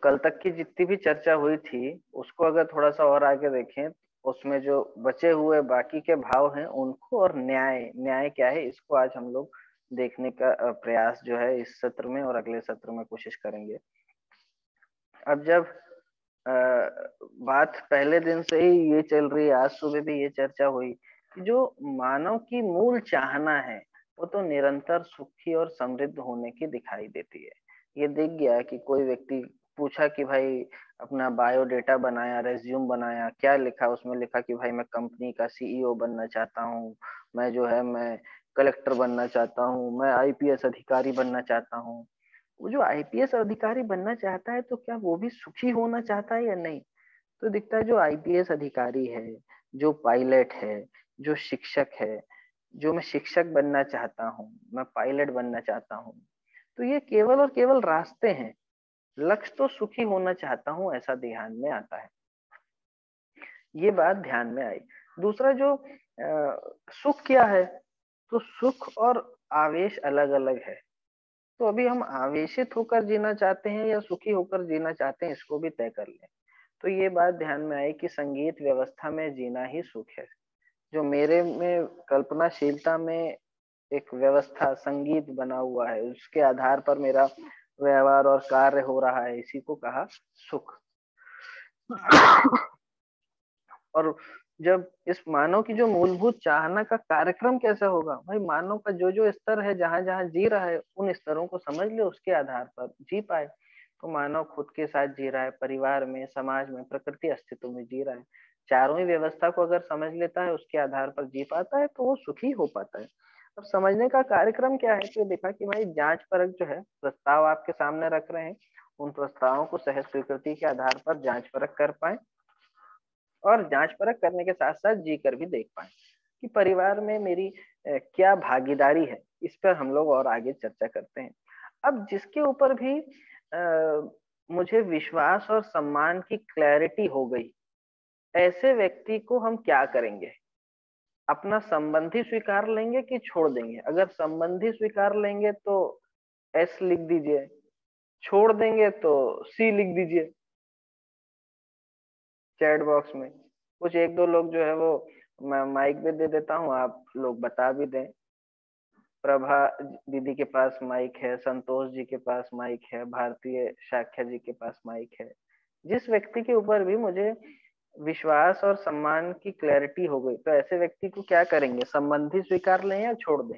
कल तक की जितनी भी चर्चा हुई थी उसको अगर थोड़ा सा और आगे देखें, उसमें जो बचे हुए बाकी के भाव हैं उनको, और न्याय न्याय क्या है इसको आज हम लोग देखने का प्रयास जो है इस सत्र में और अगले सत्र में कोशिश करेंगे। अब जब बात पहले दिन से ही ये चल रही है, आज सुबह भी ये चर्चा हुई कि जो मानव की मूल चाहना है वो तो निरंतर सुखी और समृद्ध होने की दिखाई देती है। ये दिख गया कि कोई व्यक्ति पूछा कि भाई अपना बायोडेटा बनाया, रेज्यूम बनाया, क्या लिखा? उसमें लिखा कि भाई मैं कंपनी का सीईओ बनना चाहता हूँ, मैं जो है मैं कलेक्टर बनना चाहता हूँ, मैं आईपीएस अधिकारी बनना चाहता हूँ। वो जो आईपीएस अधिकारी बनना चाहता है तो क्या वो भी सुखी होना चाहता है या नहीं? तो दिखता है जो आईपीएस अधिकारी है, जो पायलट है, जो शिक्षक है, जो मैं शिक्षक बनना चाहता हूँ, मैं पायलट बनना चाहता हूँ, तो ये केवल और केवल रास्ते हैं। लक्ष्य तो सुखी होना चाहता हूँ ऐसा ध्यान में आता है। ये बात ध्यान में आई। दूसरा जो सुख क्या है, तो सुख और आवेश अलग अलग है। तो अभी हम आवेशित होकर जीना चाहते हैं या सुखी होकर जीना चाहते हैं, इसको भी तय कर लें। तो ये बात ध्यान में आई कि संगीत व्यवस्था में जीना ही सुख है। जो मेरे में कल्पनाशीलता में एक व्यवस्था संगीत बना हुआ है, उसके आधार पर मेरा व्यवहार और कार्य हो रहा है, इसी को कहा सुख। और जब इस मानव की जो मूलभूत चाहना का कार्यक्रम कैसा होगा, भाई मानव का जो जो स्तर है, जहां जहां जी रहा है, उन स्तरों को समझ ले, उसके आधार पर जी पाए। तो मानव खुद के साथ जी रहा है, परिवार में, समाज में, प्रकृति अस्तित्व में जी रहा है। चारों ही व्यवस्था को अगर समझ लेता है, उसके आधार पर जी पाता है, तो वो सुखी हो पाता है। अब समझने का कार्यक्रम क्या है, तो देखा कि भाई जांच परख जो है, प्रस्ताव आपके सामने रख रहे हैं, उन प्रस्तावों को सहज स्वीकृति के आधार पर जांच परख कर पाए, और जांच परख करने के साथ साथ जी कर भी देख पाए कि परिवार में मेरी क्या भागीदारी है। इस पर हम लोग और आगे चर्चा करते हैं। अब जिसके ऊपर भी मुझे विश्वास और सम्मान की क्लैरिटी हो गई, ऐसे व्यक्ति को हम क्या करेंगे? अपना संबंधी स्वीकार लेंगे कि छोड़ देंगे? अगर संबंधी स्वीकार लेंगे तो एस लिख दीजिए, छोड़ देंगे तो सी लिख दीजिए चैट बॉक्स में। कुछ एक दो लोग जो है वो, मैं माइक भी दे देता हूँ, आप लोग बता भी दें। प्रभा दीदी के पास माइक है, संतोष जी के पास माइक है, भारतीय शाख्या जी के पास माइक है। जिस व्यक्ति के ऊपर भी मुझे विश्वास और सम्मान की क्लैरिटी हो गई, तो ऐसे व्यक्ति को क्या करेंगे? संबंधी स्वीकार लें या छोड़ दें?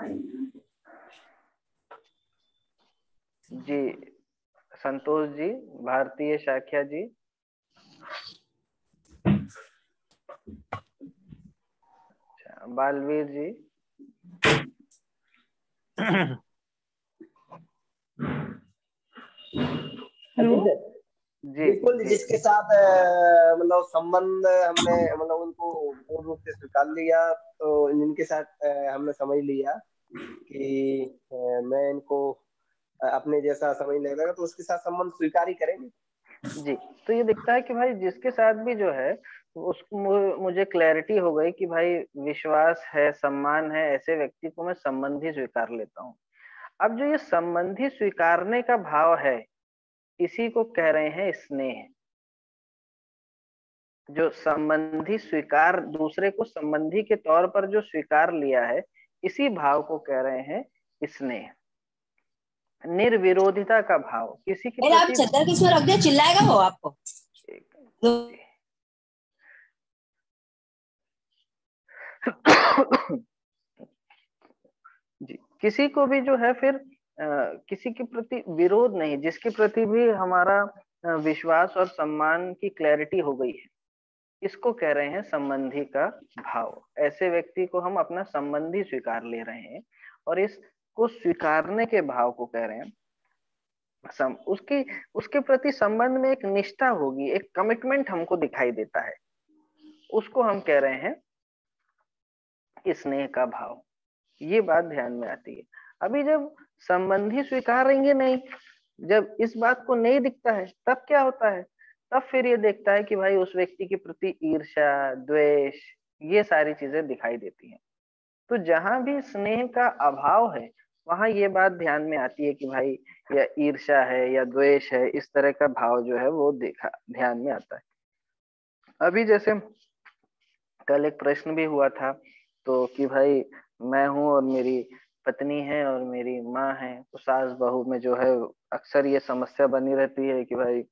जी संतोष जी, भारतीय शाख्या जी। अच्छा, बालवीर जी। हेलो जी बिल्कुल, जी जिसके साथ मतलब संबंध हमने मतलब उनको पूर्ण रूप से स्वीकार लिया, तो जिनके साथ हमने समझ लिया कि मैं इनको अपने जैसा समझने लगा, तो उसके साथ संबंध स्वीकार ही करेंगे। जी। तो ये दिखता है कि भाई जिसके साथ भी जो है उसको मुझे क्लैरिटी हो गई कि भाई विश्वास है, सम्मान है, ऐसे व्यक्ति को मैं संबंधी स्वीकार लेता हूँ। अब जो ये संबंधी स्वीकारने का भाव है, इसी को कह रहे हैं स्नेह। जो संबंधी स्वीकार, दूसरे को संबंधी के तौर पर जो स्वीकार लिया है, इसी भाव को कह रहे हैं स्नेह। निर्विरोधिता का भाव, किसी के आप प्रति। चद्दर किसमें रख दिया, चिल्लाएगा वो आपको। जी, किसी को भी जो है फिर किसी के प्रति विरोध नहीं, जिसके प्रति भी हमारा विश्वास और सम्मान की क्लैरिटी हो गई है, इसको कह रहे हैं संबंधी का भाव। ऐसे व्यक्ति को हम अपना संबंधी स्वीकार ले रहे हैं, और इसको स्वीकारने के भाव को कह रहे हैं उसके उसके प्रति संबंध में एक निष्ठा होगी, एक कमिटमेंट हमको दिखाई देता है, उसको हम कह रहे हैं स्नेह का भाव। ये बात ध्यान में आती है। अभी जब संबंधी स्वीकारेंगे नहीं, जब इस बात को नहीं दिखता है, तब क्या होता है? तब फिर ये देखता है कि भाई उस व्यक्ति के प्रति ईर्ष्या, द्वेष, ये सारी चीजें दिखाई देती हैं। तो जहां भी स्नेह का अभाव है, वहां ये बात ध्यान में आती है कि भाई या ईर्ष्या है या द्वेष है, इस तरह का भाव जो है वो देखा ध्यान में आता है। अभी जैसे कल एक प्रश्न भी हुआ था तो कि भाई मैं हूँ और मेरी पत्नी है और मेरी माँ है, तो सास बहू में जो है अक्सर ये समस्या बनी रहती है कि भाई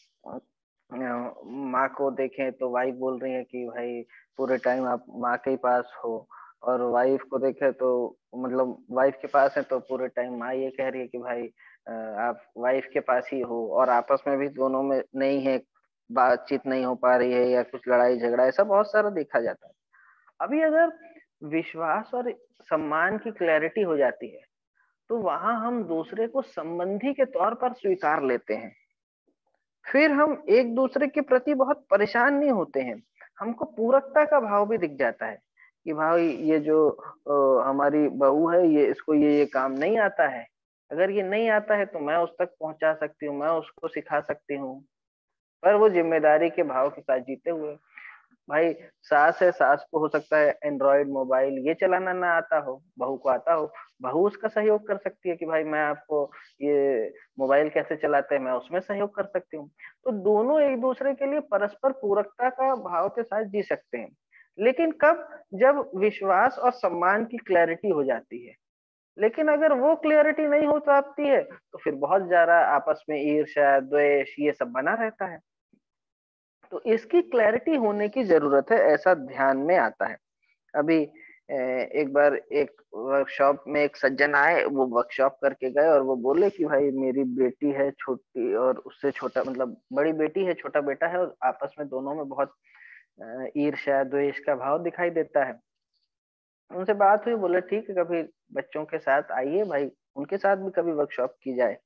माँ को देखें तो वाइफ बोल रही है कि भाई पूरे टाइम आप माँ के ही पास हो, और वाइफ को देखे तो मतलब वाइफ के पास है तो पूरे टाइम माँ ये कह रही है कि भाई आप वाइफ के पास ही हो, और आपस में भी दोनों में नहीं है, बातचीत नहीं हो पा रही है या कुछ लड़ाई झगड़ा, ऐसा बहुत सारा देखा जाता है। अभी अगर विश्वास और सम्मान की क्लैरिटी हो जाती है तो वहां हम दूसरे को संबंधी के तौर पर स्वीकार लेते हैं, फिर हम एक दूसरे के प्रति बहुत परेशान नहीं होते हैं, हमको पूरकता का भाव भी दिख जाता है कि भाई ये जो हमारी बहू है ये इसको ये काम नहीं आता है, अगर ये नहीं आता है तो मैं उस तक पहुंचा सकती हूँ, मैं उसको सिखा सकती हूँ, पर वो जिम्मेदारी के भाव के साथ जीते हुए। भाई सास है, सास को हो सकता है एंड्रॉइड मोबाइल ये चलाना ना आता हो, बहू को आता हो, बहू उसका सहयोग कर सकती है कि भाई मैं आपको ये मोबाइल कैसे चलाते हैं मैं उसमें सहयोग कर सकती हूँ। तो दोनों एक दूसरे के लिए परस्पर पूरकता का भाव के साथ जी सकते हैं। लेकिन कब? जब विश्वास और सम्मान की क्लैरिटी हो जाती है। लेकिन अगर वो क्लैरिटी नहीं हो पाती है तो फिर बहुत ज्यादा आपस में ईर्ष्या द्वेष ये सब बना रहता है। तो इसकी क्लैरिटी होने की जरूरत है, ऐसा ध्यान में आता है। अभी एक बार एक वर्कशॉप में एक सज्जन आए, वो वर्कशॉप करके गए और वो बोले कि भाई मेरी बेटी है छोटी और उससे छोटा, मतलब बड़ी बेटी है छोटा बेटा है, और आपस में दोनों में बहुत ईर्ष्या द्वेष का भाव दिखाई देता है। उनसे बात हुई, बोले ठीक है कभी बच्चों के साथ आइए भाई, उनके साथ भी कभी वर्कशॉप की जाए।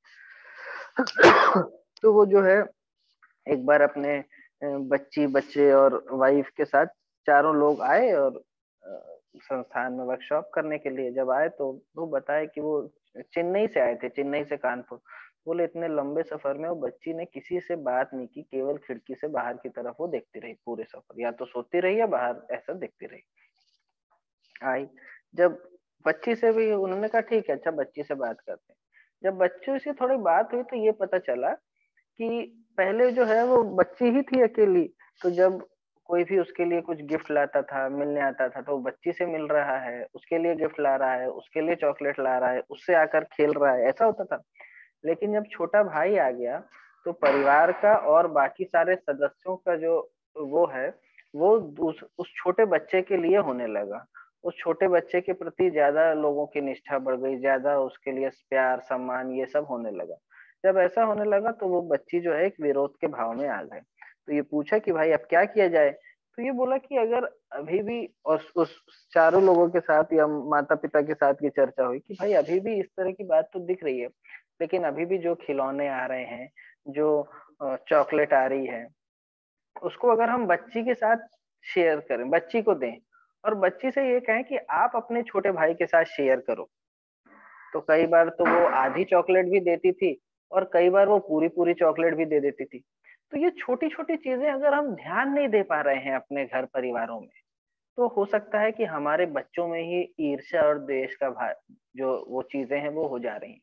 तो वो जो है एक बार अपने बच्ची बच्चे और वाइफ के साथ चारों लोग आए और संस्थान में वर्कशॉप करने के लिए जब आए तो वो बताए कि वो चेन्नई से आए थे, चेन्नई से कानपुर। बोले इतने लंबे सफर में वो बच्ची ने किसी से बात नहीं की, केवल खिड़की से बाहर की तरफ वो देखती रही पूरे सफर, या तो सोती रही या बाहर ऐसा देखती रही। आई जब बच्ची से भी उन्होंने कहा ठीक है अच्छा बच्ची से बात करते हैं। जब बच्चों से थोड़ी बात हुई तो ये पता चला कि पहले जो है वो बच्ची ही थी अकेली, तो जब कोई भी उसके लिए कुछ गिफ्ट लाता था, मिलने आता था, तो वो बच्ची से मिल रहा है, उसके लिए गिफ्ट ला रहा है, उसके लिए चॉकलेट ला रहा है, उससे आकर खेल रहा है, ऐसा होता था। लेकिन जब छोटा भाई आ गया तो परिवार का और बाकी सारे सदस्यों का जो वो है वो उस छोटे बच्चे के लिए होने लगा। उस छोटे बच्चे के प्रति ज्यादा लोगों की निष्ठा बढ़ गई, ज्यादा उसके लिए प्यार सम्मान ये सब होने लगा। जब ऐसा होने लगा तो वो बच्ची जो है एक विरोध के भाव में आ गए। तो ये पूछा कि भाई अब क्या किया जाए, तो ये बोला कि अगर अभी भी, और उस चारों लोगों के साथ या माता पिता के साथ ये चर्चा हुई कि भाई अभी भी इस तरह की बात तो दिख रही है, लेकिन अभी भी जो खिलौने आ रहे हैं, जो चॉकलेट आ रही है, उसको अगर हम बच्ची के साथ शेयर करें, बच्ची को दें और बच्ची से ये कहें कि आप अपने छोटे भाई के साथ शेयर करो, तो कई बार तो वो आधी चॉकलेट भी देती थी और कई बार वो पूरी पूरी चॉकलेट भी दे देती थी। तो ये छोटी छोटी चीजें अगर हम ध्यान नहीं दे पा रहे हैं अपने घर परिवारों में, तो हो सकता है कि हमारे बच्चों में ही ईर्ष्या और द्वेष का भाव, जो वो चीजें हैं वो हो जा रही हैं।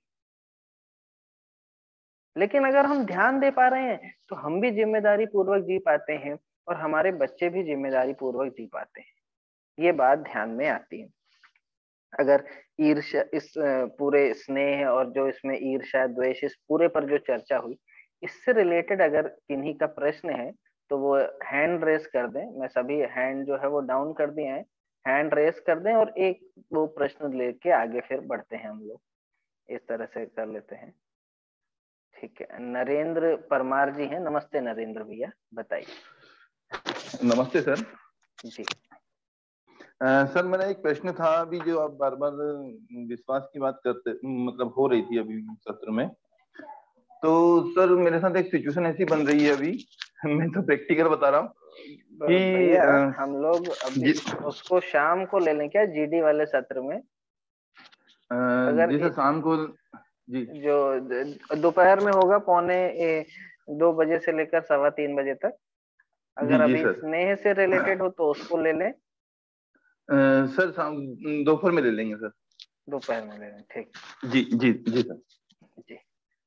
लेकिन अगर हम ध्यान दे पा रहे हैं तो हम भी जिम्मेदारी पूर्वक जी पाते हैं और हमारे बच्चे भी जिम्मेदारी पूर्वक जी पाते हैं। ये बात ध्यान में आती है। अगर ईर्ष्या इस पूरे स्नेह और जो इसमें ईर्ष्या द्वेष इस पूरे पर जो चर्चा हुई, इससे रिलेटेड अगर किन्हीं का प्रश्न है तो वो हैंड रेस कर दें। मैं सभी हैंड जो है वो डाउन कर दिए हैं, हैंड रेस कर दें और एक वो प्रश्न लेके आगे फिर बढ़ते हैं हम लोग, इस तरह से कर लेते हैं। ठीक है, नरेंद्र परमार जी हैं। नमस्ते नरेंद्र भैया, बताइए। नमस्ते सर। जी सर मेरा एक प्रश्न था, अभी जो आप बार बार विश्वास की बात करते मतलब हो रही थी अभी सत्र में, तो सर मेरे साथ एक सिचुएशन ऐसी बन रही है अभी मैं तो प्रैक्टिकल बता रहा हूँ कि भैया हम लोग अभी उसको शाम को ले लें क्या, जीडी वाले सत्र में? अगर जी सर शाम को जी जो दोपहर में होगा 2 बजे से लेकर 2:15 बजे तक, जी अगर जी अभी सर। स्नेह से रिलेटेड हो तो उसको ले लें। सर शाम दोपहर में ले लेंगे सर। दोपहर में ले लें, ठीक। जी जी जी सर। जी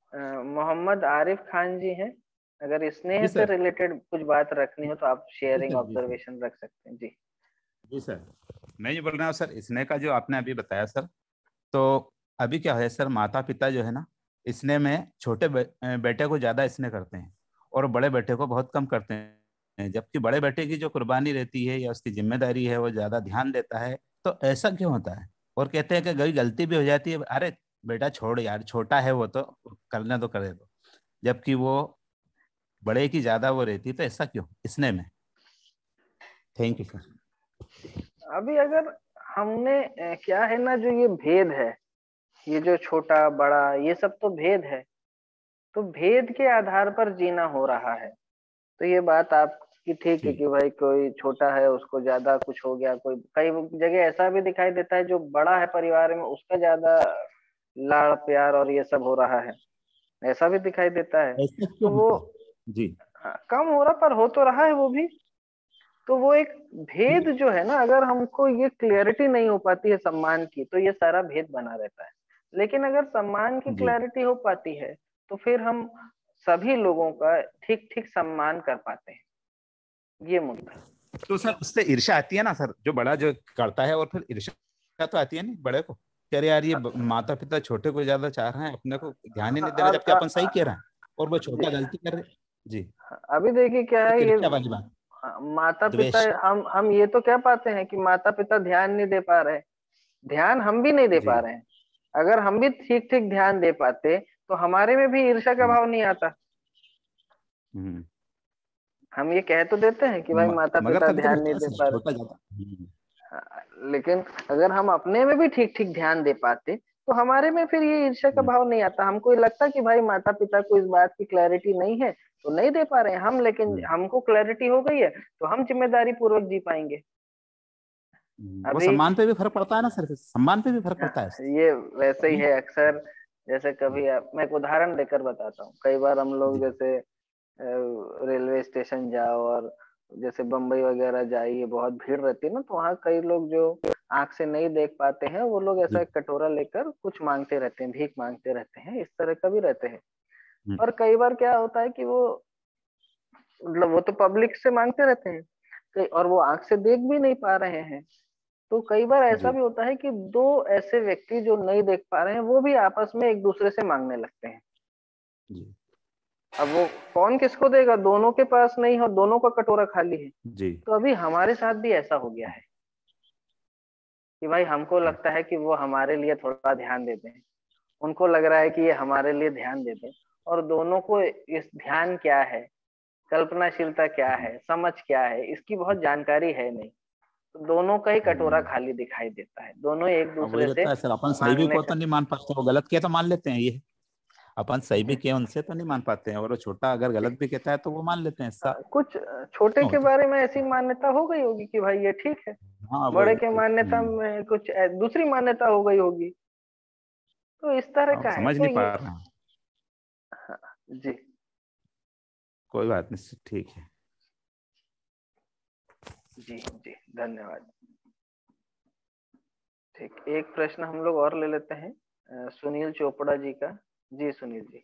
मोहम्मद आरिफ खान जी हैं, अगर स्नेह जी से सर। रिलेटेड कुछ बात रखनी हो तो आप जी शेयरिंग सर, जी सर, ऑब्जर्वेशन रख सकते हैं जी। जी सर। मैं ये बोल रहा हूँ सर, स्नेह का जो आपने अभी बताया सर, तो अभी क्या है सर, माता पिता जो है ना, स्नेह में छोटे बेटे को ज्यादा स्नेह करते हैं और बड़े बेटे को बहुत कम करते हैं, जबकि बड़े बेटे की जो कुर्बानी रहती है या उसकी जिम्मेदारी है वो ज्यादा ध्यान देता है। तो ऐसा क्यों होता है? और कहते हैं कि कभी गलती भी हो जाती है, अरे बेटा छोड़ यार, छोटा है वो तो, करने तो करे दो, जबकि वो बड़े की ज्यादा वो रहती है। तो ऐसा क्यों स्नेह में? Thank you sir. अभी अगर हमने क्या है ना, जो ये भेद है, ये जो छोटा बड़ा ये सब तो भेद है, तो भेद के आधार पर जीना हो रहा है। तो ये बात आपकी ठीक है जी कि भाई कोई छोटा है उसको ज्यादा कुछ हो गया, कोई कई जगह ऐसा भी दिखाई देता है जो बड़ा है परिवार में उसका ज्यादा लाड़ प्यार और ये सब हो रहा है, ऐसा भी दिखाई देता है। ऐसा तो क्यों वो होता है? जी कम हो रहा पर हो तो रहा है वो भी। तो वो एक भेद जो है ना, अगर हमको ये क्लियरिटी नहीं हो पाती है सम्मान की, तो ये सारा भेद बना रहता है। लेकिन अगर सम्मान की जी। क्लैरिटी हो पाती है तो फिर हम सभी लोगों का ठीक ठीक सम्मान कर पाते हैं, ये मुद्दा है। तो सर उससे ईर्ष्या आती है ना सर, जो बड़ा जो करता है, और फिर ईर्ष्या तो आती है नहीं बड़े को, कह रहे यार ये माता पिता छोटे को ज्यादा चाह रहे हैं, अपने को ध्यान ही नहीं दे रहे, अब जबकि अपन सही कह रहे हैं और वो जी, छोटा गलती कर रहे। जी। अभी देखिए क्या है एक ये, ईर्ष्या वाली बात। माता पिता, द्वेष। हम ये तो कह पाते हैं कि माता पिता ध्यान नहीं दे पा रहे, ध्यान हम भी नहीं दे जी। पा रहे हैं। अगर हम भी ठीक ठीक ध्यान दे पाते तो हमारे में भी ईर्ष्या का हम्म, भाव नहीं आता। हम्म। हम ये कह तो देते हैं कि भाई माता मगर पिता कभी कभी ध्यान नहीं होता है दे सर, पा छोटा रहे। ज्यादा। लेकिन अगर हम अपने में भी ठीक ठीक ध्यान दे पाते तो हमारे में फिर ये ईर्ष्या का हम्म, भाव नहीं आता। हमको ये लगता कि भाई माता पिता को इस बात की क्लैरिटी नहीं है तो नहीं दे पा रहे हैं हम, लेकिन हम्म, हमको क्लैरिटी हो गई है तो हम जिम्मेदारी पूर्वक जी पाएंगे। वो अभी सम्मान पे भी फर्क पड़ता है ना सर, सम्मान पे भी फर्क हाँ, पड़ता है उससे। ये वैसे ही नहीं? है अक्सर। जैसे कभी मैं एक उदाहरण देकर बताता हूँ, कई बार हम लोग जी जैसे रेलवे स्टेशन जाओ और जैसे बम्बई वगैरह जाइए, बहुत भीड़ रहती है ना, तो वहाँ कई लोग जो आंख से नहीं देख पाते हैं वो लोग ऐसा जी। एक कटोरा लेकर कुछ मांगते रहते हैं, भीख मांगते रहते हैं, इस तरह का भी रहते हैं। हम्म, और कई बार क्या होता है कि वो मतलब वो तो पब्लिक से मांगते रहते हैं और वो आंख से देख भी नहीं पा रहे हैं। तो कई बार ऐसा जी भी होता है कि दो ऐसे व्यक्ति जो नहीं देख पा रहे हैं वो भी आपस में एक दूसरे से मांगने लगते हैं। जी अब वो कौन किसको देगा, दोनों के पास नहीं हो, दोनों का कटोरा खाली है। जी तो अभी हमारे साथ भी ऐसा हो गया है कि भाई हमको जी लगता है कि वो हमारे लिए थोड़ा ध्यान देते हैं, उनको लग रहा है कि ये हमारे लिए ध्यान देते हैं, और दोनों को इस ध्यान क्या है, कल्पनाशीलता क्या जी। है, समझ क्या है, इसकी बहुत जानकारी है नहीं। तो दोनों का ही कटोरा हम्म। खाली दिखाई देता है, दोनों एक अब वही दूसरे से रहता है सर, अपन सही भी मांगने को का। तो नहीं मान पाते, वो गलत किया तो मान लेते हैं ये। अपन सही भी जी, किया उनसे तो नहीं मान पाते हैं, और वो छोटा अगर जी। गलत भी कहता है तो वो मान लेते हैं, ऐसा कुछ छोटे क्यों के होता बारे में ऐसी मान्यता हो गई होगी कि भाई ये ठीक है, है? हाँ वो। बड़े के मान्यता में कुछ दूसरी मान्यता हो गई होगी। तो इस तरह अब का है समझ तो नहीं ये। पा रहा हूँ। हाँ, जी कोई बात नहीं, ठीक है। जी जी, धन्यवाद। ठीक, एक प्रश्न हम लोग और ले लेते हैं सुनील चोपड़ा जी का। जी सुनील जी।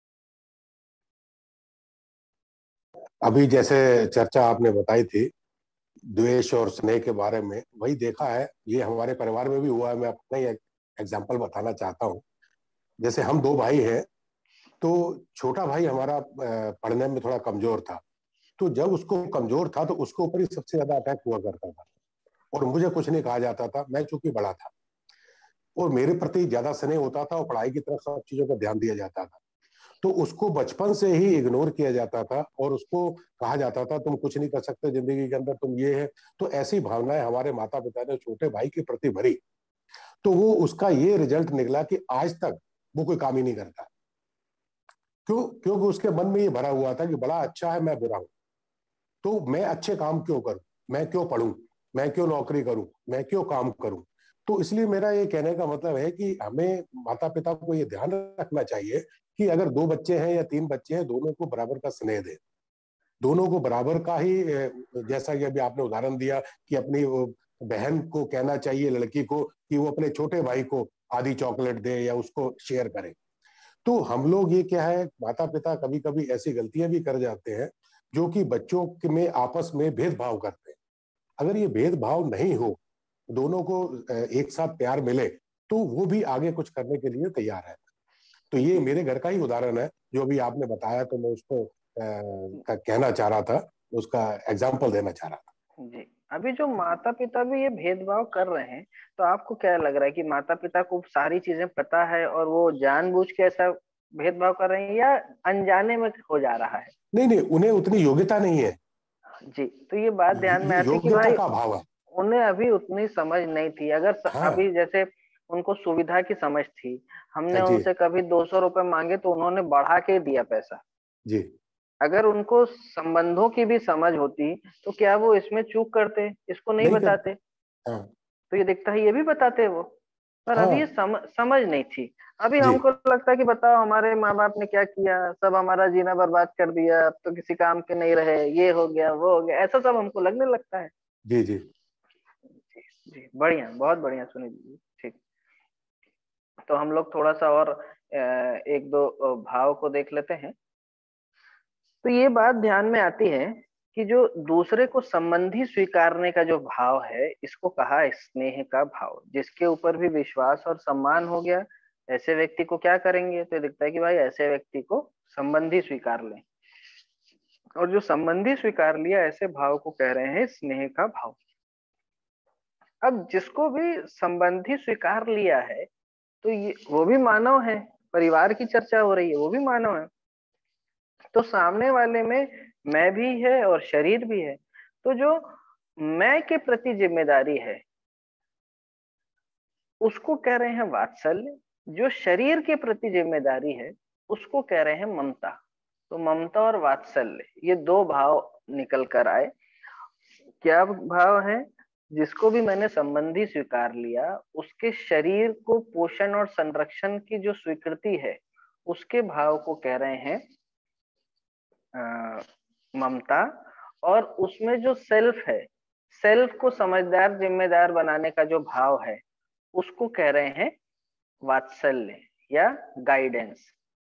अभी जैसे चर्चा आपने बताई थी द्वेष और स्नेह के बारे में, वही देखा है, ये हमारे परिवार में भी हुआ है। मैं अपना ही एक एग्जाम्पल बताना चाहता हूँ। जैसे हम दो भाई हैं, तो छोटा भाई हमारा पढ़ने में थोड़ा कमजोर था। तो जब उसको कमजोर था तो उसके ऊपर ही सबसे ज्यादा अटैक हुआ करता था, और मुझे कुछ नहीं कहा जाता था, मैं चूंकि बड़ा था, और मेरे प्रति ज्यादा स्नेह होता था और पढ़ाई की तरफ सब चीजों पर ध्यान दिया जाता था। तो उसको बचपन से ही इग्नोर किया जाता था और उसको कहा जाता था तुम कुछ नहीं कर सकते जिंदगी के अंदर, तुम ये है। तो ऐसी भावनाएं हमारे माता पिता ने छोटे भाई के प्रति भरी, तो वो उसका ये रिजल्ट निकला कि आज तक वो कोई काम ही नहीं करता। क्योंकि उसके मन में ये भरा हुआ था कि बड़ा अच्छा है, मैं बुरा हूं, तो मैं अच्छे काम क्यों करूं, मैं क्यों पढ़ूं, मैं क्यों नौकरी करूं, मैं क्यों काम करूं। तो इसलिए मेरा ये कहने का मतलब है कि हमें माता पिता को ये ध्यान रखना चाहिए कि अगर दो बच्चे हैं या तीन बच्चे हैं, दोनों को बराबर का स्नेह दें, दोनों को बराबर का ही, जैसा कि अभी आपने उदाहरण दिया कि अपनी बहन को कहना चाहिए लड़की को कि वो अपने छोटे भाई को आधी चॉकलेट दे या उसको शेयर करे। तो हम लोग ये क्या है, माता पिता कभी कभी ऐसी गलतियां भी कर जाते हैं जो कि बच्चों में आपस में भेदभाव करते हैं। अगर ये भेदभाव नहीं हो, दोनों को एक साथ प्यार मिले, तो वो भी आगे कुछ करने के लिए तैयार है। तो ये मेरे घर का ही उदाहरण है जो अभी आपने बताया, तो मैं उसको कहना चाह रहा था, उसका एग्जाम्पल देना चाह रहा था। जी, अभी जो माता पिता भी ये भेदभाव कर रहे हैं, तो आपको क्या लग रहा है कि माता पिता को सारी चीजें पता है और वो जानबूझ के ऐसा भेदभाव कर रहे हैं या अनजाने में हो जा रहा है? नहीं नहीं, उन्हें उतनी योग्यता नहीं है। जी, तो ये बात ध्यान में आती है कि योग्यता भाई का अभाव है। उन्हें अभी उतनी समझ नहीं थी। अगर हाँ अभी जैसे उनको सुविधा की समझ थी, हमने जी उनसे कभी 200 रुपए मांगे तो उन्होंने बढ़ा के दिया पैसा। जी। अगर उनको संबंधों की भी समझ होती तो क्या वो इसमें चूक करते, इसको नहीं नहीं कर। बताते? हाँ तो ये दिखता है ये भी बताते वो, पर अभी ये हाँ समझ नहीं थी। अभी जी। हमको लगता है कि बताओ हमारे माँ बाप ने क्या किया, सब हमारा जीना बर्बाद कर दिया, अब तो किसी काम के नहीं रहे, ये हो गया वो हो गया, ऐसा सब हमको लगने लगता है। जी जी। जी, बढ़िया, बहुत बढ़िया सुनील जी। ठीक, तो हम लोग थोड़ा सा और एक दो भाव को देख लेते हैं। तो ये बात ध्यान में आती है कि जो दूसरे को संबंधी स्वीकारने का जो भाव है, इसको कहा स्नेह का भाव। जिसके ऊपर भी विश्वास और सम्मान हो गया, ऐसे व्यक्ति को क्या करेंगे? तो दिखता है कि भाई ऐसे व्यक्ति को संबंधी स्वीकार लें, और जो संबंधी स्वीकार लिया, ऐसे भाव को कह रहे हैं स्नेह का भाव। अब जिसको भी संबंधी स्वीकार लिया है, तो ये वो भी मानव है, परिवार की चर्चा हो रही है, वो भी मानव है, तो सामने वाले में मैं भी है और शरीर भी है। तो जो मैं के प्रति जिम्मेदारी है, उसको कह रहे हैं वात्सल्य। जो शरीर के प्रति जिम्मेदारी है, उसको कह रहे हैं ममता। तो ममता और वात्सल्य, ये दो भाव निकल कर आए। क्या भाव है? जिसको भी मैंने संबंधी स्वीकार लिया, उसके शरीर को पोषण और संरक्षण की जो स्वीकृति है, उसके भाव को कह रहे हैं ममता। और उसमें जो सेल्फ है, सेल्फ को समझदार जिम्मेदार बनाने का जो भाव है, उसको कह रहे हैं वात्सल्य या गाइडेंस।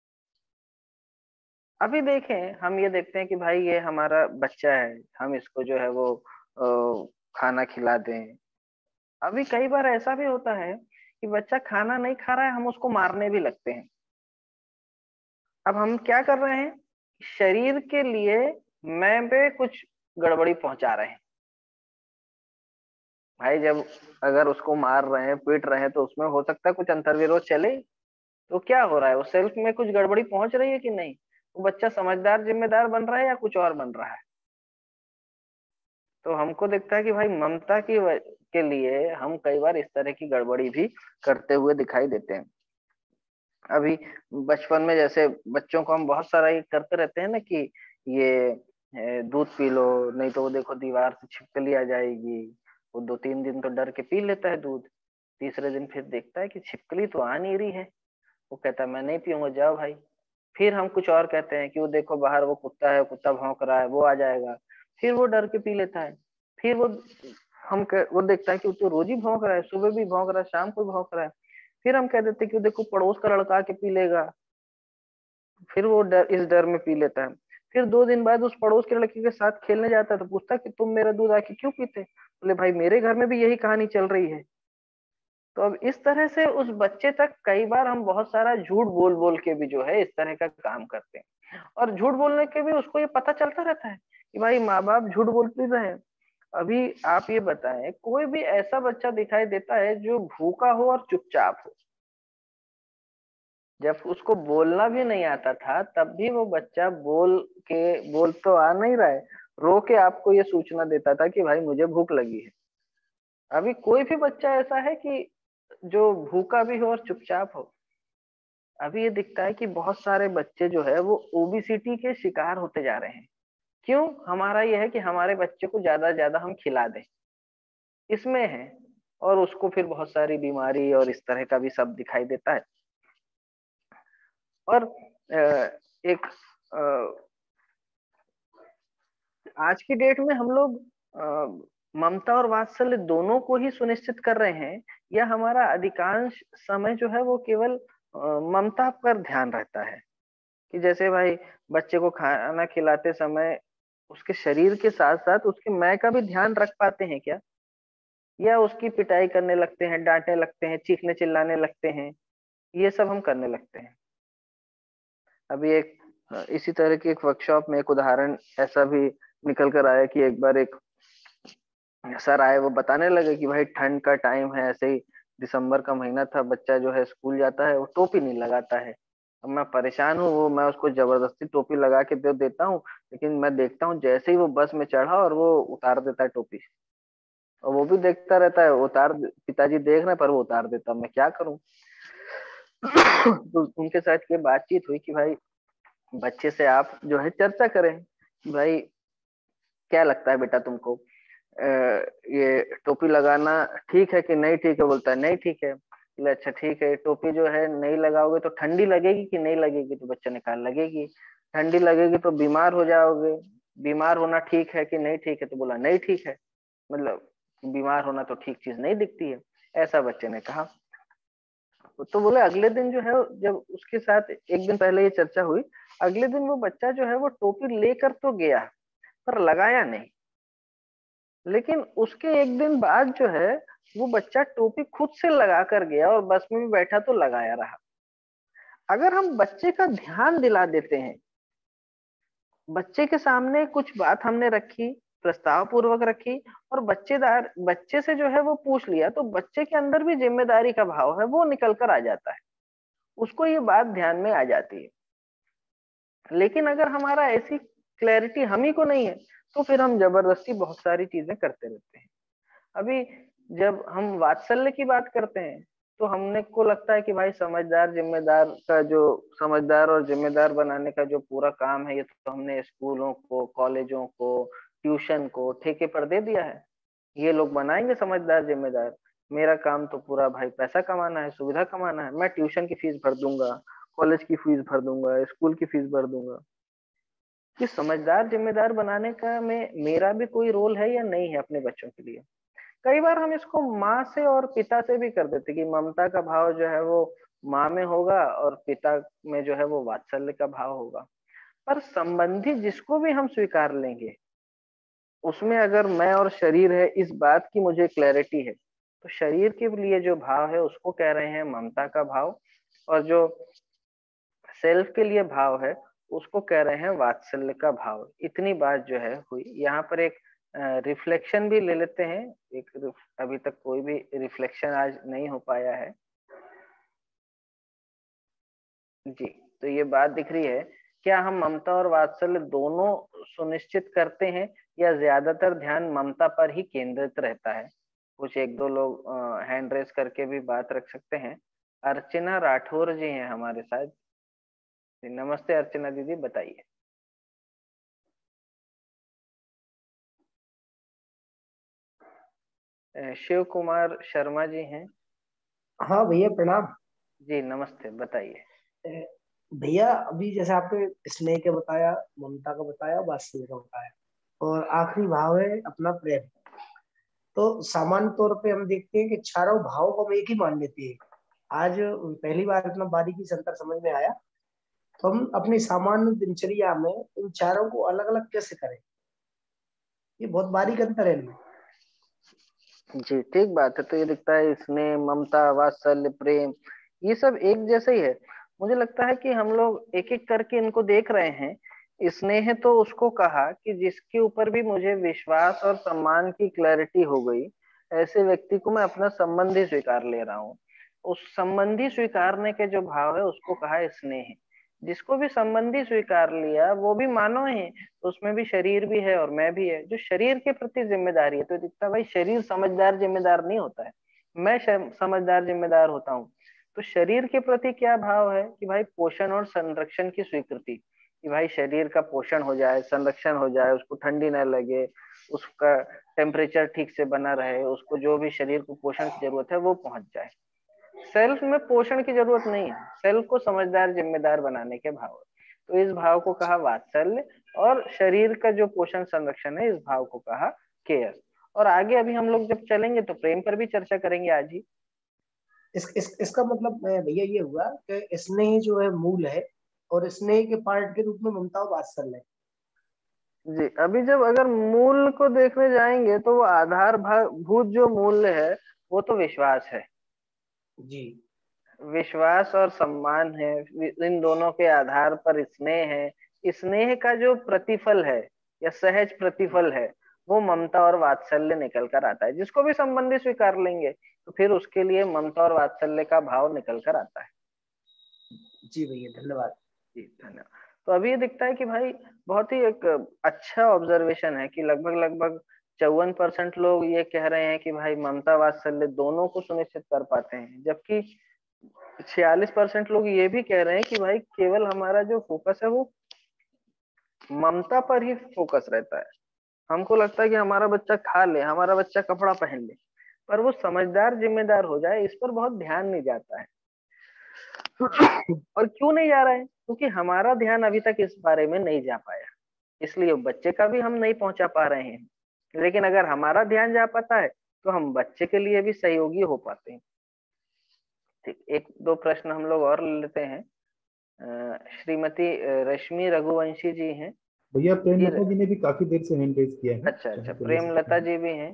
अभी देखें, हम ये देखते हैं कि भाई ये हमारा बच्चा है, हम इसको जो है वो खाना खिला दें। अभी कई बार ऐसा भी होता है कि बच्चा खाना नहीं खा रहा है, हम उसको मारने भी लगते हैं। अब हम क्या कर रहे हैं? शरीर के लिए मैं पे कुछ गड़बड़ी पहुंचा रहे हैं। भाई जब अगर उसको मार रहे हैं, पीट रहे हैं, तो उसमें हो सकता है कुछ अंतर्विरोध चले। तो क्या हो रहा है? वो सेल्फ में कुछ गड़बड़ी पहुंच रही है कि नहीं? वो बच्चा समझदार जिम्मेदार बन रहा है या कुछ और बन रहा है? तो हमको दिखता है कि भाई ममता के लिए हम कई बार इस तरह की गड़बड़ी भी करते हुए दिखाई देते हैं। अभी बचपन में जैसे बच्चों को हम बहुत सारा ये करते रहते हैं ना कि ये दूध पी लो, नहीं तो वो देखो दीवार से छिपकली आ जाएगी। वो 2-3 दिन तो डर के पी लेता है दूध, तीसरे दिन फिर देखता है कि छिपकली तो आ नहीं रही है, वो कहता है मैं नहीं पीऊंगा, जाओ भाई। फिर हम कुछ और कहते हैं कि वो देखो बाहर वो कुत्ता है, कुत्ता भौंक रहा है, वो आ जाएगा। फिर वो डर के पी लेता है। फिर वो देखता है कि वो तो रोज ही भौंक रहा है, सुबह भी भौंक रहा है, शाम को भी भौंक रहा है। फिर हम कह देते हैं कि वो देखो पड़ोस का लड़का आके पी लेगा। फिर वो इस डर में पी लेता है। फिर 2 दिन बाद उस पड़ोस के लड़के के साथ खेलने जाता है, तो पूछता है कि तुम मेरा दूध आके क्यों पीते? बोले भाई मेरे घर में भी यही कहानी चल रही है। तो अब इस तरह से उस बच्चे तक कई बार हम बहुत सारा झूठ बोल बोल के भी जो है इस तरह का काम करते हैं। और झूठ बोलने के भी उसको ये पता चलता रहता है कि भाई माँ बाप झूठ बोलते रहे हैं। अभी आप ये बताएं, कोई भी ऐसा बच्चा दिखाई देता है जो भूखा हो और चुपचाप हो? जब उसको बोलना भी नहीं आता था, तब भी वो बच्चा बोल तो आ नहीं रहा है, रो के आपको ये सूचना देता था कि भाई मुझे भूख लगी है। अभी कोई भी बच्चा ऐसा है कि जो भूखा भी हो और चुपचाप हो? अभी ये दिखता है कि बहुत सारे बच्चे जो है वो ओबेसिटी के शिकार होते जा रहे हैं। क्यों? हमारा ये है कि हमारे बच्चे को ज्यादा ज्यादा हम खिला दें, इसमें है। और उसको फिर बहुत सारी बीमारी और इस तरह का भी सब दिखाई देता है। और एक आज की डेट में हम लोग ममता और वात्सल्य दोनों को ही सुनिश्चित कर रहे हैं, या हमारा अधिकांश समय जो है वो केवल ममता पर ध्यान रहता है कि जैसे भाई बच्चे को खाना खिलाते समय उसके शरीर के साथ साथ उसके मैं का भी ध्यान रख पाते हैं क्या, या उसकी पिटाई करने लगते हैं, डांटने लगते हैं, चीखने चिल्लाने लगते हैं, ये सब हम करने लगते हैं। अभी एक इसी तरह की एक वर्कशॉप में एक उदाहरण ऐसा भी निकल कर आया कि एक बार एक सर आए, वो बताने लगे कि भाई ठंड का टाइम है, ऐसे ही दिसंबर का महीना था, बच्चा जो है स्कूल जाता है वो टोपी नहीं लगाता है। अब मैं परेशान हूँ, वो मैं उसको जबरदस्ती टोपी लगा के दे देता हूँ, लेकिन मैं देखता हूँ जैसे ही वो बस में चढ़ा और वो उतार देता है टोपी, और वो भी देखता रहता है, पिताजी देख रहे हैं पर वो उतार देता, मैं क्या करूँ। तो उनके साथ ये बातचीत हुई कि भाई बच्चे से आप जो है चर्चा करें कि भाई क्या लगता है बेटा तुमको, ये टोपी लगाना ठीक है कि नहीं ठीक है। बोलता है नहीं ठीक है। बोले अच्छा ठीक है, टोपी जो है नहीं लगाओगे तो ठंडी लगेगी कि नहीं लगेगी। तो बच्चा ने कहा लगेगी। ठंडी लगेगी तो बीमार हो जाओगे, बीमार होना ठीक है कि नहीं ठीक है। तो बोला नहीं ठीक है, मतलब बीमार होना तो ठीक चीज नहीं दिखती है, ऐसा बच्चे ने कहा। तो बोले अगले दिन जो है, जब उसके साथ एक दिन पहले ये चर्चा हुई, अगले दिन वो बच्चा जो है वो टोपी लेकर तो गया पर लगाया नहीं। लेकिन उसके एक दिन बाद जो है वो बच्चा टोपी खुद से लगा कर गया और बस में भी बैठा तो लगाया रहा। अगर हम बच्चे का ध्यान दिला देते हैं, बच्चे के सामने कुछ बात हमने रखी, प्रस्ताव पूर्वक रखी, और बच्चे से जो है वो पूछ लिया, तो बच्चे के अंदर भी जिम्मेदारी का भाव है, वो निकल कर आ जाता है, उसको ये बात ध्यान में आ जाती है। लेकिन अगर हमारा ऐसी क्लैरिटी हम ही को नहीं है, तो फिर हम जबरदस्ती बहुत सारी चीजें करते रहते हैं। अभी जब हम वात्सल्य की बात करते हैं, तो हमने को लगता है कि भाई समझदार और जिम्मेदार बनाने का जो पूरा काम है, ये तो हमने स्कूलों को, कॉलेजों को, ट्यूशन को ठेके पर दे दिया है। ये लोग बनाएंगे समझदार जिम्मेदार, मेरा काम तो पूरा भाई पैसा कमाना है, सुविधा कमाना है, मैं ट्यूशन की फीस भर दूंगा, कॉलेज की फीस भर दूंगा, स्कूल की फीस भर दूंगा। कि समझदार जिम्मेदार बनाने का में मेरा भी कोई रोल है या नहीं है अपने बच्चों के लिए। कई बार हम इसको माँ से और पिता से भी कर देते कि ममता का भाव जो है वो माँ में होगा और पिता में जो है वो वात्सल्य का भाव होगा। पर संबंधी जिसको भी हम स्वीकार लेंगे, उसमें अगर मैं और शरीर है, इस बात की मुझे क्लैरिटी है, तो शरीर के लिए जो भाव है उसको कह रहे हैं ममता का भाव, और जो सेल्फ के लिए भाव है उसको कह रहे हैं वात्सल्य का भाव। इतनी बात जो है हुई। यहाँ पर एक रिफ्लेक्शन भी ले लेते हैं। अभी तक कोई भी रिफ्लेक्शन आज नहीं हो पाया है जी। तो ये बात दिख रही है, क्या हम ममता और वात्सल्य दोनों सुनिश्चित करते हैं, या ज्यादातर ध्यान ममता पर ही केंद्रित रहता है। कुछ एक दो लोग हैंड रेस करके भी बात रख सकते हैं। अर्चना राठौर जी हैं हमारे साथ। नमस्ते अर्चना दीदी, बताइए। शिव कुमार शर्मा जी हैं। हाँ भैया प्रणाम। जी नमस्ते, बताइए। भैया अभी जैसे आपने स्नेह का बताया, ममता का बताया, वात्सल्य का बताया, और आखिरी भाव है अपना प्रेम। तो सामान्य तौर पे हम देखते हैं कि चारों भावों को हम एक ही मान लेते हैं। आज पहली बार इतना बारीकी से अंतर समझ में आया। तो हम अपनी सामान्य दिनचर्या में इन चारों को अलग अलग कैसे करें, ये बहुत बारीक अंतर है इनमें। जी ठीक बात है। तो ये दिखता है स्नेह, ममता, वात्सल्य, प्रेम, ये सब एक जैसे ही है। मुझे लगता है कि हम लोग एक एक करके इनको देख रहे हैं। स्नेह तो उसको कहा कि जिसके ऊपर भी मुझे विश्वास और सम्मान की क्लैरिटी हो गई, ऐसे व्यक्ति को मैं अपना संबंधी स्वीकार ले रहा हूँ। उस संबंधी स्वीकारने के जो भाव है उसको कहा स्नेह। जिसको भी संबंधी स्वीकार लिया वो भी मानव है, तो उसमें भी शरीर भी है और मैं भी है, जो शरीर के प्रति जिम्मेदारी है। तो दिखता भाई शरीर समझदार जिम्मेदार नहीं होता है, मैं समझदार जिम्मेदार होता हूँ। तो शरीर के प्रति क्या भाव है कि भाई पोषण और संरक्षण की स्वीकृति, कि भाई शरीर का पोषण हो जाए, संरक्षण हो जाए, उसको ठंडी न लगे, उसका टेम्परेचर ठीक से बना रहे, उसको जो भी शरीर को पोषण की जरूरत है वो पहुंच जाए। सेल्फ में पोषण की जरूरत नहीं है, सेल्फ को समझदार जिम्मेदार बनाने के भाव है। तो इस भाव को कहा वात्सल्य, और शरीर का जो पोषण संरक्षण है इस भाव को कहा केयर। और आगे अभी हम लोग जब चलेंगे तो प्रेम पर भी चर्चा करेंगे आज ही। इसका मतलब भैया ये हुआ कि स्नेह जो है मूल है और स्नेह के पार्ट के रूप में ममता और वात्सल्य है। जी, अभी जब अगर मूल को देखने जाएंगे तो वो आधारभूत जो मूल्य है वो तो विश्वास है। जी विश्वास और सम्मान है, इन दोनों के आधार पर स्नेह है। स्नेह का जो प्रतिफल है या सहज प्रतिफल है वो ममता और वात्सल्य निकल कर आता है। जिसको भी संबंधी स्वीकार लेंगे तो फिर उसके लिए ममता और वात्सल्य का भाव निकल कर आता है। जी भैया धन्यवाद। जी धन्यवाद। तो अभी ये दिखता है कि भाई बहुत ही एक अच्छा ऑब्जर्वेशन है कि लगभग लगभग 54% लोग ये कह रहे हैं कि भाई ममता वात्सल्य दोनों को सुनिश्चित कर पाते हैं, जबकि 46% लोग ये भी कह रहे हैं कि भाई केवल हमारा जो फोकस है वो ममता पर ही फोकस रहता है। हमको लगता है कि हमारा बच्चा खा ले, हमारा बच्चा कपड़ा पहन ले, पर वो समझदार जिम्मेदार हो जाए इस पर बहुत ध्यान नहीं जाता है। और क्यों नहीं जा रहा है? क्योंकि हमारा ध्यान अभी तक इस बारे में नहीं जा पाया, इसलिए बच्चे का भी हम नहीं पहुंचा पा रहे हैं। लेकिन अगर हमारा ध्यान जा पाता है तो हम बच्चे के लिए भी सहयोगी हो पाते हैं। ठीक, एक दो प्रश्न हम लोग और लेते हैं। श्रीमती रश्मि रघुवंशी जी हैं। भैया प्रेमलता जी ने भी काफी देर से हैंड रेज किया है। अच्छा अच्छा, प्रेमलता जी भी हैं।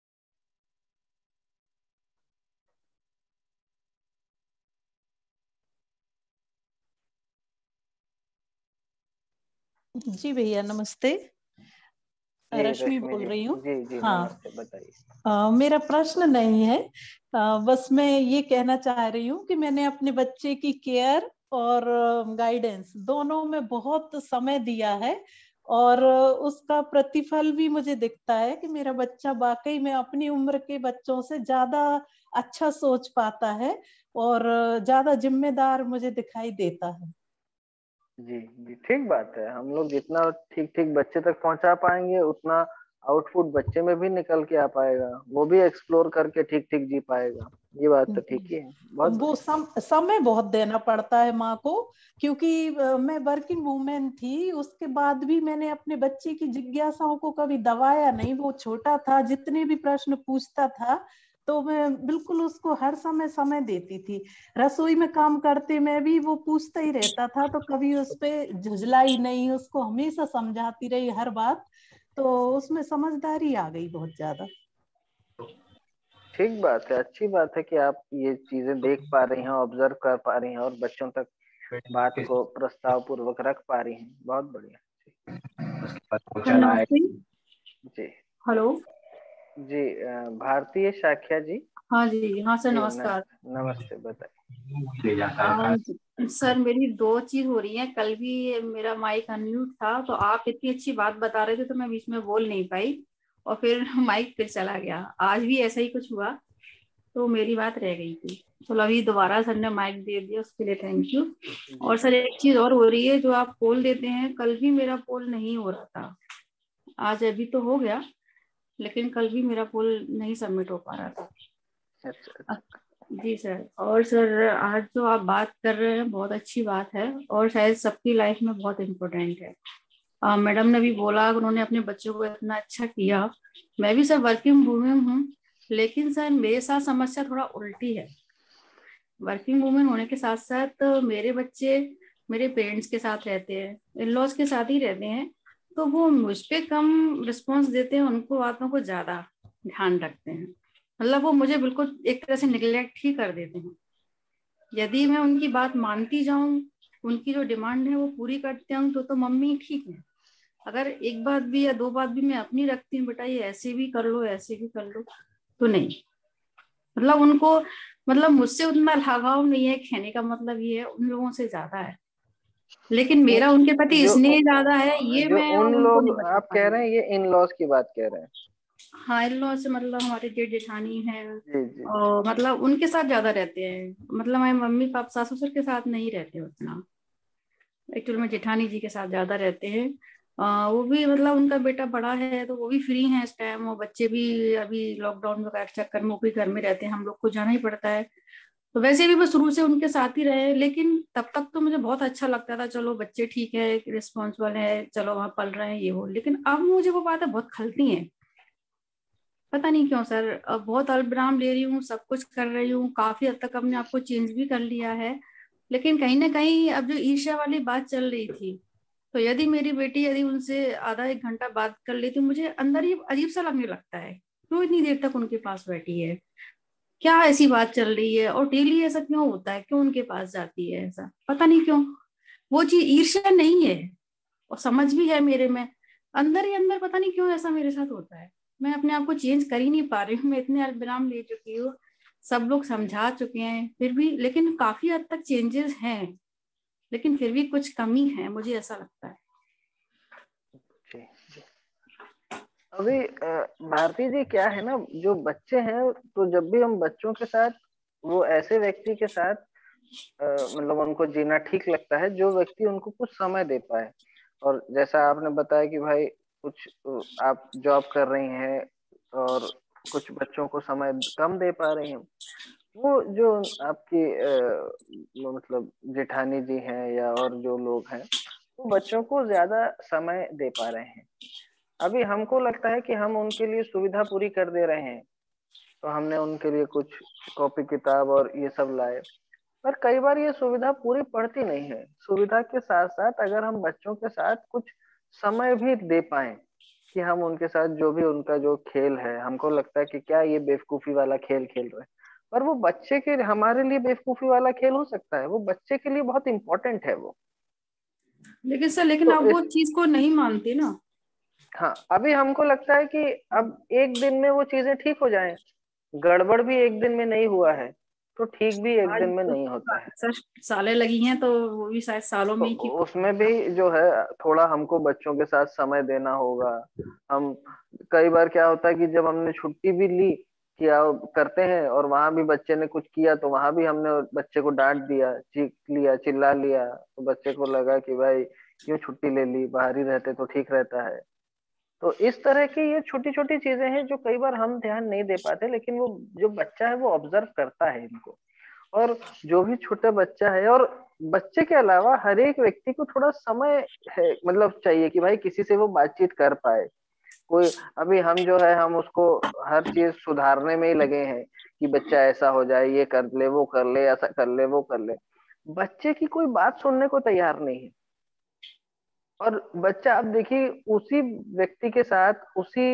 जी भैया नमस्ते, रश्मि बोल रही हूँ। जी जी हाँ, नमस्ते, बताइए। मेरा प्रश्न नहीं है, बस मैं ये कहना चाह रही हूँ कि मैंने अपने बच्चे की केयर और गाइडेंस दोनों में बहुत समय दिया है और उसका प्रतिफल भी मुझे दिखता है कि मेरा बच्चा वाकई में अपनी उम्र के बच्चों से ज्यादा अच्छा सोच पाता है और ज्यादा जिम्मेदार मुझे दिखाई देता है। जी जी, ठीक बात है। हम लोग जितना ठीक ठीक बच्चे तक पहुंचा पाएंगे उतना आउटपुट बच्चे में भी निकल के आ पाएगा, वो भी एक्सप्लोर करके ठीक ठीक जी पाएगा। ये बात तो ठीक ही है, बहुत वो समय बहुत देना पड़ता है माँ को, क्योंकि मैं वर्किंग वूमेन थी, उसके बाद भी मैंने अपने बच्चे की जिज्ञासाओं को कभी दबाया नहीं। वो छोटा था, जितने भी प्रश्न पूछता था तो मैं बिल्कुल उसको हर समय देती थी। रसोई में काम करते में भी वो पूछता ही रहता था, तो कभी उस पे झुझलाई नहीं, उसको हमेशा समझाती रही हर बात, तो उसमें समझदारी आ गई बहुत ज्यादा। ठीक बात है, अच्छी बात है कि आप ये चीजें देख पा रही हैं, ऑब्जर्व कर पा रही हैं और बच्चों तक बात को प्रस्ताव पूर्वक रख पा रही हैं। बहुत बढ़िया। जी हेलो जी, भारतीय शाख्या जी। हाँ जी, हाँ सर नमस्कार। नमस्ते, बताइए। सर मेरी दो चीज हो रही है। कल भी मेरा माइक अनम्यूट था तो आप इतनी अच्छी बात बता रहे थे तो मैं बीच में बोल नहीं पाई और फिर माइक फिर चला गया। आज भी ऐसा ही कुछ हुआ तो मेरी बात रह गई थी, तो अभी दोबारा सर ने माइक दे दिया, उसके लिए थैंक यू। और सर एक चीज और हो रही है, जो आप पोल देते हैं, कल भी मेरा पोल नहीं हो रहा था, आज अभी तो हो गया लेकिन कल भी मेरा पोल नहीं सबमिट हो पा रहा था। अच्छा जी सर। और सर आज जो आप बात कर रहे हैं बहुत अच्छी बात है और शायद सबकी लाइफ में बहुत इम्पोर्टेंट है। मैडम ने भी बोला, उन्होंने अपने बच्चों को इतना अच्छा किया। मैं भी सर वर्किंग वूमेन हूँ, लेकिन सर मेरे साथ समस्या थोड़ा उल्टी है। वर्किंग वूमेन होने के साथ साथ मेरे बच्चे मेरे पेरेंट्स के साथ रहते हैं, इन लॉज के साथ ही रहते हैं, तो वो मुझ पे कम रिस्पॉन्स देते हैं, उनको बातों को ज्यादा ध्यान रखते हैं। मतलब वो मुझे बिल्कुल एक तरह से निगलेक्ट ही कर देते हैं। यदि मैं उनकी बात मानती जाऊं, उनकी जो डिमांड है वो पूरी करते हूँ तो मम्मी ठीक है। अगर एक बात भी या दो बात भी मैं अपनी रखती हूँ, बेटा ये ऐसे भी कर लो ऐसे भी कर लो, तो नहीं। मतलब उनको मतलब मुझसे उतना लगाव नहीं है, कहने का मतलब ये है उन लोगों से ज्यादा है, लेकिन मेरा उनके प्रति स्नेह ज्यादा है। ये जो मैं उन उनको नहीं लोग बता आप कह रहे हैं, ये इन लॉज की बात कह रहे हैं? हाँ, इन लॉ से मतलब हमारे जेठ जेठानी है जी जी। और मतलब उनके साथ ज्यादा रहते हैं। मतलब हमारे मम्मी पापा सास ससुर के साथ नहीं रहते उतना, एक्चुअल में जेठानी जी के साथ ज्यादा रहते हैं। वो भी मतलब उनका बेटा बड़ा है तो वो भी फ्री है इस टाइम, और बच्चे भी अभी लॉकडाउन वगैरह के चक्कर में वो भी घर में रहते हैं, हम लोग को जाना ही पड़ता है। तो वैसे भी मैं शुरू से उनके साथ ही रहे, लेकिन तब तक तो मुझे बहुत अच्छा लगता था, चलो बच्चे ठीक है, रिस्पॉन्सिबल है, चलो वहां पल रहे हैं ये वो। लेकिन अब मुझे वो बातें बहुत खलती हैं, पता नहीं क्यों सर, बहुत अल्पविराम ले रही हूँ, सब कुछ कर रही हूँ, काफी हद तक अपने आप को चेंज भी कर लिया है, लेकिन कहीं ना कहीं अब जो ईर्ष्या वाली बात चल रही थी, तो यदि मेरी बेटी यदि उनसे आधा एक घंटा बात कर ली तो मुझे अंदर ही अजीब सा लगने लगता है, क्यों इतनी देर तक उनके पास बैठी है, क्या ऐसी बात चल रही है, और डेली ऐसा क्यों होता है, क्यों उनके पास जाती है, ऐसा पता नहीं क्यों। वो चीज ईर्ष्या नहीं है, और समझ भी है मेरे में, अंदर ही अंदर पता नहीं क्यों ऐसा मेरे साथ होता है। मैं अपने आप को चेंज कर ही नहीं पा रही हूँ, मैं इतने अल्पविराम ले चुकी हूँ, सब लोग समझा चुके हैं फिर भी, लेकिन काफी हद तक चेंजेस हैं, लेकिन फिर भी कुछ कमी है, मुझे ऐसा लगता है। जी जी। अभी भारती जी क्या है ना, जो बच्चे हैं तो जब भी हम बच्चों के साथ, वो ऐसे व्यक्ति के साथ मतलब उनको जीना ठीक लगता है जो व्यक्ति उनको कुछ समय दे पाए। और जैसा आपने बताया कि भाई कुछ आप जॉब कर रही हैं और कुछ बच्चों को समय कम दे पा रही हैं, वो जो आपकी मतलब जेठानी जी हैं या और जो लोग हैं, वो बच्चों को ज्यादा समय दे पा रहे हैं। अभी हमको लगता है कि हम उनके लिए सुविधा पूरी कर दे रहे हैं, तो हमने उनके लिए कुछ कॉपी किताब और ये सब लाए, पर कई बार ये सुविधा पूरी पड़ती नहीं है। सुविधा के साथ साथ अगर हम बच्चों के साथ कुछ समय भी दे पाए, कि हम उनके साथ जो भी उनका जो खेल है, हमको लगता है कि क्या ये बेवकूफी वाला खेल खेल रहे हैं, पर वो बच्चे के हमारे लिए बेवकूफी वाला खेल हो सकता है, वो बच्चे के लिए बहुत इंपॉर्टेंट है वो। लेकिन सर, लेकिन तो आप वो चीज को नहीं मानते ना। हाँ, अभी हमको लगता है कि अब एक दिन में वो चीजें ठीक हो जाएं। गड़बड़ भी एक दिन में नहीं हुआ है, तो ठीक भी एक आज दिन में तो नहीं होता है। सर सालें लगी हैं, तो वो भी शायद सालों तो में ही ठीक। उसमें भी जो है थोड़ा हमको बच्चों के साथ समय देना होगा। हम कई बार क्या होता है कि जब हमने छुट्टी भी ली, किया करते हैं, और वहां भी बच्चे ने कुछ किया तो वहां भी हमने बच्चे को डांट दिया, चीख लिया, चिल्ला लिया, तो बच्चे को लगा कि भाई क्यों छुट्टी ले ली, बाहर ही रहते तो ठीक रहता है। तो इस तरह की ये छोटी छोटी चीजें हैं जो कई बार हम ध्यान नहीं दे पाते, लेकिन वो जो बच्चा है वो ऑब्जर्व करता है इनको। और जो भी छोटा बच्चा है, और बच्चे के अलावा हर एक व्यक्ति को थोड़ा समय है, मतलब चाहिए कि भाई किसी से वो बातचीत कर पाए। कोई अभी हम जो है हम उसको हर चीज सुधारने में ही लगे हैं कि बच्चा ऐसा हो जाए, ये कर ले, वो कर ले, ऐसा कर ले, वो कर ले। बच्चे की कोई बात सुनने को तैयार नहीं है। और बच्चा आप देखिए उसी व्यक्ति के साथ, उसी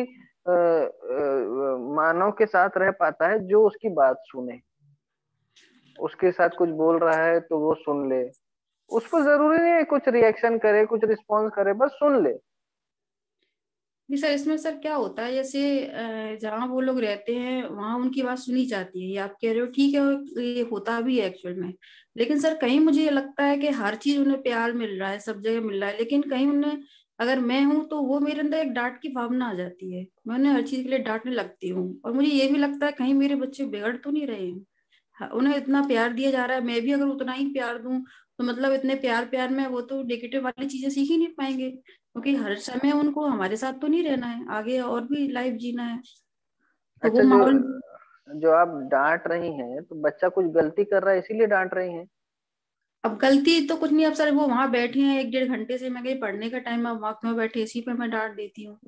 मानव के साथ रह पाता है जो उसकी बात सुने, उसके साथ कुछ बोल रहा है तो वो सुन ले, उसको जरूरी नहीं है कुछ रिएक्शन करे, कुछ रिस्पॉन्स करे, बस सुन ले। जी सर, इसमें सर क्या होता है, जैसे जहाँ वो लोग रहते हैं वहां उनकी बात सुनी जाती है, ये आप कह रहे हो ठीक है, ये होता भी है एक्चुअल में। लेकिन सर कहीं मुझे ये लगता है कि हर चीज उन्हें प्यार मिल रहा है, सब जगह मिल रहा है, लेकिन कहीं उन्हें, अगर मैं हूं तो वो मेरे अंदर एक डांट की भावना आ जाती है, मैं उन्हें हर चीज के लिए डांटने लगती हूँ, और मुझे ये भी लगता है कहीं मेरे बच्चे बिगड़ तो नहीं रहे हैं। हाँ, उन्हें इतना प्यार दिया जा रहा है, मैं भी अगर उतना ही प्यार दूं तो मतलब इतने प्यार प्यार में वो तो नेगेटिव वाली चीजें सीख ही नहीं पाएंगे, क्योंकि हर समय उनको हमारे साथ तो नहीं रहना है, आगे और भी लाइफ जीना है, तो वो अच्छा, जो माहौल। जो आप डांट रही हैं तो बच्चा कुछ गलती कर रहा है इसीलिए डांट रही हैं? अब गलती तो कुछ नहीं, अब सर वो वहां बैठे हैं एक डेढ़ घंटे से, मैं कहीं पढ़ने का टाइम, अब वहां क्यों बैठे, इसी पे मैं डांट देती हूँ।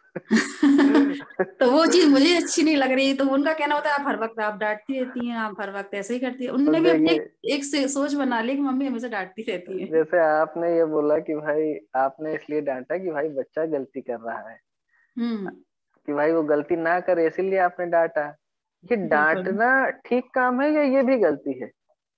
तो वो चीज मुझे अच्छी नहीं लग रही, तो उनका कहना होता है आप हर वक्त आप डांटती रहती हैं, आप हर वक्त ऐसे ही करती है, तो उन्होंने भी अपने देखिए, एक से सोच बना ली कि मम्मी हमेशा डांटती रहती है। जैसे आपने ये बोला कि भाई आपने इसलिए डांटा कि भाई बच्चा गलती कर रहा है, हम्म। कि भाई वो गलती ना करे इसीलिए आपने डांटा। ये बिल्कुल। डांटना ठीक काम है या ये भी गलती है?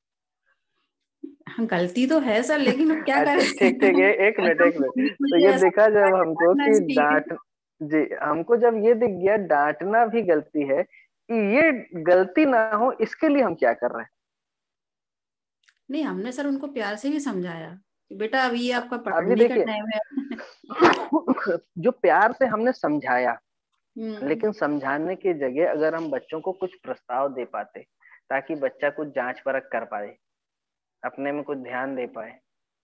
हाँ, गलती तो है सर, लेकिन अब क्या करें। अच्छा ठीक ठीक, एक मिनट। तो मुझे ये ऐसा देखा लगता है जब कि हमको डांटना कि चाहिए। डांट, जी, हमको जब ये दिख गया डांटना भी गलती है, कि ये गलती ना हो इसके लिए हम क्या कर रहे नहीं, हमने सर उनको प्यार से भी समझाया कि बेटा अब ये हैं? आपका अभी पढ़ने का देखिए, टाइम है। जो प्यार से हमने समझाया, हम्म। लेकिन समझाने की जगह अगर हम बच्चों को कुछ प्रस्ताव दे पाते, ताकि बच्चा कुछ जांच परख कर पाए, अपने में कुछ ध्यान दे पाए।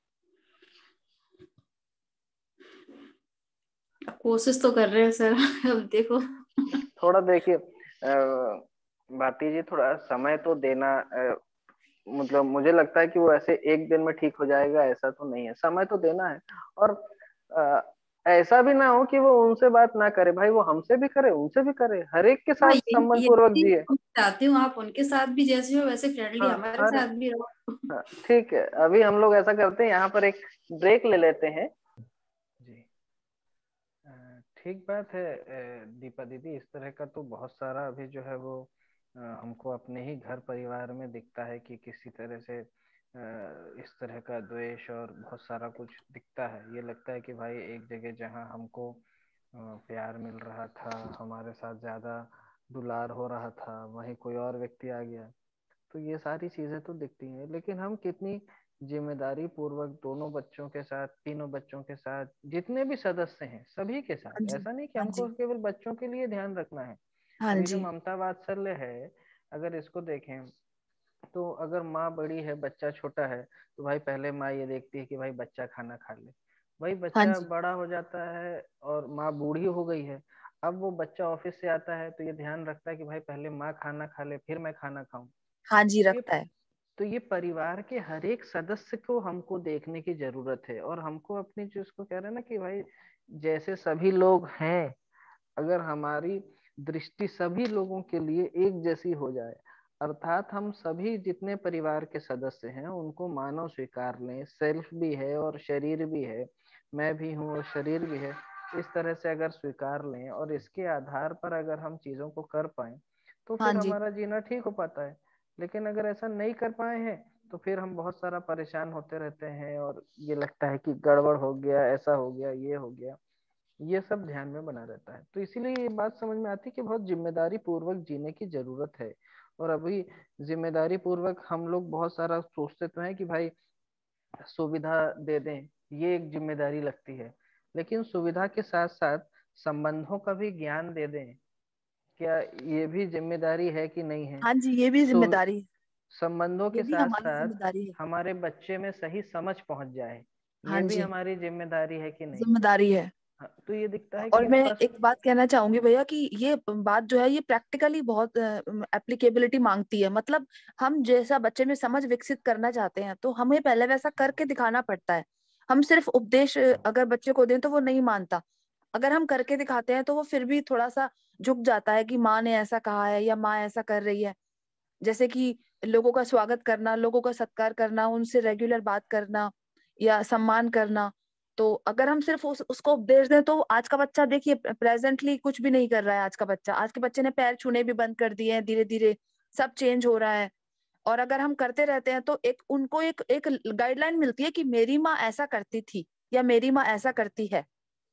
कोशिश तो कर रहे हैं सर। अब देखो। थोड़ा देखिए भारती जी, थोड़ा समय तो देना, मतलब मुझे लगता है कि वो ऐसे एक दिन में ठीक हो जाएगा ऐसा तो नहीं है, समय तो देना है। और अ, ऐसा भी ना हो कि वो उनसे बात ना करे, भाई वो हमसे भी करे उनसे भी करे, हर एक के हाँ, साथ संबंध पूर्वक यही जिए। हम चाहती हूँ, आप उनके साथ भी जैसे हो वैसे फ्रेंडली हाँ हमारे हर साथ भी रहो। हाँ, ठीक है, अभी हम लोग ऐसा करते हैं, यहाँ पर एक ब्रेक ले लेते हैं जी। ठीक बात है दीपा दीदी, इस तरह का तो बहुत सारा अभी जो है वो हमको अपने ही घर परिवार में दिखता है कि किसी तरह से इस तरह का द्वेष और बहुत सारा कुछ दिखता है। ये लगता है कि भाई एक जगह जहाँ हमको प्यार मिल रहा था, हमारे साथ ज्यादा दुलार हो रहा था, वहीं कोई और व्यक्ति आ गया। तो ये सारी चीजें तो दिखती हैं, लेकिन हम कितनी जिम्मेदारी पूर्वक दोनों बच्चों के साथ, तीनों बच्चों के साथ, जितने भी सदस्य हैं सभी के हाँ साथ, जी, ऐसा नहीं कि हाँ हमको जी, केवल बच्चों के लिए ध्यान रखना है। हाँ अभी जो जी, ममता वात्सल्य है, अगर इसको देखें तो अगर माँ बड़ी है बच्चा छोटा है, तो भाई पहले माँ ये देखती है कि भाई बच्चा खाना खा ले। भाई हाँ बच्चा जी, बड़ा हो जाता है और माँ बूढ़ी हो गई है, अब वो बच्चा ऑफिस से आता है तो ये ध्यान रखता है कि भाई पहले माँ खाना खा ले फिर मैं खाना खाऊं। हाँ जी, ये रखता है। तो ये परिवार के हर एक सदस्य को हमको देखने की जरूरत है, और हमको अपनी जो इसको कह रहे हैं ना कि भाई जैसे सभी लोग हैं, अगर हमारी दृष्टि सभी लोगों के लिए एक जैसी हो जाए, अर्थात हम सभी जितने परिवार के सदस्य हैं उनको मानव स्वीकार लें, सेल्फ भी है और शरीर भी है, मैं भी हूँ और शरीर भी है, इस तरह से अगर स्वीकार लें और इसके आधार पर अगर हम चीजों को कर पाए तो हाँ फिर जी, हमारा जीना ठीक हो पाता है। लेकिन अगर ऐसा नहीं कर पाए हैं तो फिर हम बहुत सारा परेशान होते रहते हैं, और ये लगता है कि गड़बड़ हो गया, ऐसा हो गया, ये हो गया, ये सब ध्यान में बना रहता है। तो इसीलिए ये बात समझ में आती है कि बहुत जिम्मेदारी पूर्वक जीने की जरूरत है। और अभी जिम्मेदारी पूर्वक हम लोग बहुत सारा सोचते तो हैं कि भाई सुविधा दे दें, ये एक जिम्मेदारी लगती है, लेकिन सुविधा के साथ साथ संबंधों का भी ज्ञान दे दें, क्या ये भी जिम्मेदारी है कि नहीं है? हाँ जी, ये भी सु जिम्मेदारी है, संबंधों ये के भी साथ हमारी साथ जिम्मेदारी है। हमारे बच्चे में सही समझ पहुंच जाए, हाँ ये भी जी, हमारी जिम्मेदारी है कि नहीं? जिम्मेदारी है। हाँ, तो ये दिखता है और कि मैं फर्स्ट एक बात कहना चाहूंगी भैया कि ये बात जो है ये प्रैक्टिकली बहुत एप्लीकेबिलिटी मांगती है। मतलब हम जैसा बच्चे में समझ विकसित करना चाहते हैं तो हमें पहले वैसा करके दिखाना पड़ता है। हम सिर्फ उपदेश अगर बच्चे को दें तो वो नहीं मानता। अगर हम करके दिखाते हैं तो वो फिर भी थोड़ा सा झुक जाता है कि माँ ने ऐसा कहा है या माँ ऐसा कर रही है। जैसे कि लोगों का स्वागत करना, लोगों का सत्कार करना, उनसे रेगुलर बात करना या सम्मान करना। तो अगर हम सिर्फ उसको उपदेश दें तो आज का बच्चा देखिए प्रेजेंटली कुछ भी नहीं कर रहा है। आज का बच्चा, आज के बच्चे ने पैर छूने भी बंद कर दिए हैं, धीरे धीरे सब चेंज हो रहा है। और अगर हम करते रहते हैं तो एक उनको एक एक गाइडलाइन मिलती है कि मेरी माँ ऐसा करती थी या मेरी माँ ऐसा करती है।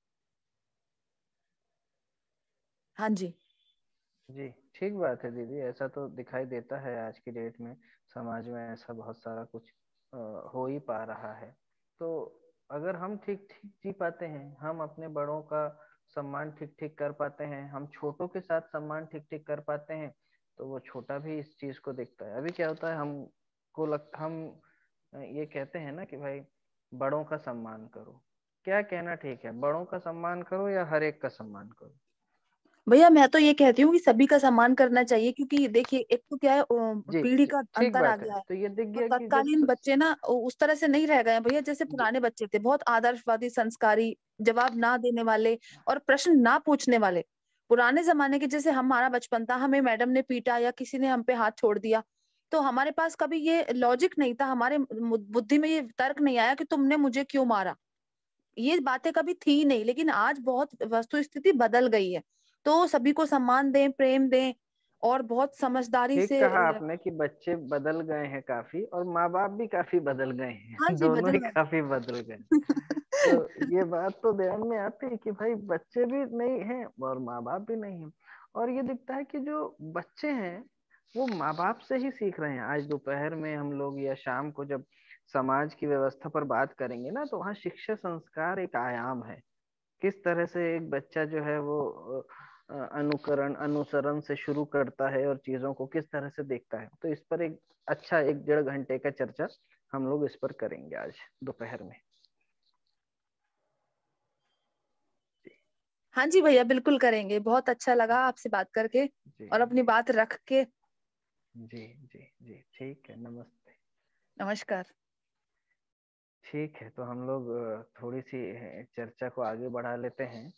हाँ जी, जी, ठीक बात है दीदी, ऐसा तो दिखाई देता है आज की डेट में, समाज में ऐसा बहुत सारा कुछ हो ही पा रहा है। तो अगर हम ठीक ठीक जी पाते हैं, हम अपने बड़ों का सम्मान ठीक ठीक कर पाते हैं, हम छोटों के साथ सम्मान ठीक ठीक कर पाते हैं, तो वो छोटा भी इस चीज को देखता है। अभी क्या होता है, हमको लगता हम ये कहते हैं ना कि भाई बड़ों का सम्मान करो, क्या कहना ठीक है, बड़ों का सम्मान करो या हर एक का सम्मान करो? भैया मैं तो ये कहती हूँ कि सभी का सम्मान करना चाहिए। क्योंकि देखिए एक तो क्या है जी पीढ़ी जी, का ठीक अंतर आ बात है, गया है। तो ये दिख तो गया कि जब तत्कालीन बच्चे ना उस तरह से नहीं रह गए हैं भैया जैसे जी पुराने बच्चे थे, बहुत आदर्शवादी, संस्कारी, जवाब ना देने वाले और प्रश्न ना पूछने वाले। पुराने जमाने के जैसे हमारा बचपन था, हमें मैडम ने पीटा या किसी ने हम पे हाथ छोड़ दिया तो हमारे पास कभी ये लॉजिक नहीं था, हमारे बुद्धि में ये तर्क नहीं आया कि तुमने मुझे क्यों मारा। ये बातें कभी थी नहीं। लेकिन आज बहुत वस्तु स्थिति बदल गई है। तो सभी को सम्मान दें, प्रेम दें और बहुत समझदारी ठीक से कहा आपने कि बच्चे बदल गए हैं काफी, और माँ बाप भी काफी बदल गए हाँ हैं जी, दोनों बदल ही गए। काफी बदल गए। तो ये बात तो ध्यान में आती है कि भाई बच्चे भी नहीं हैं और माँ बाप भी नहीं हैं। और ये दिखता है कि जो बच्चे हैं वो माँ बाप से ही सीख रहे हैं। आज दोपहर में हम लोग या शाम को जब समाज की व्यवस्था पर बात करेंगे ना, तो वहाँ शिक्षा संस्कार एक आयाम है, किस तरह से एक बच्चा जो है वो अनुकरण अनुसरण से शुरू करता है और चीजों को किस तरह से देखता है। तो इस पर एक अच्छा 1-1.5 घंटे का चर्चा हम लोग इस पर करेंगे आज दोपहर में। हाँ जी भैया, बिल्कुल करेंगे। बहुत अच्छा लगा आपसे बात करके जी और अपनी जी बात रख के। जी जी जी, ठीक है, नमस्ते। नमस्कार। ठीक है, तो हम लोग थोड़ी सी चर्चा को आगे बढ़ा लेते हैं।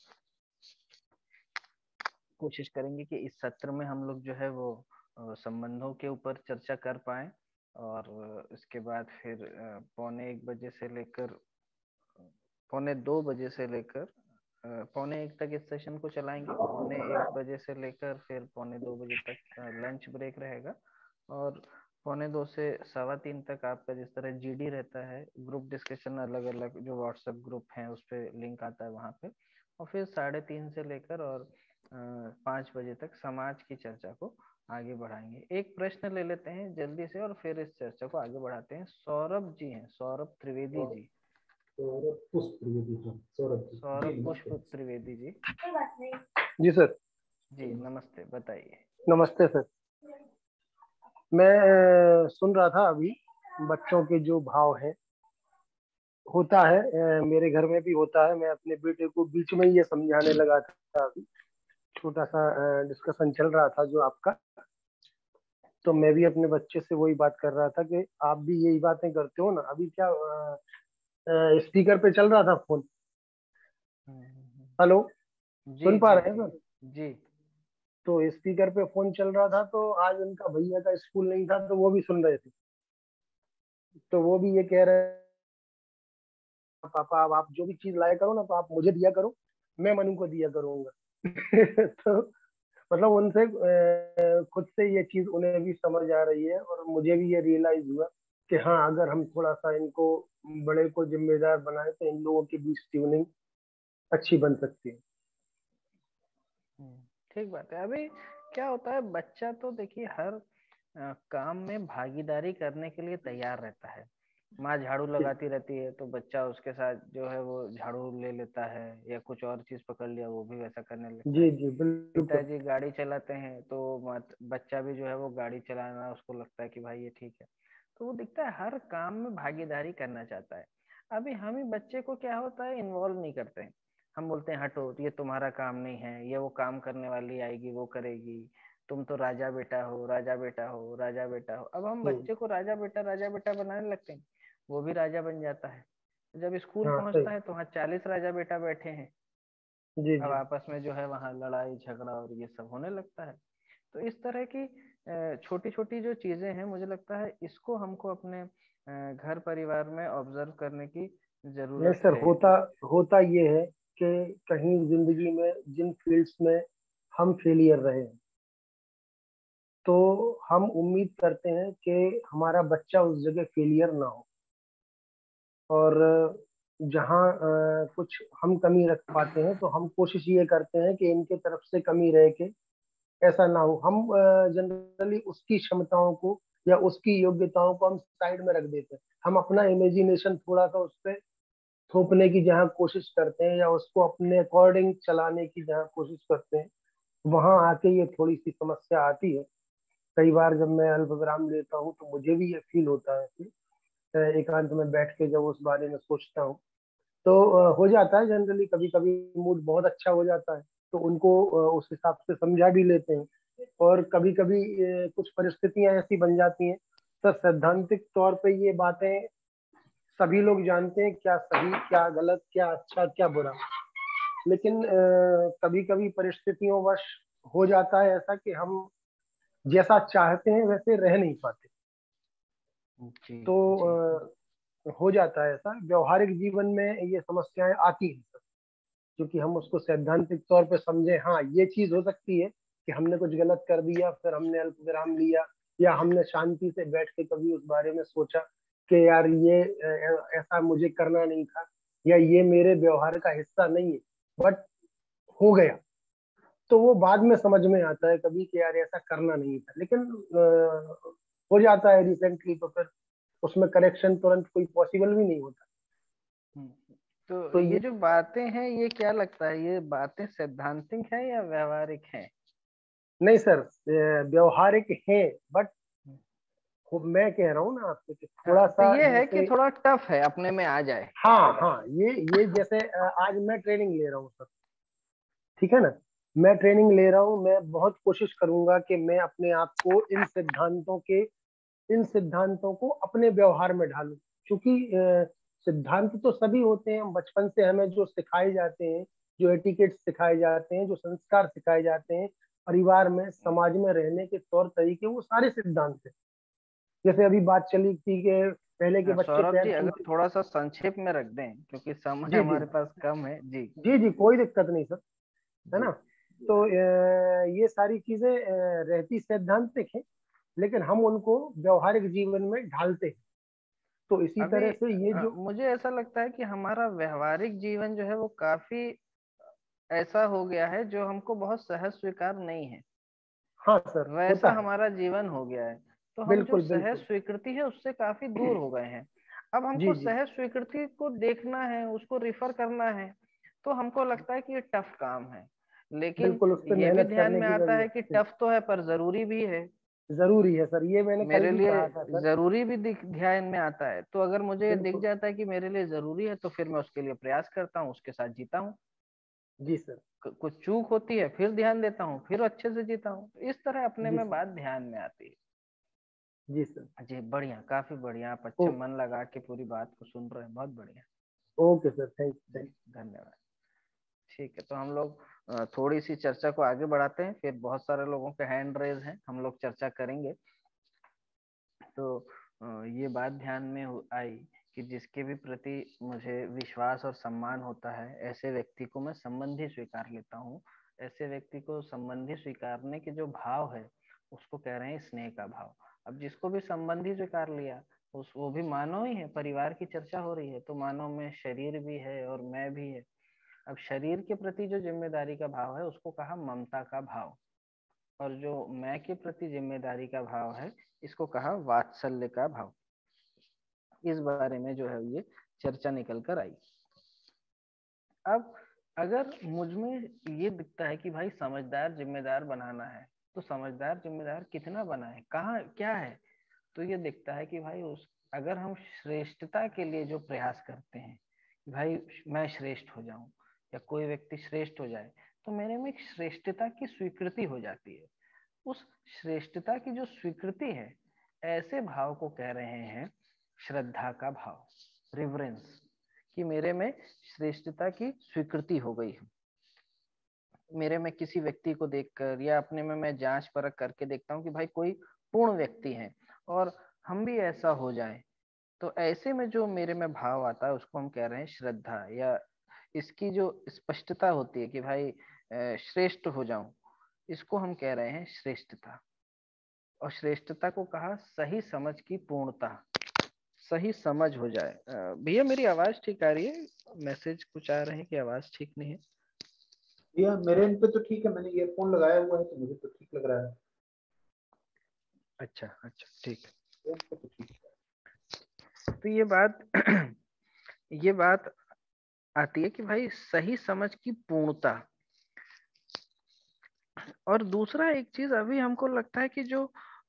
कोशिश करेंगे कि इस सत्र में हम लोग जो है वो संबंधों के ऊपर चर्चा कर पाए, और इसके बाद फिर पौने 1 बजे से लेकर पौने 2 बजे से लेकर पौने 1 तक इस सेशन को चलाएंगे। पौने 1 बजे से लेकर फिर पौने 2 बजे तक लंच ब्रेक रहेगा, और पौने 2 से 2:15 तक आपका जिस तरह जीडी रहता है, ग्रुप डिस्कशन, अलग अलग जो व्हाट्सएप ग्रुप हैं उस पर लिंक आता है वहां पे, और फिर 3:30 से लेकर और 5 बजे तक समाज की चर्चा को आगे बढ़ाएंगे। एक प्रश्न ले लेते हैं जल्दी से और फिर इस चर्चा को आगे बढ़ाते हैं। सौरभ जी हैं, सौरभ त्रिवेदी जी। सौरभ पुष्प त्रिवेदी जी। सौरभ पुष्प त्रिवेदी जी। जी सर। जी नमस्ते, बताइए। नमस्ते सर। मैं सुन रहा था अभी बच्चों के जो भाव है, होता है मेरे घर में भी होता है। मैं अपने बेटे को बीच में ये समझाने लगा था, अभी छोटा सा डिस्कशन चल रहा था जो आपका, तो मैं भी अपने बच्चे से वही बात कर रहा था कि आप भी यही बातें करते हो ना। अभी क्या स्पीकर पे चल रहा था फोन। हेलो, सुन पा रहे हैं सर? जी। तो स्पीकर पे फोन चल रहा था, तो आज उनका भैया का स्कूल नहीं था, तो वो भी सुन रहे थे। तो वो भी ये कह रहे हैं, पापा अब आप जो भी चीज लाया करो ना, तो आप मुझे दिया करो, मैं मनु को दिया करूंगा। तो मतलब उनसे खुद से ये चीज उन्हें भी समझ आ रही है, और मुझे भी ये रियलाइज हुआ कि हाँ, अगर हम थोड़ा सा इनको, बड़े को जिम्मेदार बनाए, तो इन लोगों के बीच ट्यूनिंग अच्छी बन सकती है। ठीक बात है। अभी क्या होता है, बच्चा तो देखिए हर काम में भागीदारी करने के लिए तैयार रहता है। माँ झाड़ू लगाती रहती है तो बच्चा उसके साथ जो है वो झाड़ू ले लेता है, या कुछ और चीज पकड़ लिया वो भी वैसा करने लगता जी है। जी बिल्कुल। पिताजी गाड़ी चलाते हैं तो बच्चा भी जो है वो गाड़ी चलाना उसको लगता है कि भाई ये ठीक है, तो वो दिखता है हर काम में भागीदारी करना चाहता है। अभी हम ही बच्चे को क्या होता है, इन्वॉल्व नहीं करते हैं। हम बोलते हैं हटो, ये तुम्हारा काम नहीं है, ये वो काम करने वाली आएगी वो करेगी, तुम तो राजा बेटा हो, राजा बेटा हो, राजा बेटा हो। अब हम बच्चे को राजा बेटा बनाने लगते हैं, वो भी राजा बन जाता है। जब स्कूल हाँ, पहुंचता है तो वहाँ 40 राजा बेटा बैठे हैं। जी अब जी। आपस में जो है वहाँ लड़ाई झगड़ा और ये सब होने लगता है। तो इस तरह की छोटी छोटी जो चीजें हैं, मुझे लगता है इसको हमको अपने घर परिवार में ऑब्जर्व करने की नहीं जरूरत सर, है। होता ये है कि कहीं जिंदगी में जिन फील्ड्स में हम फेलियर रहे हैं, तो हम उम्मीद करते हैं कि हमारा बच्चा उस जगह फेलियर ना हो, और जहाँ कुछ हम कमी रख पाते हैं, तो हम कोशिश ये करते हैं कि इनके तरफ से कमी रह के ऐसा ना हो। हम जनरली उसकी क्षमताओं को या उसकी योग्यताओं को हम साइड में रख देते हैं। हम अपना इमेजिनेशन थोड़ा सा उस पर थोपने की जहाँ कोशिश करते हैं, या उसको अपने अकॉर्डिंग चलाने की जहाँ कोशिश करते हैं, वहां आके ये थोड़ी सी समस्या आती है। कई बार जब मैं अल्प विराम लेता हूँ, तो मुझे भी ये फील होता है कि एकांत में बैठ के जब उस बारे में सोचता हूँ, तो हो जाता है जनरली, कभी कभी मूड बहुत अच्छा हो जाता है, तो उनको उस हिसाब से समझा भी लेते हैं। और कभी कभी कुछ परिस्थितियां ऐसी बन जाती हैं, तो सैद्धांतिक तौर पे ये बातें सभी लोग जानते हैं, क्या सही क्या गलत, क्या अच्छा क्या बुरा, लेकिन कभी कभी परिस्थितियों वश हो जाता है ऐसा कि हम जैसा चाहते हैं वैसे रह नहीं पाते। तो हो जाता है ऐसा, व्यवहारिक जीवन में ये समस्याएं आती हैं, क्योंकि हम उसको सैद्धांतिक तौर पे समझे, हाँ ये चीज हो सकती है कि हमने कुछ गलत कर दिया, फिर हमने अल्प विराम लिया, या हमने शांति से बैठ के कभी उस बारे में सोचा कि यार ये ऐसा मुझे करना नहीं था, या ये मेरे व्यवहार का हिस्सा नहीं है, बट हो गया। तो वो बाद में समझ में आता है कभी कि यार ऐसा करना नहीं था, लेकिन हो जाता है रिसेंटली, तो फिर उसमें करेक्शन तुरंत कोई पॉसिबल भी नहीं होता। तो ये जो बातें हैं, ये क्या लगता है, ये बातें सैद्धांतिक है या व्यवहारिक है? नहीं सर, व्यवहारिक है, बट मैं कह रहा हूँ ना आपको कि थोड़ा तो सा ये है कि थोड़ा टफ है, अपने में आ जाए। हाँ हाँ, ये जैसे आज मैं ट्रेनिंग ले रहा हूँ सर, ठीक है ना, मैं ट्रेनिंग ले रहा हूँ, मैं बहुत कोशिश करूंगा कि मैं अपने आप को इन सिद्धांतों को अपने व्यवहार में ढालूं, क्योंकि सिद्धांत तो सभी होते हैं, बचपन से हमें जो सिखाए जाते हैं, जो एटिकेट सिखाए जाते हैं, जो संस्कार सिखाए जाते हैं परिवार में, समाज में रहने के तौर तरीके, वो सारे सिद्धांत है। जैसे अभी बात चली थी कि पहले के बच्चे सौरभ पैर जी, अगर छूते। थोड़ा सा संक्षेप में रख दें क्योंकि समय जी जी हमारे पास कम है जी। जी जी, कोई दिक्कत नहीं सर, है जी ना। तो ये सारी चीजें रहती सैद्धांतिक है, लेकिन हम उनको व्यवहारिक जीवन में ढालते हैं। तो इसी अभी तरह से ये जो मुझे ऐसा लगता है कि हमारा व्यवहारिक जीवन जो है वो काफी ऐसा हो गया है जो हमको बहुत सहज स्वीकार नहीं है, हाँ सर, वैसा होता है, हमारा जीवन हो गया है। तो हम जो बिल्कुल सहज बिल्कुल। स्वीकृति है उससे काफी दूर हो गए हैं। अब जी हमको जी, सहज स्वीकृति को देखना है, उसको रिफर करना है, तो हमको लगता है कि ये टफ काम है। लेकिन बिल्कुल उस पर ये भी मेहनत ध्यान करने में की आता है जरूरत कि है। टफ तो है पर जरूरी भी है। जरूरी है सर, ये मैंने कल मेरे भी लिए कहा था सर। जरूरी भी ध्यान में आता है, तो अगर मुझे ये दिख बिल्कुल, जाता है कि मेरे लिए जरूरी है तो फिर मैं उसके लिए प्रयास करता हूँ, उसके साथ जीता हूँ। जी सर। कुछ चूक होती है फिर ध्यान देता हूँ, फिर अच्छे से जीता हूँ। तो इस तरह अपने जी में सर। बात ध्यान में आती जी सर। है। जी बढ़िया, काफी बढ़िया, आप ओ अच्छे मन लगा के पूरी बात को सुन रहे हैं, बहुत बढ़िया। ओके सर, थैंक जी थैंक। धन्यवाद। ठीक है, तो हम लोग थोड़ी सी चर्चा को आगे बढ़ाते हैं, फिर बहुत सारे लोगों के हैंड रेज हैं, हम लोग चर्चा करेंगे। तो ये बात ध्यान में आई कि जिसके भी प्रति मुझे विश्वास और सम्मान होता है, ऐसे व्यक्ति को मैं संबंधी स्वीकार लेता हूँ। ऐसे व्यक्ति को संबंधी स्वीकारने के जो भाव है उसको कह रहे हैं स्नेह का भाव। अब जिसको भी संबंधी स्वीकार लिया, उस वो भी मानव ही है, परिवार की चर्चा हो रही है तो मानव में शरीर भी है और मैं भी है। अब शरीर के प्रति जो जिम्मेदारी का भाव है उसको कहा ममता का भाव, और जो मैं के प्रति जिम्मेदारी का भाव है इसको कहा वात्सल्य का भाव। इस बारे में जो है ये चर्चा निकल कर आई। अब अगर मुझ में ये दिखता है कि भाई समझदार जिम्मेदार बनाना है, तो समझदार जिम्मेदार कितना बनाए, कहाँ क्या है, तो ये दिखता है कि भाई उस अगर हम श्रेष्ठता के लिए जो प्रयास करते हैं कि भाई मैं श्रेष्ठ हो जाऊं या कोई व्यक्ति श्रेष्ठ हो जाए, तो मेरे में एक श्रेष्ठता की स्वीकृति हो जाती है। उस श्रेष्ठता की जो स्वीकृति है, ऐसे भाव को कह रहे हैं श्रद्धा का भाव, रिवरेंस, कि मेरे में श्रेष्ठता की स्वीकृति हो गई है। मेरे में किसी व्यक्ति को देखकर या अपने में मैं जांच परख करके देखता हूँ कि भाई कोई पूर्ण व्यक्ति है और हम भी ऐसा हो जाए, तो ऐसे में जो मेरे में भाव आता है उसको हम कह रहे हैं श्रद्धा, या इसकी जो स्पष्टता होती है कि भाई श्रेष्ठ हो जाऊं, इसको हम कह रहे हैं श्रेष्ठता। और श्रेष्ठता को कहा सही समझ की पूर्णता, सही समझ हो जाए। भैया मेरी आवाज ठीक आ रही है? मैसेज कुछ आ रहे हैं कि आवाज ठीक नहीं है? भैया मेरे इन पे तो ठीक है, मैंने ईयरफोन लगाया हुआ है तो मुझे तो ठीक लग रहा है। अच्छा अच्छा, ठीक है। इन पे तो ठीक है। तो ये बात आती है कि भाई सही समझ की पूर्णता। और दूसरा एक चीज अभी हमको लगता है कि जो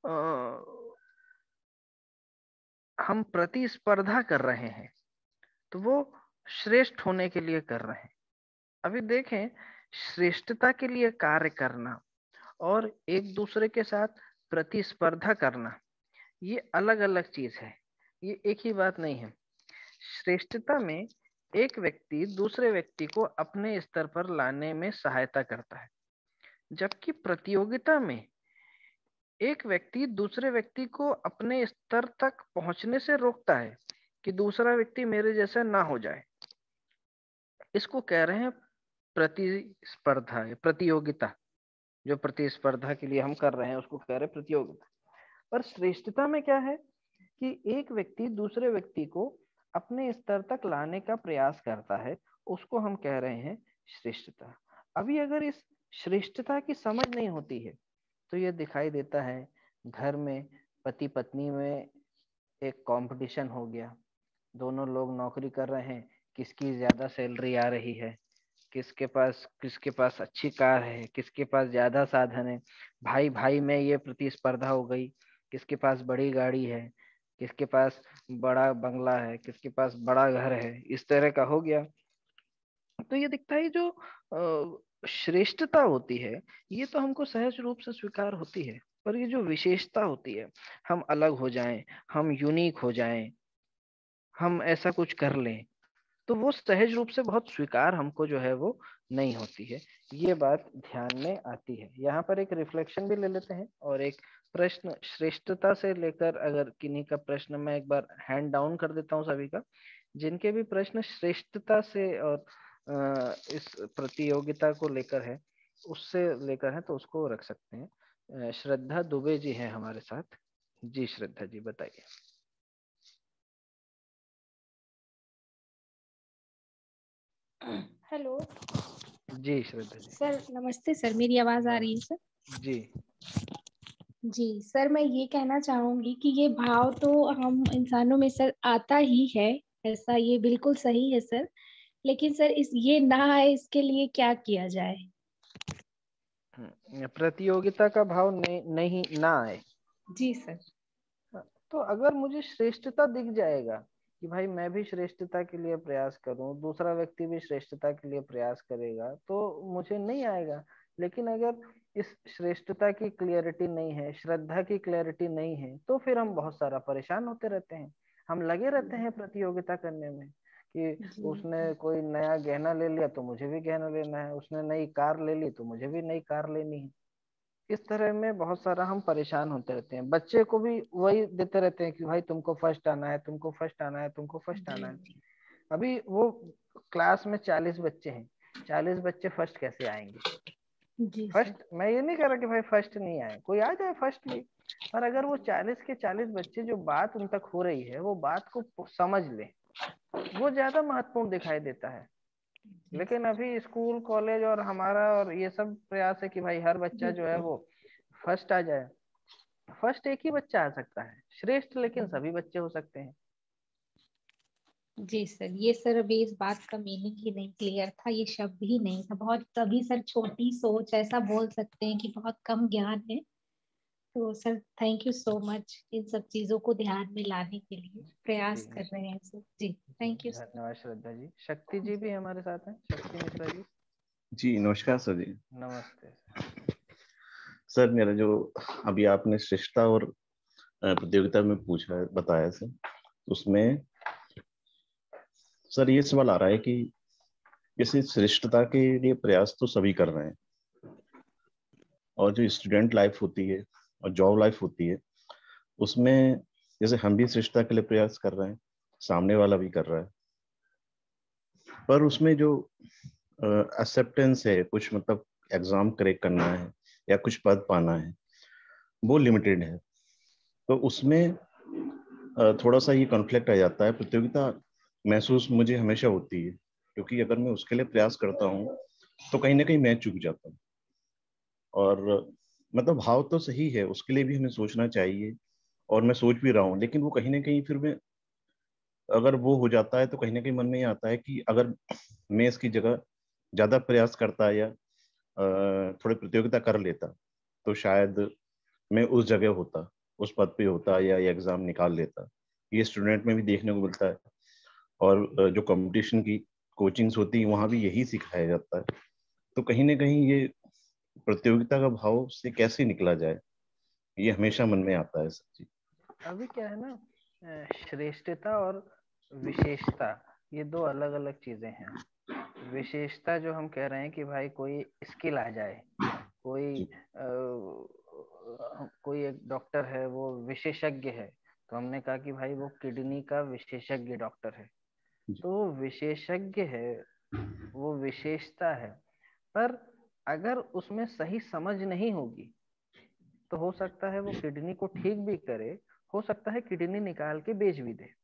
हम प्रतिस्पर्धा कर रहे हैं तो वो श्रेष्ठ होने के लिए कर रहे हैं। अभी देखें, श्रेष्ठता के लिए कार्य करना और एक दूसरे के साथ प्रतिस्पर्धा करना, ये अलग अलग चीज है, ये एक ही बात नहीं है। श्रेष्ठता में एक व्यक्ति दूसरे व्यक्ति को अपने स्तर पर लाने में सहायता करता है, जबकि प्रतियोगिता में एक व्यक्ति दूसरे व्यक्ति को अपने स्तर तक पहुंचने से रोकता है कि दूसरा व्यक्ति मेरे जैसा ना हो जाए। इसको कह रहे हैं प्रतिस्पर्धा या प्रतियोगिता। जो प्रतिस्पर्धा के लिए हम कर रहे हैं उसको कह रहे हैं प्रतियोगिता। पर श्रेष्ठता में क्या है कि एक व्यक्ति दूसरे व्यक्ति को अपने स्तर तक लाने का प्रयास करता है, उसको हम कह रहे हैं श्रेष्ठता। अभी अगर इस श्रेष्ठता की समझ नहीं होती है तो ये दिखाई देता है घर में पति पत्नी में एक कंपटीशन हो गया, दोनों लोग नौकरी कर रहे हैं, किसकी ज्यादा सैलरी आ रही है, किसके पास अच्छी कार है, किसके पास ज्यादा साधन है। भाई भाई में ये प्रतिस्पर्धा हो गई, किसके पास बड़ी गाड़ी है, किसके पास बड़ा बंगला है, किसके पास बड़ा घर है, इस तरह का हो गया। तो ये दिखता है जो श्रेष्ठता होती है ये तो हमको सहज रूप से स्वीकार होती है, पर ये जो विशेषता होती है, हम अलग हो जाएं, हम यूनिक हो जाएं, हम ऐसा कुछ कर लें, तो वो सहज रूप से बहुत स्वीकार हमको जो है वो नहीं होती है। ये बात ध्यान में आती है। यहाँ पर एक रिफ्लेक्शन भी ले लेते हैं और एक प्रश्न श्रेष्ठता से लेकर, अगर किन्हीं का प्रश्न, मैं एक बार हैंड डाउन कर देता हूँ सभी का, जिनके भी प्रश्न श्रेष्ठता से और इस प्रतियोगिता को लेकर है, उससे लेकर है, तो उसको रख सकते हैं। श्रद्धा दुबे जी हैं हमारे साथ। जी श्रद्धा जी बताइए। हेलो जी श्रद्धा जी। सर, नमस्ते सर, मेरी आवाज आ रही है सर? जी जी सर, मैं ये कहना चाहूंगी कि ये भाव तो हम इंसानों में सर आता ही है, ऐसा ये बिल्कुल सही है सर। लेकिन सर इस ये ना आए, इसके लिए क्या किया जाए? प्रतियोगिता का भाव नहीं ना आए। जी सर। तो अगर मुझे श्रेष्ठता दिख जाएगा कि भाई मैं भी श्रेष्ठता के लिए प्रयास करूं, दूसरा व्यक्ति भी श्रेष्ठता के लिए प्रयास करेगा, तो मुझे नहीं आएगा। लेकिन अगर इस श्रेष्ठता की क्लियरिटी नहीं है, श्रद्धा की क्लियरिटी नहीं है, तो फिर हम बहुत सारा परेशान होते रहते हैं। हम लगे रहते हैं प्रतियोगिता करने में कि उसने कोई नया गहना ले लिया तो मुझे भी गहना लेना है, उसने नई कार ले ली तो मुझे भी नई कार लेनी है। इस तरह में बहुत सारा हम परेशान होते रहते हैं। बच्चे को भी वही देते रहते हैं कि भाई तुमको फर्स्ट आना है, तुमको फर्स्ट आना है, तुमको फर्स्ट आना है। अभी वो क्लास में 40 बच्चे हैं, 40 बच्चे फर्स्ट कैसे आएंगे? फर्स्ट, मैं ये नहीं कह रहा कि भाई फर्स्ट नहीं आए, कोई आ जाए फर्स्ट भी, पर अगर वो 40 के 40 बच्चे जो बात उन तक हो रही है वो बात को समझ ले, वो ज्यादा महत्वपूर्ण दिखाई देता है। लेकिन अभी स्कूल कॉलेज और हमारा और ये सब प्रयास है कि भाई हर बच्चा जो है वो फर्स्ट आ जाए। फर्स्ट एक ही बच्चा आ सकता है, श्रेष्ठ लेकिन सभी बच्चे हो सकते हैं। जी सर, ये सर अभी इस बात का मीनिंग ही नहीं क्लियर था, ये शब्द ही नहीं था। बहुत तभी सर छोटी सोच ऐसा बोल सकते हैं कि बहुत कम ज्ञान है। तो sir thank you so much इन सब चीजों को ध्यान में लाने के लिए प्रयास कर रहे हैं सर। Ji thank you. धन्यवाद श्रद्धा जी। शक्ति जी भी हमारे साथ हैं, शक्ति मिश्रा जी। जी नमस्कार सर जी। नमस्ते सर, मेरा जो अभी आपने श्रेष्ठता और प्रतियोगिता में पूछा बताया सर, उसमें सर ये सवाल आ रहा है कि जैसे श्रेष्ठता के लिए प्रयास तो सभी कर रहे हैं, और जो स्टूडेंट लाइफ होती है और जॉब लाइफ होती है, उसमें जैसे हम भी श्रेष्ठता के लिए प्रयास कर रहे हैं, सामने वाला भी कर रहा है, पर उसमें जो एक्सेप्टेंस है, कुछ मतलब एग्जाम क्रैक करना है या कुछ पद पाना है, वो लिमिटेड है। तो उसमें थोड़ा सा ये कॉन्फ्लिक्ट आ जाता है। प्रतियोगिता महसूस मुझे हमेशा होती है, क्योंकि अगर मैं उसके लिए प्रयास करता हूँ तो कहीं ना कहीं मैं चूक जाता हूँ। और मतलब भाव तो सही है, उसके लिए भी हमें सोचना चाहिए, और मैं सोच भी रहा हूँ, लेकिन वो कहीं ना कहीं फिर मैं, अगर वो हो जाता है तो कहीं ना कहीं मन में ये आता है कि अगर मैं इसकी जगह ज्यादा प्रयास करता या थोड़ी प्रतियोगिता कर लेता, तो शायद मैं उस जगह होता, उस पद पे होता, या ये एग्जाम निकाल लेता। ये स्टूडेंट में भी देखने को मिलता है, और जो कंपटीशन की कोचिंग्स होती है वहाँ भी यही सिखाया जाता है। तो कहीं ना कहीं ये प्रतियोगिता का भाव से कैसे निकला जाए, ये हमेशा मन में आता है सर जी। अभी क्या है ना, श्रेष्ठता और विशेषता ये दो अलग अलग चीजें हैं। विशेषता जो हम कह रहे हैं कि भाई कोई स्किल आ जाए, कोई एक डॉक्टर है वो विशेषज्ञ है, तो हमने कहा कि भाई वो किडनी का विशेषज्ञ डॉक्टर है, तो वो विशेषज्ञ है, वो विशेषता है। पर अगर उसमें सही समझ नहीं होगी तो हो सकता है वो किडनी को ठीक भी करे, हो सकता है किडनी निकाल के बेच भी दे।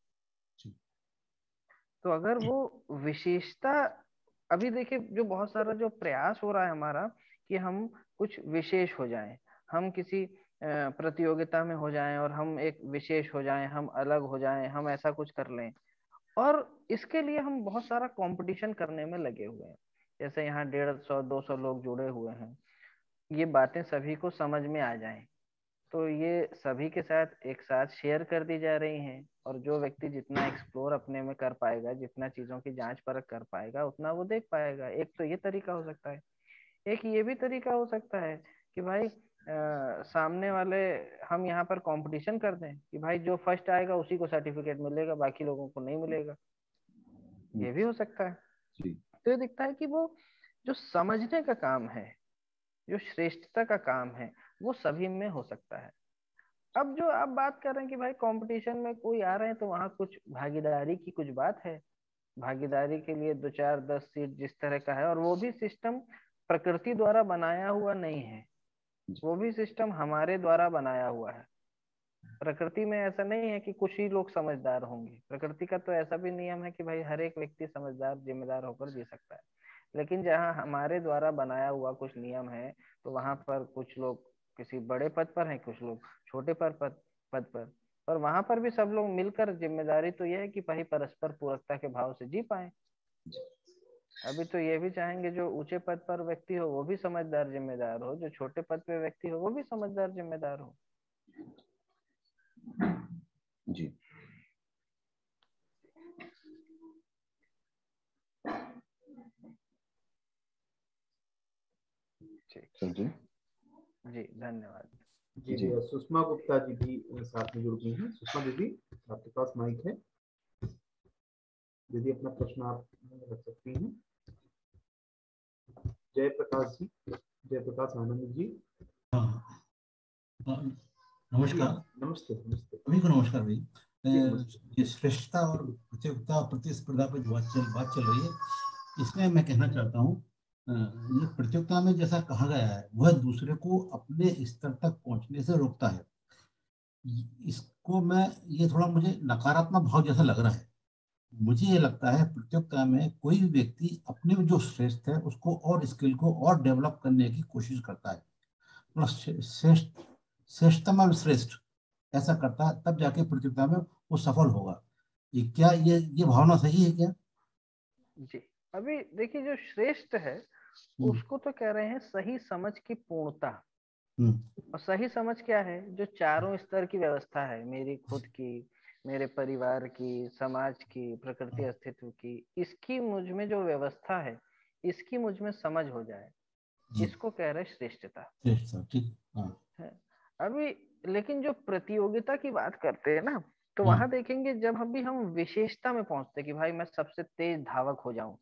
तो अगर वो विशेषता, अभी देखिए जो बहुत सारा जो प्रयास हो रहा है हमारा कि हम कुछ विशेष हो जाएं, हम किसी प्रतियोगिता में हो जाएं और हम एक विशेष हो जाएं, हम अलग हो जाएं, हम ऐसा कुछ कर लें, और इसके लिए हम बहुत सारा कंपटीशन करने में लगे हुए हैं। जैसे यहाँ 150-200 लोग जुड़े हुए हैं, ये बातें सभी को समझ में आ जाएं तो ये सभी के साथ एक साथ शेयर कर दी जा रही हैं, और जो व्यक्ति जितना एक्सप्लोर अपने में कर पाएगा, जितना चीजों की जांच परख कर पाएगा, उतना वो देख पाएगा। एक तो ये तरीका हो सकता है। एक ये भी तरीका हो सकता है कि भाई सामने वाले हम यहाँ पर कंपटीशन कर दें कि भाई जो फर्स्ट आएगा उसी को सर्टिफिकेट मिलेगा, बाकी लोगों को नहीं मिलेगा। ये भी हो सकता है। तो ये दिखता है कि वो जो समझने का काम है, जो श्रेष्ठता का काम है, वो सभी में हो सकता है। अब जो आप बात कर रहे हैं कि भाई कंपटीशन में कोई आ रहे हैं तो वहां कुछ भागीदारी की कुछ बात है, भागीदारी के लिए 2 4 10 सीट जिस तरह का है, और वो भी सिस्टम प्रकृति द्वारा बनाया हुआ नहीं है, वो भी सिस्टम हमारे द्वारा बनाया हुआ है। प्रकृति में ऐसा नहीं है कि कुछ ही लोग समझदार होंगे, प्रकृति का तो ऐसा भी नियम है कि भाई हर एक व्यक्ति समझदार जिम्मेदार होकर जी सकता है। लेकिन जहाँ हमारे द्वारा बनाया हुआ कुछ नियम है, तो वहां पर कुछ लोग किसी बड़े पद पर हैं, कुछ लोग छोटे पद पर, और वहां पर भी सब लोग मिलकर जिम्मेदारी तो यह है कि भाई परस्पर पूरकता के भाव से जी पाए। अभी तो ये भी चाहेंगे जो ऊंचे पद पर व्यक्ति हो वो भी समझदार जिम्मेदार हो, जो छोटे पद पे व्यक्ति हो वो भी समझदार जिम्मेदार हो। जी जी जी धन्यवाद। जी जी सुषमा गुप्ता जी भी साथ में जुड़ गई हैं। सुषमा दीदी आपके पास माइक है, दीदी अपना प्रश्न आप रख सकती हैं। जयप्रकाश जी, जयप्रकाश आनंद जी। नमस्कार। नमस्ते नमस्ते। सभी को नमस्कार भाई। ये श्रेष्ठता और प्रतियोगिता प्रतिस्पर्धा पर बात चल रही है, इसमें मैं कहना चाहता हूँ ये प्रतियोगिता में जैसा कहा गया है वह दूसरे को अपने स्तर तक पहुंचने से रोकता है। इसको मैं ये थोड़ा मुझे नकारात्मक भाव जैसा लग रहा है। मुझे ये लगता है प्रतियोगिता में कोई भी व्यक्ति अपने में जो श्रेष्ठ है उसको और स्किल को और डेवलप करने की कोशिश करता है। श्रेष्ठतम में श्रेष्ठ ऐसा करता है, तब जाके प्रतियोगिता में वो सफल होगा। ये भावना सही है क्या? जी अभी देखिए, जो श्रेष्ठ है उसको तो कह रहे हैं सही समझ की पूर्णता। और सही समझ क्या है? जो चारों स्तर की व्यवस्था है, मेरी खुद की, मेरे परिवार की, समाज की, प्रकृति अस्तित्व की, इसकी मुझ में जो व्यवस्था है इसकी मुझ में समझ हो जाए, इसको कह रहे श्रेष्ठता। है अभी। लेकिन जो प्रतियोगिता की बात करते हैं ना, तो वहां देखेंगे जब हम विशेषता में पहुंचते कि भाई मैं सबसे तेज धावक हो जाऊं,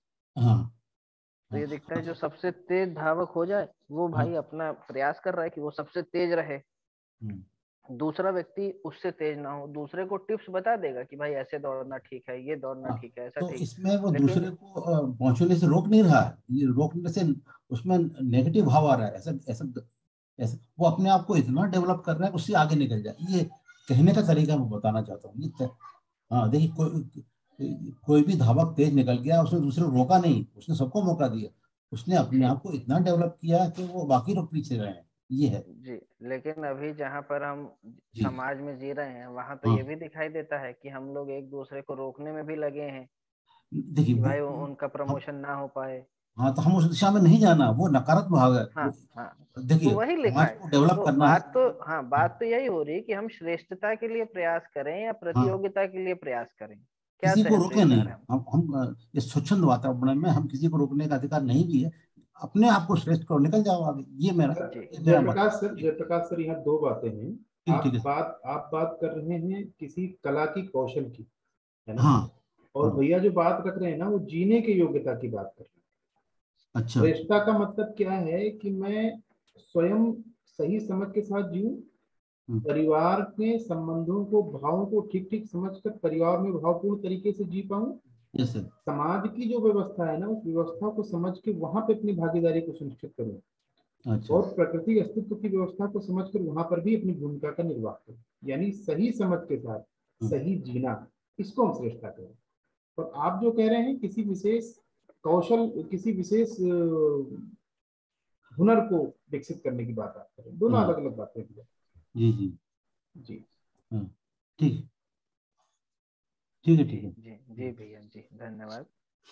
तो ये दिखता है जो सबसे तेज धावक हो जाए वो भाई अपना प्रयास कर रहा है कि वो सबसे तेज रहे। दूसरा व्यक्ति उससे तेज ना हो, दूसरे को टिप्स बता देगा कि भाई ऐसे दौड़ना ठीक है, ये दौड़ना ठीक है, ऐसा तो ठीक। इसमें वो दूसरे को पहुंचने से रोक नहीं रहा है, ये रोकने से उसमें नेगेटिव भाव आ रहा है। ऐसा ऐसा ऐसा वो अपने आप को इतना डेवलप कर रहा है उससे आगे निकल जाए, ये कहने का तरीका मैं बताना चाहता हूँ। हाँ देखिए, कोई भी धावक तेज निकल गया, उसने दूसरे को रोका नहीं, उसने सबको मौका दिया, उसने अपने आप को इतना डेवलप किया कि वो बाकी लोग पीछे रहे हैं। ये है जी। लेकिन अभी जहाँ पर हम समाज में जी रहे हैं वहां तो ये भी दिखाई देता है कि हम लोग एक दूसरे को रोकने में भी लगे हैं। देखिए भाई उनका प्रमोशन ना हो पाए। हाँ, तो हम उस दिशा में नहीं जाना, वो नकारात्मक भाव है। हाँ हाँ, देखिए तो वही लिखा है। डेवलप तो करना बात तो हाँ, बात तो यही हो रही है कि हम श्रेष्ठता के लिए प्रयास करें या प्रतियोगिता के लिए प्रयास करें। क्या किसी को सहन रोके नहीं। विचार है? हम इस स्वच्छंद वातावरण में हम किसी को रोकने का अधिकार नहीं भी है। अपने आप को श्रेष्ठ करो, निकल जाओ आगे। ये मेरा जयप्रकाश सर यहाँ दो बातें हैं। आप बात कर रहे हैं किसी कला की कौशल की, है ना? और भैया जो बात रख रहे हैं ना वो जीने की योग्यता की बात कर रहे हैं। अच्छा, श्रेष्ठता का मतलब क्या है कि मैं स्वयं सही समझ के साथ जीऊं, परिवार के संबंधों को, भावों को ठीक ठीक समझकर परिवार में भावपूर्ण तरीके से जी पाऊं, समाज की जो व्यवस्था है ना उस व्यवस्था को समझ के वहां पे अपनी भागीदारी को सुनिश्चित करूं, और प्रकृति अस्तित्व की व्यवस्था को समझकर वहां पर भी अपनी भूमिका का निर्वाह करूं। यानी सही समझ के साथ सही जीना, इसको हम श्रेष्ठता करें। और आप जो कह रहे हैं किसी विशेष कौशल, किसी विशेष हुनर को विकसित करने की बात आप करें, दोनों अलग अलग बातें हैं। जी जी जी ठीक ठीक है, ठीक है। जी जी भैया जी धन्यवाद।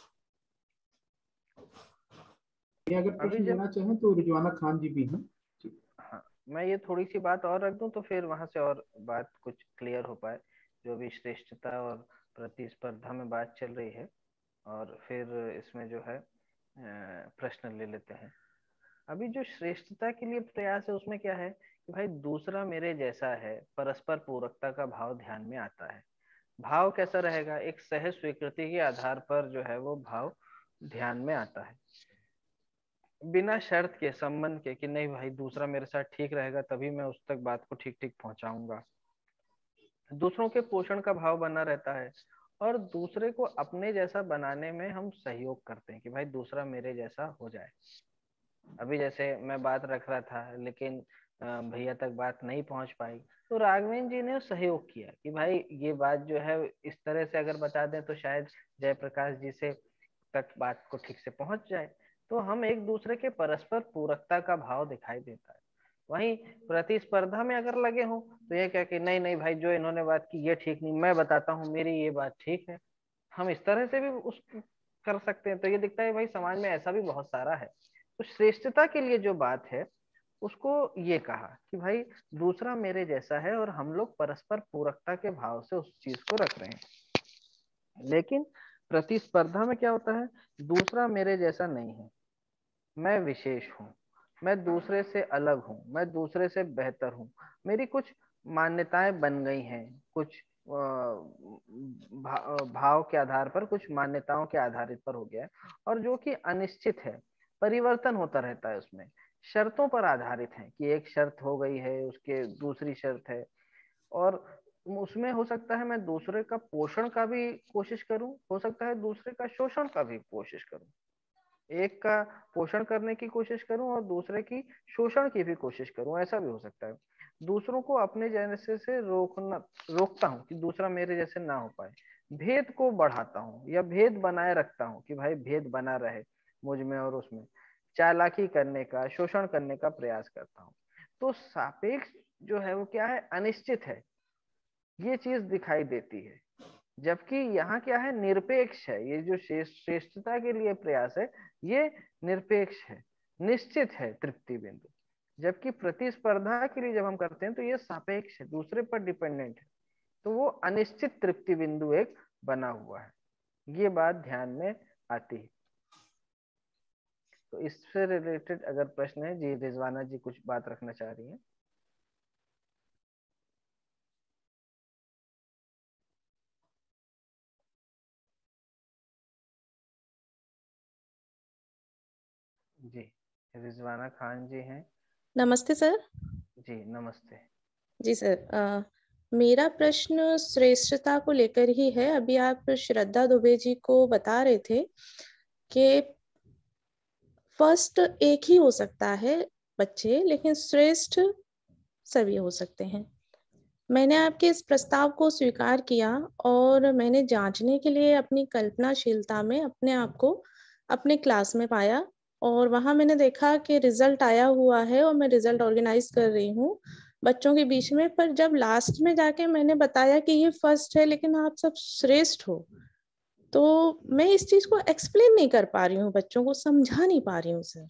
अगर प्रश्न लेना चाहें तो रिजवाना खान जी भी हैं। हाँ, मैं ये थोड़ी सी बात और रख दूं तो फिर वहां से और बात कुछ क्लियर हो पाए। जो भी श्रेष्ठता और प्रतिस्पर्धा में बात चल रही है, और फिर इसमें जो है प्रश्न ले लेते हैं। अभी जो श्रेष्ठता के लिए प्रयास है उसमें क्या है कि भाई दूसरा मेरे जैसा है, परस्पर पूरकता का भाव ध्यान में आता है। भाव कैसा रहेगा, एक सहज स्वीकृति के आधार पर जो है वो भाव ध्यान में आता है, बिना शर्त के, संबंध के कि नहीं भाई दूसरा मेरे साथ ठीक रहेगा तभी मैं उस तक बात को ठीक ठीक पहुंचाऊंगा। दूसरों के पोषण का भाव बना रहता है और दूसरे को अपने जैसा बनाने में हम सहयोग करते हैं कि भाई दूसरा मेरे जैसा हो जाए। अभी जैसे मैं बात रख रहा था लेकिन भैया तक बात नहीं पहुंच पाई, तो राघवेंद्र जी ने सहयोग किया कि भाई ये बात जो है इस तरह से अगर बता दें तो शायद जयप्रकाश जी से तक बात को ठीक से पहुंच जाए। तो हम एक दूसरे के परस्पर पूरकता का भाव दिखाई देता है। वहीं प्रतिस्पर्धा में अगर लगे हो तो ये क्या कि नहीं नहीं भाई जो इन्होंने बात की ये ठीक नहीं, मैं बताता हूँ मेरी ये बात ठीक है, हम इस तरह से भी उस कर सकते हैं। तो ये दिखता है भाई समाज में ऐसा भी बहुत सारा है। तो श्रेष्ठता के लिए जो बात है उसको ये कहा कि भाई दूसरा मेरे जैसा है और हम लोग परस्पर पूरकता के भाव से उस चीज को रख रहे हैं। लेकिन प्रतिस्पर्धा में क्या होता है, दूसरा मेरे जैसा नहीं है, मैं विशेष हूँ, मैं दूसरे से अलग हूँ, मैं दूसरे से बेहतर हूँ, मेरी कुछ मान्यताएं बन गई हैं, कुछ भाव के आधार पर, कुछ मान्यताओं के आधारित पर हो गया है, और जो कि अनिश्चित है, परिवर्तन होता रहता है, उसमें शर्तों पर आधारित है कि एक शर्त हो गई है उसके दूसरी शर्त है, और उसमें हो सकता है मैं दूसरे का पोषण का भी कोशिश करूं, हो सकता है दूसरे का शोषण का भी कोशिश करूं, एक का पोषण करने की कोशिश करूं और दूसरे की शोषण की भी कोशिश करूं, ऐसा भी हो सकता है। दूसरों को अपने जैसे से रोकता हूं कि दूसरा मेरे जैसे ना हो पाए, भेद को बढ़ाता हूं या भेद बनाए रखता हूं कि भाई भेद बना रहे मुझ में और उसमें, चालाकी करने का, शोषण करने का प्रयास करता हूं। तो सापेक्ष जो है वो क्या है, अनिश्चित है, ये चीज दिखाई देती है। जबकि यहाँ क्या है, निरपेक्ष है। ये जो श्रेष्ठता के लिए प्रयास है ये निरपेक्ष है, निश्चित है तृप्ति बिंदु। जबकि प्रतिस्पर्धा के लिए जब हम करते हैं तो ये सापेक्ष है, दूसरे पर डिपेंडेंट है, तो वो अनिश्चित तृप्ति बिंदु एक बना हुआ है। ये बात ध्यान में आती है। तो इससे रिलेटेड अगर प्रश्न है जी, रिजवाना जी कुछ बात रखना चाह रही हैं। जी, रिजवाना खान जी हैं। नमस्ते सर। जी नमस्ते। जी सर, मेरा प्रश्न श्रेष्ठता को लेकर ही है। अभी आप श्रद्धा दुबे जी को बता रहे थे कि फर्स्ट एक ही हो सकता है बच्चे, लेकिन श्रेष्ठ सभी हो सकते हैं। मैंने आपके इस प्रस्ताव को स्वीकार किया और मैंने जांचने के लिए अपनी कल्पनाशीलता में अपने आप को अपने क्लास में पाया, और वहां मैंने देखा कि रिजल्ट आया हुआ है और मैं रिजल्ट ऑर्गेनाइज कर रही हूँ बच्चों के बीच में। पर जब लास्ट में जाके मैंने बताया कि ये फर्स्ट है लेकिन आप सब श्रेष्ठ हो, तो मैं इस चीज को एक्सप्लेन नहीं कर पा रही हूँ, बच्चों को समझा नहीं पा रही हूँ सर।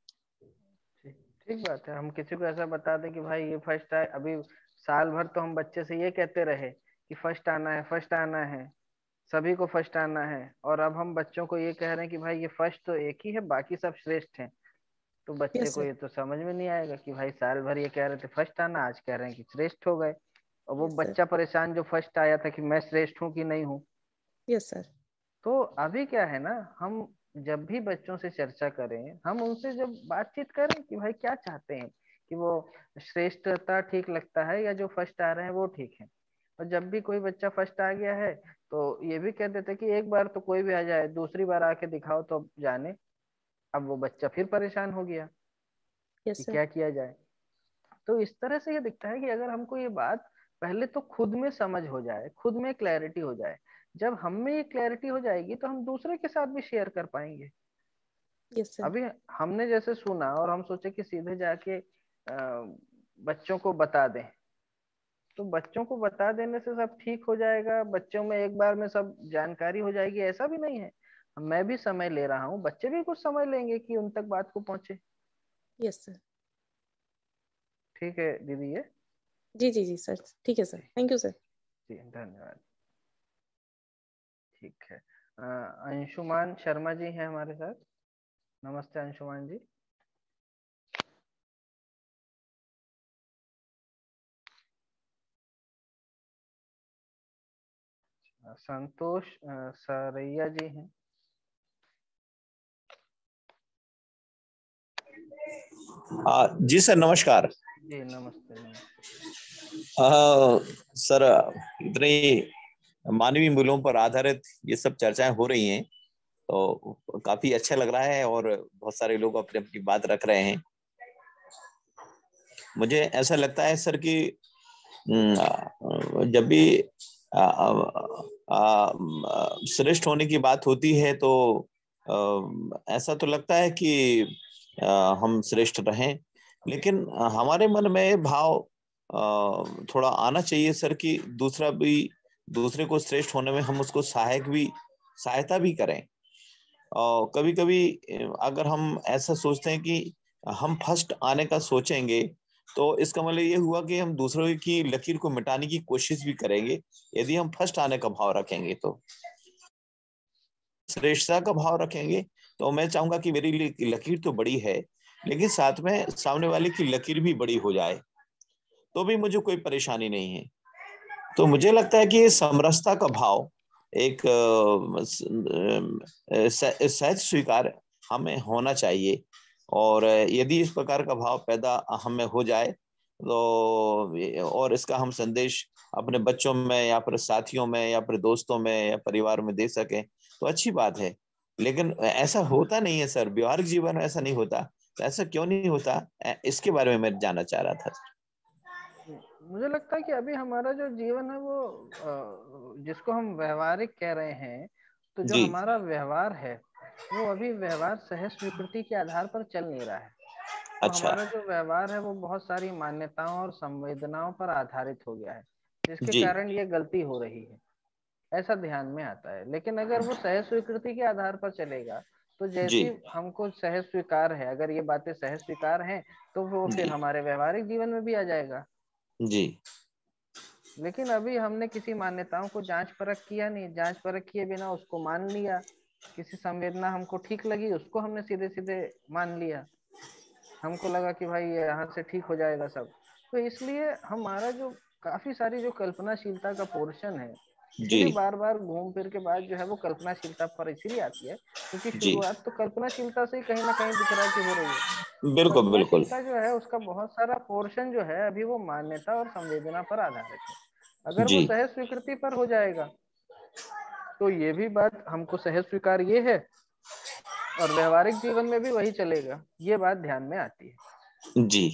ठीक बात है, हम किसी को ऐसा बता दें कि भाई ये फर्स्ट है। अभी साल भर तो हम बच्चे से ये कहते रहे कि फर्स्ट आना है, फर्स्ट आना है, सभी को फर्स्ट आना है, और अब हम बच्चों को ये कह रहे हैं कि भाई ये फर्स्ट तो एक ही है, बाकी सब श्रेष्ठ हैं। तो बच्चे यस को सर। ये तो समझ में नहीं आएगा कि भाई साल भर ये कह रहे थे फर्स्ट आना, आज कह रहे हैं कि श्रेष्ठ हो गए। और वो यस सर। बच्चा परेशान जो फर्स्ट आया था कि मैं श्रेष्ठ हूँ कि नहीं हूँ। Yes sir. तो अभी क्या है ना, हम जब भी बच्चों से चर्चा करें, हम उनसे जब बातचीत करें कि भाई क्या चाहते हैं, कि वो श्रेष्ठता ठीक लगता है या जो फर्स्ट आ रहे हैं वो ठीक है। और जब भी कोई बच्चा फर्स्ट आ गया है तो ये भी कह देते कि एक बार तो कोई भी आ जाए, दूसरी बार आके दिखाओ तो जाने। अब वो बच्चा फिर परेशान हो गया कि यस सर। क्या किया जाए। तो इस तरह से ये दिखता है कि अगर हमको ये बात पहले तो खुद में समझ हो जाए, खुद में क्लैरिटी हो जाए, जब हम में ये क्लैरिटी हो जाएगी तो हम दूसरे के साथ भी शेयर कर पाएंगे। Yes sir. अभी हमने जैसे सुना और हम सोचे कि सीधे जाके बच्चों को बता दें, तो बच्चों को बता देने से सब ठीक हो जाएगा, बच्चों में एक बार में सब जानकारी हो जाएगी, ऐसा भी नहीं है। मैं भी समय ले रहा हूँ, बच्चे भी कुछ समय लेंगे कि उन तक बात को पहुंचे। Yes sir. ठीक है दीदी ये। जी जी जी सर, ठीक है सर, थैंक यू सर। जी धन्यवाद। ठीक है, अंशुमान शर्मा जी हैं हमारे साथ। नमस्ते अंशुमान जी। संतोष सरैया जी हैं। जी सर, नमस्कार। जी नमस्ते। सर, इतनी मानवीय मूल्यों पर आधारित ये सब चर्चाएं हो रही हैं तो काफी अच्छा लग रहा है और बहुत सारे लोग अपनी अपनी बात रख रहे हैं। मुझे ऐसा लगता है सर कि जब भी श्रेष्ठ होने की बात होती है तो ऐसा तो लगता है कि हम श्रेष्ठ रहें, लेकिन हमारे मन में भाव थोड़ा आना चाहिए सर कि दूसरे को श्रेष्ठ होने में हम उसको सहायता भी करें। और कभी कभी अगर हम ऐसा सोचते हैं कि हम फर्स्ट आने का सोचेंगे तो इसका मतलब ये हुआ कि हम दूसरों की लकीर को मिटाने की कोशिश भी करेंगे। यदि हम फर्स्ट आने का भाव रखेंगे तो श्रेष्ठता का भाव रखेंगे तो मैं चाहूंगा कि मेरी लकीर तो बड़ी है, लेकिन साथ में सामने वाले की लकीर भी बड़ी हो जाए तो भी मुझे कोई परेशानी नहीं है। तो मुझे लगता है कि ये समरसता का भाव एक सहज स्वीकार हमें होना चाहिए, और यदि इस प्रकार का भाव पैदा हमें हो जाए तो और इसका हम संदेश अपने बच्चों में या फिर साथियों में या फिर दोस्तों में या परिवार में दे सकें तो अच्छी बात है। लेकिन ऐसा होता नहीं है सर, व्यवहारिक जीवन में ऐसा नहीं होता। तो ऐसा क्यों नहीं होता, इसके बारे में मैं जानना चाह रहा था। मुझे लगता है कि अभी हमारा जो जीवन है वो जिसको हम व्यवहारिक कह रहे हैं, तो जो हमारा व्यवहार है वो अभी व्यवहार सहज स्वीकृति के आधार पर चल नहीं रहा है। तो हमारा जो व्यवहार है वो बहुत सारी मान्यताओं और संवेदनाओं पर आधारित हो गया है, जिसके कारण ये गलती हो रही है, ऐसा ध्यान में आता है। लेकिन अगर वो सहज स्वीकृति के आधार पर चलेगा तो जैसी हमको सहज स्वीकार है, अगर ये बातें सहज स्वीकार हैं तो वो फिर हमारे व्यवहारिक जीवन में भी आ जाएगा। जी। लेकिन अभी हमने किसी मान्यताओं को जांच परख किया नहीं, जांच परख किए बिना उसको मान लिया। किसी संवेदना हमको ठीक लगी, उसको हमने सीधे सीधे मान लिया। हमको लगा कि भाई यहाँ से ठीक हो जाएगा सब। तो इसलिए हमारा जो काफी सारी जो कल्पनाशीलता का पोर्शन है, इसीलिए बार बार घूम फिर के बाद जो है वो कल्पनाशीलता पर इसीलिए आती है क्योंकि शुरुआत तो कल्पनाशीलता से ही कहीं ना कहीं दिख रहा है कि हो रही है। बिल्कुल बिल्कुल। कल्पनाशीलता जो है उसका बहुत सारा पोर्शन जो है अभी वो मान्यता और संवेदना पर आधारित है। अगर वो सहज स्वीकृति पर हो जाएगा तो ये भी बात हमको सहज स्वीकार ये है और व्यवहारिक जीवन में भी वही चलेगा, ये बात ध्यान में आती है। जी,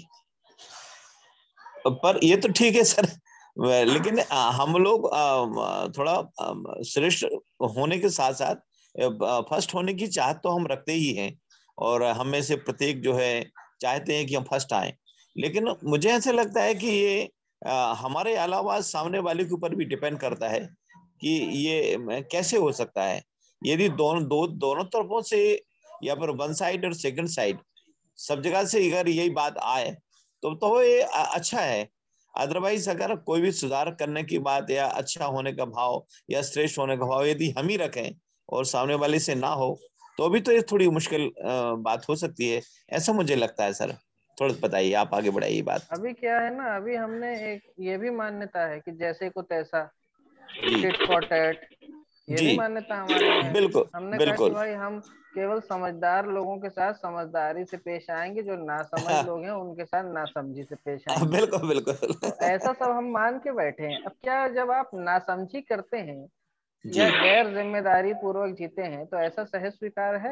पर ये तो ठीक है सर, लेकिन हम लोग थोड़ा श्रेष्ठ होने के साथ साथ फर्स्ट होने की चाहत तो हम रखते ही हैं, और हम में से प्रत्येक जो है चाहते हैं कि हम फर्स्ट आए। लेकिन मुझे ऐसा लगता है कि ये हमारे अलावा सामने वाले के ऊपर भी डिपेंड करता है कि ये कैसे हो सकता है। यदि दोनों तरफों से या फिर वन साइड और सेकंड साइड सब जगह से अगर यही बात आए तो ये अच्छा है। अदरवाइज अगर कोई भी सुधार करने की बात या अच्छा होने का भाव या श्रेष्ठ होने का भाव यदि हम ही रखें और सामने वाले से ना हो तो भी तो ये थोड़ी मुश्किल बात हो सकती है, ऐसा मुझे लगता है सर। थोड़ा बताइए, आप आगे बढ़ाइए बात। अभी क्या है ना, अभी हमने एक ये भी मान्यता है कि जैसे को तैसा, टिट फॉर टैट, ये भी मान्यता हमारे में है। बिल्कुल, हमने कहा कि भाई हम केवल समझदार लोगों के साथ समझदारी से पेश आएंगे, जो नासमझ लोग हैं उनके साथ नासमझी से पेश आएंगे। बिल्कुल बिल्कुल। तो ऐसा सब हम मान के बैठे हैं। अब क्या, जब आप नासमझी करते हैं या गैर जिम्मेदारी पूर्वक जीते हैं तो ऐसा सहज स्वीकार है?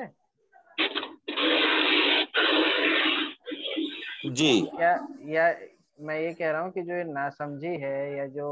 जी। क्या, या मैं ये कह रहा हूँ कि जो नासमझी है या जो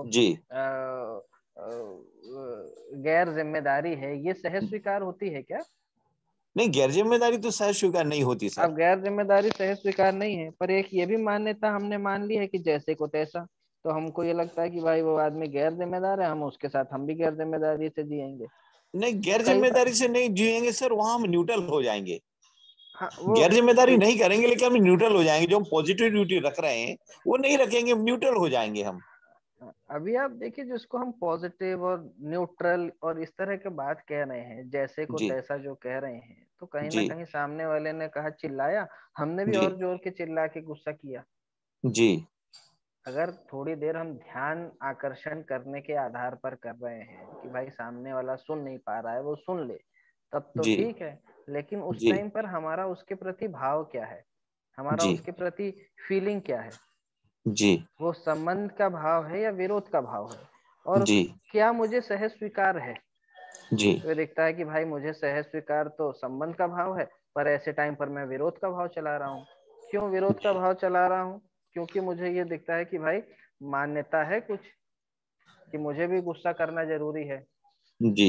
गैर जिम्मेदारी है, ये सहज स्वीकार होती है क्या? नहीं, गैर जिम्मेदारी तो सहज स्वीकार नहीं होती सर। अब गैर जिम्मेदारी सहज स्वीकार नहीं है, पर एक ये भी मान्यता हमने मान ली है कि जैसे को तैसा। तो हमको ये लगता है कि भाई वो आदमी गैर जिम्मेदार है, हम उसके साथ हम भी गैर जिम्मेदारी से जिएंगे। नहीं, गैर जिम्मेदारी से नहीं जिएंगे सर, वहां हम न्यूट्रल हो जाएंगे। हाँ, गैर जिम्मेदारी नहीं करेंगे लेकिन हम न्यूट्रल हो जाएंगे। जो हम पॉजिटिविटी रख रहे हैं वो नहीं रखेंगे, न्यूट्रल हो जाएंगे हम। अभी आप देखिए, जिसको हम पॉजिटिव और न्यूट्रल और इस तरह के बात कह रहे हैं, जैसे को तैसा जो कह रहे हैं, तो कहीं ना कहीं सामने वाले ने कहा चिल्लाया, हमने भी और जोर के चिल्ला के गुस्सा किया। जी। अगर थोड़ी देर हम ध्यान आकर्षण करने के आधार पर कर रहे हैं कि भाई सामने वाला सुन नहीं पा रहा है, वो सुन ले, तब तो जी ठीक है। लेकिन उस जी टाइम पर हमारा उसके प्रति भाव क्या है, हमारा जी उसके प्रति फीलिंग क्या है, जी वो संबंध का भाव है या विरोध का भाव है, और जी क्या मुझे सहज स्वीकार है। जी तो ये दिखता है कि भाई मुझे सहज स्वीकार तो संबंध का भाव है, पर ऐसे टाइम पर मैं विरोध का भाव चला रहा हूँ। क्यों विरोध का भाव चला रहा हूँ? क्योंकि मुझे ये दिखता है कि भाई मान्यता है कुछ कि मुझे भी गुस्सा करना जरूरी है। जी।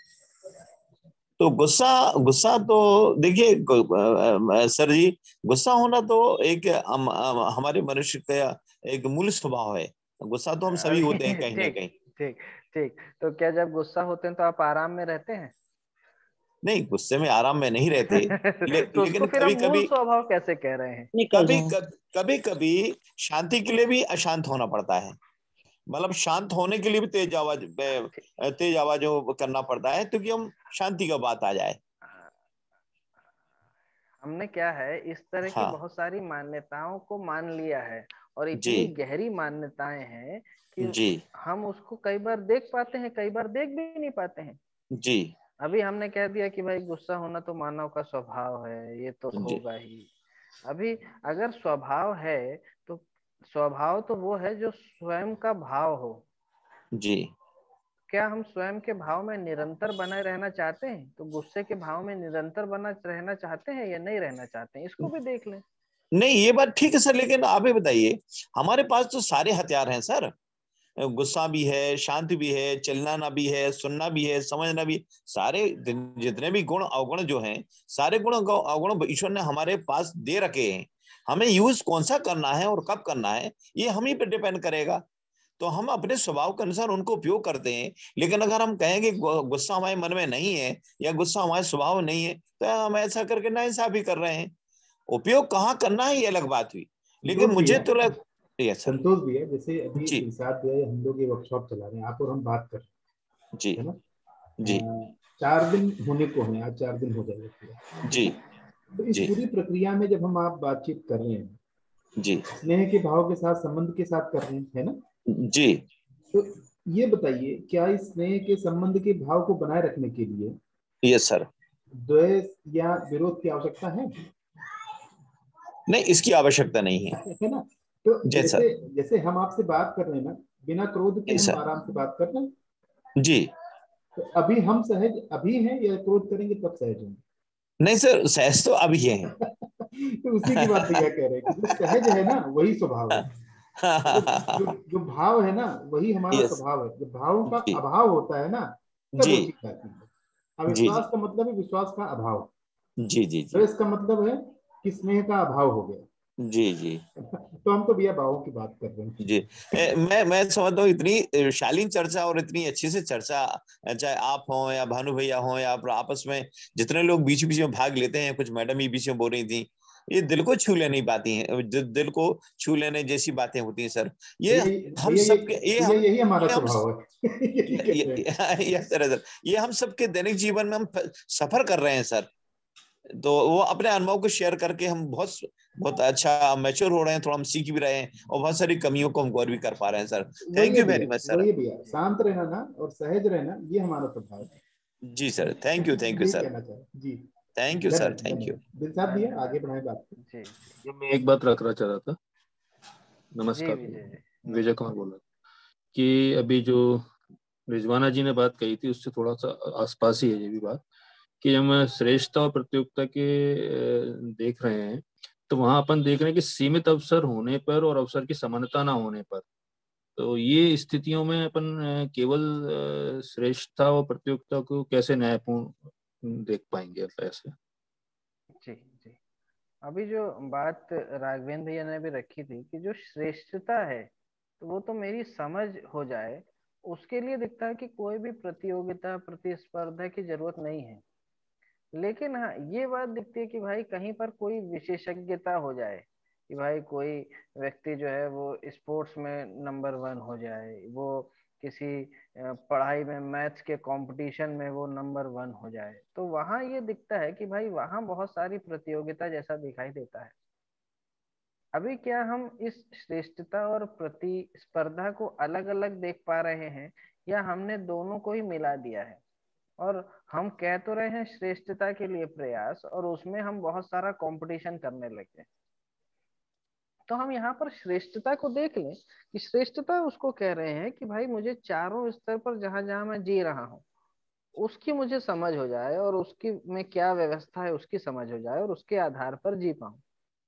तो गुस्सा गुस्सा तो देखिए सर जी, गुस्सा होना तो एक हमारे मनुष्य का एक मूल स्वभाव है। गुस्सा तो हम सभी अभी होते हैं कहीं ना ठीक कहीं। ठीक ठीक। तो क्या जब गुस्सा होते हैं तो आप आराम में रहते हैं? नहीं, गुस्से में आराम में नहीं रहते, तो उसको लेकिन फिर कभी हम मूल कभी स्वभाव कैसे कह रहे हैं? कभी कभी शांति के लिए भी अशांत होना पड़ता है। मतलब शांत होने के लिए भी तेज आवाजों करना पड़ता है, क्योंकि हम शांति का बात आ जाए। हमने क्या है, इस तरह की हाँ बहुत सारी मान्यताओं को मान लिया है, और जी इतनी गहरी मान्यताएं हैं कि जी हम उसको कई बार देख पाते हैं, कई बार देख भी नहीं पाते हैं। जी अभी हमने कह दिया कि भाई गुस्सा होना तो मानव का स्वभाव है, ये तो जी होगा ही। अभी अगर स्वभाव है, तो स्वभाव तो वो है जो स्वयं का भाव हो। जी। क्या हम स्वयं के भाव में निरंतर बने रहना चाहते हैं? तो गुस्से के भाव में निरंतर बना रहना चाहते हैं या नहीं रहना चाहते हैं, इसको भी देख लें। नहीं, ये बात ठीक है सर, लेकिन आप ही बताइए, हमारे पास तो सारे हथियार हैं सर। गुस्सा भी है, शांति भी है, चिल्लाना भी है, सुनना भी है, समझना भी। सारे जितने भी गुण अवगुण जो हैं, सारे गुण अवगुण ईश्वर ने हमारे पास दे रखे हैं। हमें यूज कौन सा करना है और कब करना है, ये हम ही पे डिपेंड करेगा। तो हम अपने स्वभाव के अनुसार उनको उपयोग करते हैं। लेकिन अगर हम कहें कि गुस्सा हमारे मन में नहीं है या गुस्सा हमारे स्वभाव में नहीं है, तो हम ऐसा करके नाइंसाफी कर रहे हैं। उपयोग कहाँ करना है ये अलग बात हुई, लेकिन संतोष मुझे भैया, तो यस सर। संतोष भैया, जैसे अभी जी इरशाद भैया, हम लोग ये वर्कशॉप चला रहे हैं, आप और हम बात कर रहे जी हैं, है ना? जी 4 दिन होने को हैं, आज 4 दिन हो जाएगा पूरा। जी तो इस जी पूरी प्रक्रिया में जब हम आप बातचीत कर रहे हैं, जी स्नेह के भाव के साथ, संबंध के साथ कर रहे हैं, है ना? जी तो ये बताइए, क्या इस स्नेह के संबंध के भाव को बनाए रखने के लिए यस सर। द्वेष या विरोध की आवश्यकता है? नहीं, इसकी आवश्यकता नहीं है। है ना? तो जय जैसे सर। जैसे हम आपसे बात कर रहे हैं ना, बिना क्रोध के जी हम सर। आराम से बात कर रहे हैं। जी। तो अभी हम सहज अभी हैं या क्रोध करेंगे तब सहज होंगे? नहीं सर, सहज तो अभी है। तो उसी की बात भैया कह रहे हैं कि जो सहज है ना वही स्वभाव है। जो जो जो भाव है ना वही हमारा यस। स्वभाव है। जब भावों का जी अभाव होता है ना, तब जी वो चीज आती है। जी अविश्वास जी का मतलब है विश्वास का अभाव। जी जी जी द्वेष का मतलब है कि स्नेह का अभाव हो गया। जी जी तो हम तो भैया भावों की बात कर रहे जी। हैं। मैं समझता हूँ इतनी शालीन चर्चा और इतनी अच्छी से चर्चा, चाहे आप हों या भानु भैया हों या आपस में जितने लोग बीच बीच में भाग लेते हैं, कुछ मैडम ही बीच में बोल रही थी, ये दिल को छू लेनी पाती हैं, दिल को छू लेने जैसी बातें होती हैं सर। ये हम भैया सबके भैया यही हमारा ये हम स्वभाव है। यही कहते हैं। ये सर, ये हम सबके दैनिक जीवन में हम सफर कर रहे हैं सर। तो वो अपने अनुभव को शेयर करके हम बहुत बहुत अच्छा मैच्योर हो रहे हैं, थोड़ा हम सीख भी रहे हैं, और बहुत सारी कमियों को हम गौर भी कर पा रहे हैं सर। वही थैंक है यू भैया, वेरी मच सर। वही है भैया, शांत रहना ना और सहज रहना, ये हमारा स्वभाव है। जी सर, थैंक यू यही सर। कहना चाहे जी। थैंक यू सर, धन्यवाद थैंक यू। धन्यवाद। दिलसाद भैया आगे धन्यवाद। बढ़ाए बात को। जी जी ये मैं एक बात रखना चाह रहा था। जी नमस्कार विजय भैया, जी, विजय नमस्कार। कुमार बोल रहा था कि अभी जो रिजवाना जी ने बात कही थी उससे थोड़ा सा आसपास ही है ये भी बात, कि हम श्रेष्ठता और प्रतियोगिता के देख रहे हैं, तो वहां अपन देख रहे हैं कि सीमित अवसर होने पर और अवसर की समानता ना होने पर, तो ये स्थितियों में अपन केवल श्रेष्ठता और प्रतियोगिता को कैसे न्यायपूर्ण देख पाएंगे ऐसे? जी जी। अभी जो बात राघवेंद्र भैया ने भी रखी थी कि जो श्रेष्ठता है, तो वो तो मेरी समझ हो जाए, उसके लिए दिखता है कि कोई भी प्रतियोगिता प्रतिस्पर्धा की जरूरत नहीं है। लेकिन हाँ, ये बात दिखती है कि भाई कहीं पर कोई विशेषज्ञता हो जाए, कि भाई कोई व्यक्ति जो है वो स्पोर्ट्स में नंबर 1 हो जाए, वो किसी पढ़ाई में मैथ्स के कंपटीशन में वो नंबर 1 हो जाए, तो वहां ये दिखता है कि भाई वहां बहुत सारी प्रतियोगिता जैसा दिखाई देता है। अभी क्या हम इस श्रेष्ठता और प्रतिस्पर्धा को अलग अलग देख पा रहे हैं, या हमने दोनों को ही मिला दिया है? और हम कह तो रहे हैं श्रेष्ठता के लिए प्रयास, और उसमें हम बहुत सारा कंपटीशन करने लगे। तो हम यहाँ पर श्रेष्ठता को देख लें कि श्रेष्ठता उसको कह रहे हैं कि भाई मुझे चारों स्तर पर जहां जहां मैं जी रहा हूँ उसकी मुझे समझ हो जाए, और उसकी में क्या व्यवस्था है उसकी समझ हो जाए, और उसके आधार पर जी पाऊं।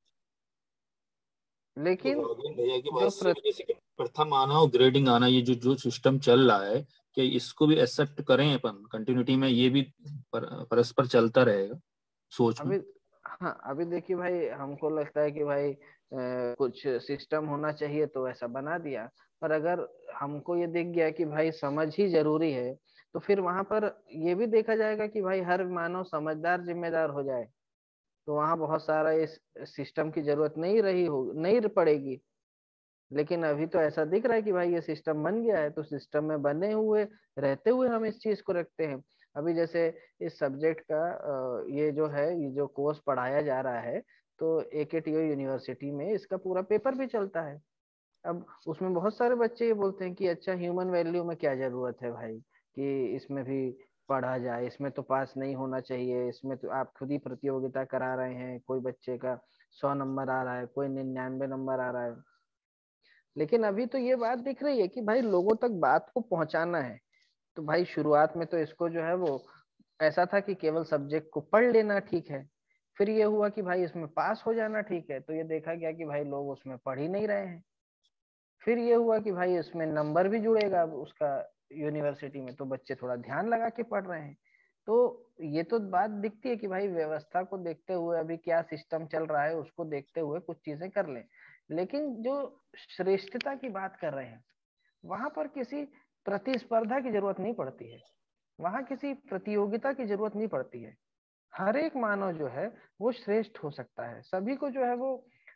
लेकिन भैया की जो बात से जैसे कि प्रथम आना और ग्रेडिंग आना, ये जो सिस्टम चल रहा है, कि इसको भी एक्सेप्ट करें अपन कंटिन्यूटी में, ये भी परस्पर चलता रहेगा सोच में? अभी हाँ, अभी देखिए भाई, हमको लगता है कि भाई कुछ सिस्टम होना चाहिए तो ऐसा बना दिया, पर अगर हमको ये दिख गया कि भाई समझ ही जरूरी है, तो फिर वहां पर ये भी देखा जाएगा कि भाई हर मानव समझदार जिम्मेदार हो जाए, तो वहां बहुत सारा इस सिस्टम की जरूरत नहीं पड़ेगी। लेकिन अभी तो ऐसा दिख रहा है कि भाई ये सिस्टम बन गया है, तो सिस्टम में बने हुए रहते हुए हम इस चीज को रखते हैं। अभी जैसे इस सब्जेक्ट का ये जो है, ये जो कोर्स पढ़ाया जा रहा है, तो AKTO यूनिवर्सिटी में इसका पूरा पेपर भी चलता है। अब उसमें बहुत सारे बच्चे ये बोलते हैं कि अच्छा, ह्यूमन वैल्यू में क्या जरूरत है भाई कि इसमें भी पढ़ा जाए, इसमें तो पास नहीं होना चाहिए, इसमें तो आप खुद ही प्रतियोगिता करा रहे हैं, कोई बच्चे का 100 नंबर आ रहा है, कोई 99 नंबर आ रहा है। लेकिन अभी तो ये बात दिख रही है कि भाई लोगों तक बात को पहुंचाना है। तो भाई शुरुआत में तो इसको जो है वो ऐसा था कि केवल सब्जेक्ट को पढ़ लेना ठीक है, फिर ये हुआ कि भाई इसमें पास हो जाना ठीक है, तो ये देखा गया कि भाई लोग उसमें पढ़ ही नहीं रहे हैं। फिर ये हुआ कि भाई इसमें नंबर भी जुड़ेगा अब उसका यूनिवर्सिटी में, तो बच्चे थोड़ा ध्यान लगा के पढ़ रहे हैं। तो ये तो बात दिखती है कि भाई व्यवस्था को देखते हुए, अभी क्या सिस्टम चल रहा है उसको देखते हुए कुछ चीजें कर लें। लेकिन जो श्रेष्ठता की बात कर रहे हैं, वहां पर किसी प्रतिस्पर्धा की जरूरत नहीं पड़ती है, वहां किसी प्रतियोगिता की जरूरत नहीं पड़ती है। हर एक मानव जो है वो श्रेष्ठ हो सकता है, सभी को जो है वो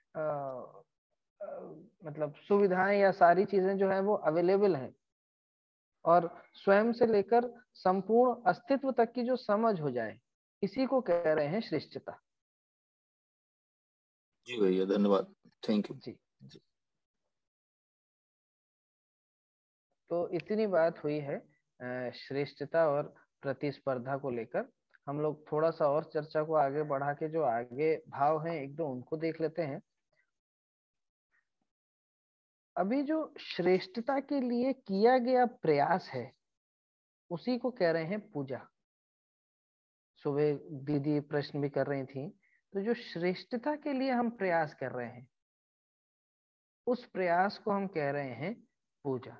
मतलब सुविधाएं या सारी चीजें जो है वो अवेलेबल है, और स्वयं से लेकर संपूर्ण अस्तित्व तक की जो समझ हो जाए, इसी को कह रहे हैं श्रेष्ठता। जी भैया, धन्यवाद, थैंक यू। जी जी। तो इतनी बात हुई है श्रेष्ठता और प्रतिस्पर्धा को लेकर। हम लोग थोड़ा सा और चर्चा को आगे बढ़ा के जो आगे भाव हैं एक दो उनको देख लेते हैं। अभी जो श्रेष्ठता के लिए किया गया प्रयास है उसी को कह रहे हैं पूजा। सुबह दीदी प्रश्न भी कर रही थी, तो जो श्रेष्ठता के लिए हम प्रयास कर रहे हैं उस प्रयास को हम कह रहे हैं पूजा।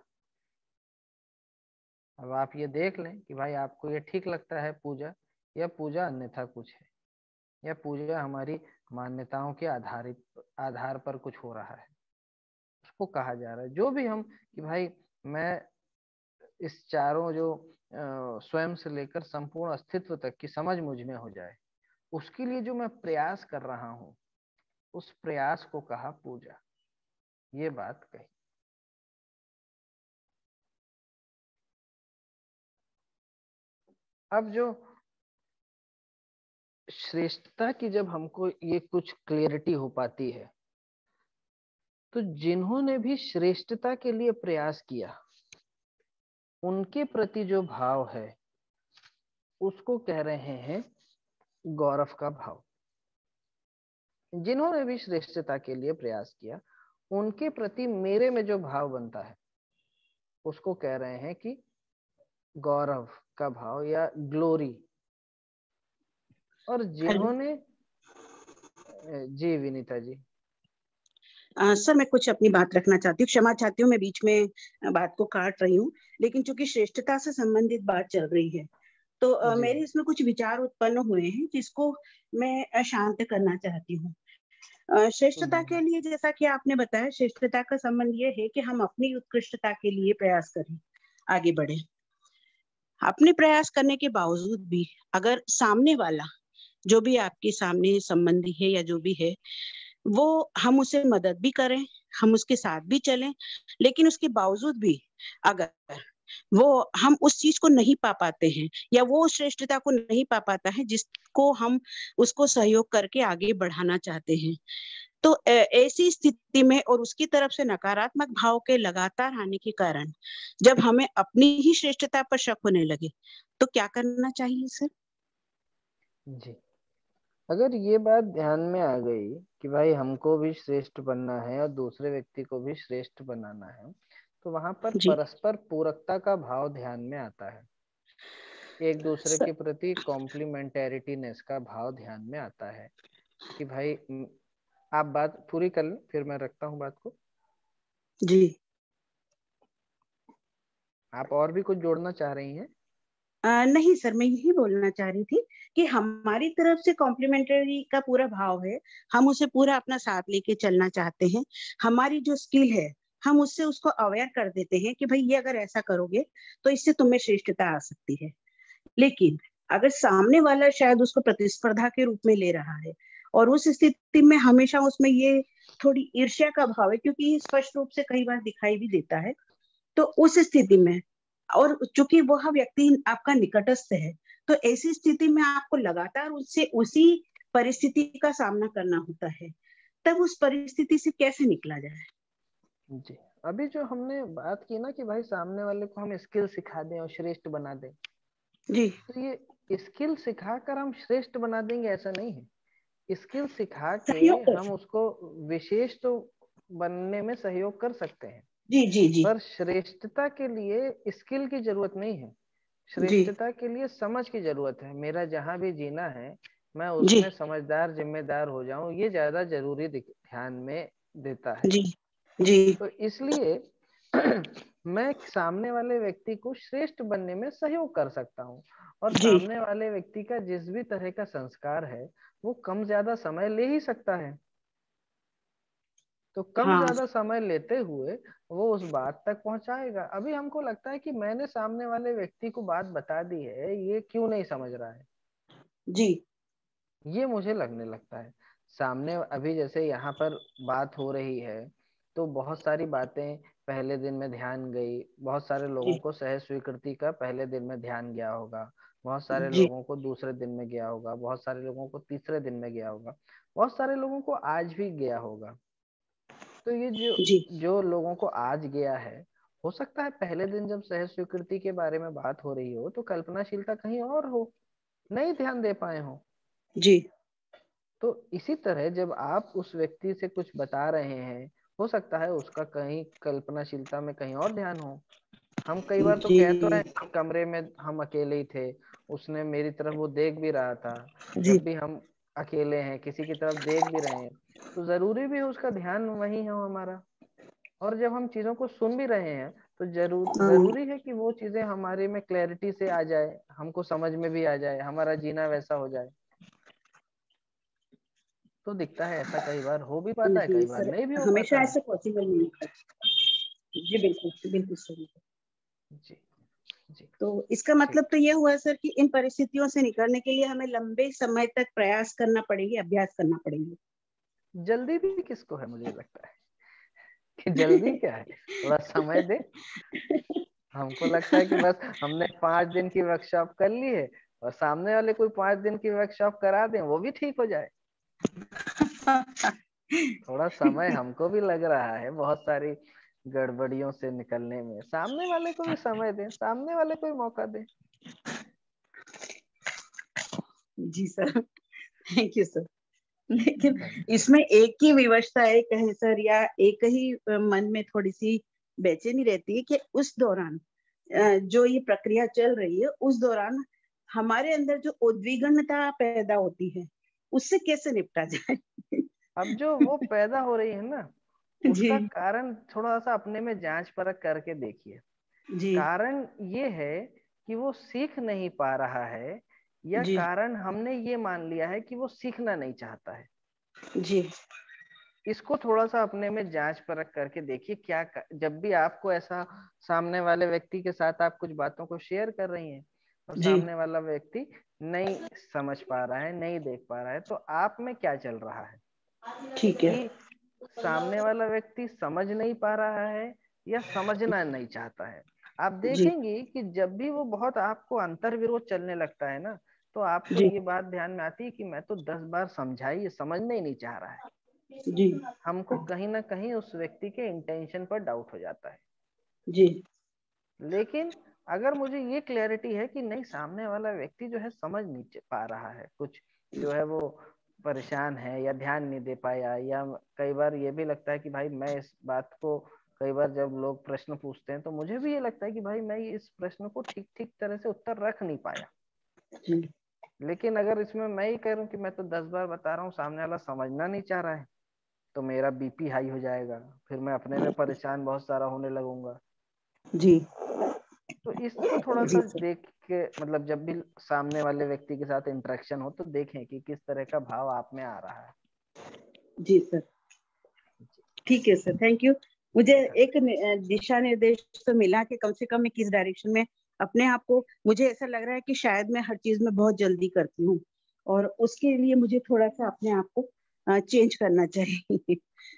अब आप ये देख लें कि भाई आपको ये ठीक लगता है पूजा, या पूजा अन्यथा कुछ है, या पूजा हमारी मान्यताओं के आधार पर कुछ हो रहा है, उसको कहा जा रहा है। जो भी हम कि भाई मैं इस चारों जो स्वयं से लेकर संपूर्ण अस्तित्व तक की समझ मुझ में हो जाए, उसके लिए जो मैं प्रयास कर रहा हूं, उस प्रयास को कहा पूजा। ये बात कही। अब जो श्रेष्ठता की जब हमको ये कुछ क्लियरिटी हो पाती है, तो जिन्होंने भी श्रेष्ठता के लिए प्रयास किया उनके प्रति जो भाव है उसको कह रहे हैं गौरव का भाव। जिन्होंने भी श्रेष्ठता के लिए प्रयास किया उनके प्रति मेरे में जो भाव बनता है उसको कह रहे हैं कि गौरव का भाव या ग्लोरी। और जिन्होंने जी विनीता जी। सर मैं कुछ अपनी बात रखना चाहती हूँ, क्षमा चाहती हूँ, मैं बीच में बात को काट रही हूँ, लेकिन चूंकि श्रेष्ठता से संबंधित बात चल रही है तो मेरे इसमें कुछ विचार उत्पन्न हुए हैं जिसको मैं शांत करना चाहती हूँ। श्रेष्ठता के लिए जैसा कि आपने बताया, श्रेष्ठता का संबंध ये है कि हम अपनी उत्कृष्टता के लिए प्रयास करें, आगे बढ़े। अपने प्रयास करने के बावजूद भी अगर सामने वाला जो भी आपके सामने संबंधी है या जो भी है वो हम उसे मदद भी करें, हम उसके साथ भी चलें, लेकिन उसके बावजूद भी अगर वो हम उस चीज को नहीं पा पाते हैं या वो श्रेष्ठता को नहीं पा पाता है जिसको हम उसको सहयोग करके आगे बढ़ाना चाहते हैं, तो ऐसी स्थिति में और उसकी तरफ से नकारात्मक भाव के लगातार आने के कारण जब हमें अपनी ही श्रेष्ठता पर शक होने लगे तो क्या करना चाहिए सर? जी, अगर ये बात ध्यान में आ गई कि भाई हमको भी श्रेष्ठ बनना है और दूसरे व्यक्ति को भी श्रेष्ठ बनाना है, तो वहां पर परस्पर पूरकता का भाव ध्यान में आता है, एक दूसरे के प्रति कॉम्प्लीमेंटेरिटीनेस का भाव ध्यान में आता है कि भाई आप बात पूरी कर लें फिर मैं रखता हूँ बात को। जी, आप और भी कुछ जोड़ना चाह रही हैं? नहीं सर, मैं यही बोलना चाह रही थी कि हमारी तरफ से कॉम्प्लीमेंटरी का पूरा भाव है, हम उसे पूरा अपना साथ लेके चलना चाहते हैं। हमारी जो स्किल है हम उससे उसको अवेयर कर देते हैं कि भाई ये अगर ऐसा करोगे तो इससे तुम्हें श्रेष्ठता आ सकती है। लेकिन अगर सामने वाला शायद उसको प्रतिस्पर्धा के रूप में ले रहा है और उस स्थिति में हमेशा उसमें ये थोड़ी ईर्ष्या का भाव है, क्योंकि ये स्पष्ट रूप से कई बार दिखाई भी देता है, तो उस स्थिति में और चूंकि वह व्यक्ति आपका निकटस्थ है तो ऐसी स्थिति में आपको लगातार उससे उसी परिस्थिति का सामना करना होता है। तब उस परिस्थिति से कैसे निकला जाए? जी, अभी जो हमने बात की ना कि भाई सामने वाले को हम स्किल सिखा दें और श्रेष्ठ बना दें, जी, तो ये स्किल सिखाकर हम श्रेष्ठ बना देंगे ऐसा नहीं है। स्किल सिखा के हम उसको विशेष तो बनने में सहयोग कर सकते हैं। जी जी जी, पर श्रेष्ठता के लिए स्किल की जरूरत नहीं है, श्रेष्ठता के लिए समझ की जरूरत है। मेरा जहां भी जीना है मैं उसमें समझदार जिम्मेदार हो जाऊं, ये ज्यादा जरूरी ध्यान में देता है। जी जी, तो इसलिए मैं सामने वाले व्यक्ति को श्रेष्ठ बनने में सहयोग कर सकता हूँ, और सामने वाले व्यक्ति का जिस भी तरह का संस्कार है वो कम ज्यादा समय ले ही सकता है, तो कम ज्यादा समय लेते हुए वो उस बात तक पहुंचाएगा। अभी हमको लगता है कि मैंने सामने वाले व्यक्ति को बात बता दी है, ये क्यों नहीं समझ रहा है जी, ये मुझे लगने लगता है। सामने अभी जैसे यहाँ पर बात हो रही है तो बहुत सारी बातें पहले दिन में ध्यान गई, बहुत सारे लोगों को सह स्वीकृति का पहले दिन में ध्यान गया होगा, बहुत सारे लोगों को दूसरे दिन में गया होगा, बहुत सारे लोगों को तीसरे दिन में गया होगा, बहुत सारे लोगों को आज भी गया होगा। तो ये जो लोगों को आज गया है, हो सकता है पहले दिन जब सह स्वीकृति के बारे में बात हो रही हो तो कल्पनाशीलता कहीं और हो, नहीं ध्यान दे पाए हो। जी, तो इसी तरह जब आप उस व्यक्ति से कुछ बता रहे हैं, हो सकता है उसका कहीं कल्पनाशीलता में कहीं और ध्यान हो। हम कई बार तो कह तो रहे हैं कमरे में हम अकेले ही थे, उसने मेरी तरफ वो देख भी रहा था। जब भी हम अकेले हैं किसी की तरफ देख भी रहे हैं तो जरूरी भी है उसका ध्यान वही हो हमारा। और जब हम चीजों को सुन भी रहे हैं तो जरूरी है कि वो चीजें हमारे में क्लैरिटी से आ जाए, हमको समझ में भी आ जाए, हमारा जीना वैसा हो जाए। तो दिखता है ऐसा कई बार हो भी पाता है, कई बार नहीं भी हो हमेशा पाता ऐसा पॉसिबल नहीं है। जी बिल्कुल बिल्कुल सही। जी जी, तो इसका मतलब तो ये हुआ सर कि इन परिस्थितियों से निकलने के लिए हमें लंबे समय तक प्रयास करना पड़ेगा, अभ्यास करना पड़ेगा। जल्दी भी किसको है, मुझे लगता है कि जल्दी क्या है, थोड़ा समय दे। हमको लगता है कि बस हमने 5 दिन की वर्कशॉप कर ली है और सामने वाले कोई 5 दिन की वर्कशॉप करा दें वो भी ठीक हो जाए। थोड़ा समय हमको भी लग रहा है बहुत सारी गड़बड़ियों से निकलने में, सामने वाले को भी समय दें, सामने वाले को भी मौका दें। जी सर, थैंक यू सर। लेकिन इसमें एक ही विवशता है कहें सर, या एक ही मन में थोड़ी सी बेचैनी रहती है कि उस दौरान जो ये प्रक्रिया चल रही है उस दौरान हमारे अंदर जो उद्विग्नता पैदा होती है उससे कैसे निपटा जाए। अब जो वो पैदा हो रही है ना उसका कारण थोड़ा सा अपने में जांच परख करके देखिए। कारण ये है कि वो सीख नहीं पा रहा है, या कारण हमने ये मान लिया है कि वो सीखना नहीं चाहता है। जी, इसको थोड़ा सा अपने में जांच परख करके देखिए। क्या जब भी आपको ऐसा सामने वाले व्यक्ति के साथ आप कुछ बातों को शेयर कर रही हैं और सामने वाला व्यक्ति नहीं समझ पा रहा है, नहीं देख पा रहा है, तो आप में क्या चल रहा है? ठीक है, सामने वाला व्यक्ति समझ नहीं पा रहा है या समझना नहीं चाहता है। आप देखेंगे कि जब भी वो बहुत आपको अंतर विरोध चलने लगता है ना, तो आपको ये बात ध्यान में आती है कि मैं तो 10 बार समझाई, ये समझने ही नहीं चाह रहा है। जी हमको कहीं ना कहीं उस व्यक्ति के इंटेंशन पर डाउट हो जाता है। जी लेकिन अगर मुझे ये क्लैरिटी है कि नहीं, सामने वाला व्यक्ति जो है समझ नहीं पा रहा है, कुछ जो है वो परेशान है या ध्यान नहीं दे पाया, या कई बार ये भी लगता है कि भाई मैं इस बात को, कई बार जब लोग प्रश्न पूछते हैं तो मुझे भी ये लगता है कि भाई मैं इस प्रश्न को ठीक ठीक तरह से उत्तर रख नहीं पाया। लेकिन अगर इसमें मैं ही कह रहा हूँ कि मैं तो 10 बार बता रहा हूँ, सामने वाला समझना नहीं चाह रहा है, तो मेरा बीपी हाई हो जाएगा, फिर मैं अपने में परेशान बहुत सारा होने लगूंगा। जी तो इसको थोड़ा सा देख के, मतलब जब भी सामने वाले व्यक्ति के साथ इंटरेक्शन हो तो देखें कि किस तरह का भाव आप में आ रहा है। जी सर, ठीक है सर, थैंक यू। मुझे एक दिशा निर्देश तो मिला कि कम से कम मैं किस डायरेक्शन में अपने आप को, मुझे ऐसा लग रहा है कि शायद मैं हर चीज में बहुत जल्दी करती हूँ और उसके लिए मुझे थोड़ा सा अपने आप को चेंज करना चाहिए।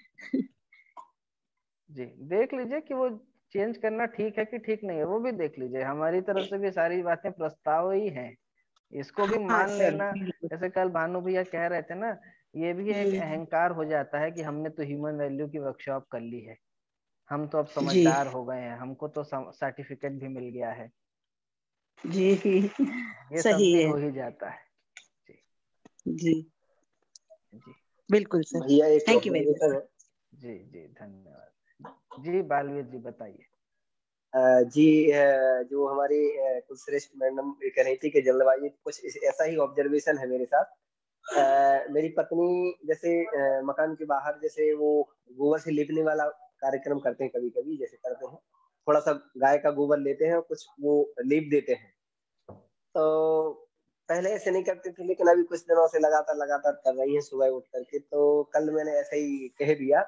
जी देख लीजिए कि वो चेंज करना ठीक है कि ठीक नहीं है, वो भी देख लीजिए। हमारी तरफ से भी सारी बातें प्रस्ताव ही हैं, इसको भी मान लेना। जैसे कल भानु भैया कह रहे थे ना, ये भी एक अहंकार हो जाता है कि हमने तो ह्यूमन वैल्यू की वर्कशॉप कर ली है, हम तो अब समझदार हो गए हैं, हमको तो सर्टिफिकेट भी मिल गया है। जी ये सब सही भी है। हो ही जाता है। जी जी बिल्कुल सर, भैया एक थैंक यू वेरी मच। जी जी धन्यवाद। जी बालवीर जी बताइए। जी जो हमारी कुलश्रेष्ठ मैडम कह रही थी कि जल्दबाजी, कुछ ऐसा ही ऑब्जर्वेशन है मेरे साथ। मेरी पत्नी जैसे मकान के बाहर जैसे वो गोबर से लिपने वाला कार्यक्रम करते हैं, कभी कभी जैसे करते हैं, थोड़ा सा गाय का गोबर लेते हैं और कुछ वो लीप देते हैं। तो पहले ऐसे नहीं करते थे, लेकिन अभी कुछ दिनों से लगातार लगातार कर रही है सुबह उठ करके। तो कल मैंने ऐसे ही कह दिया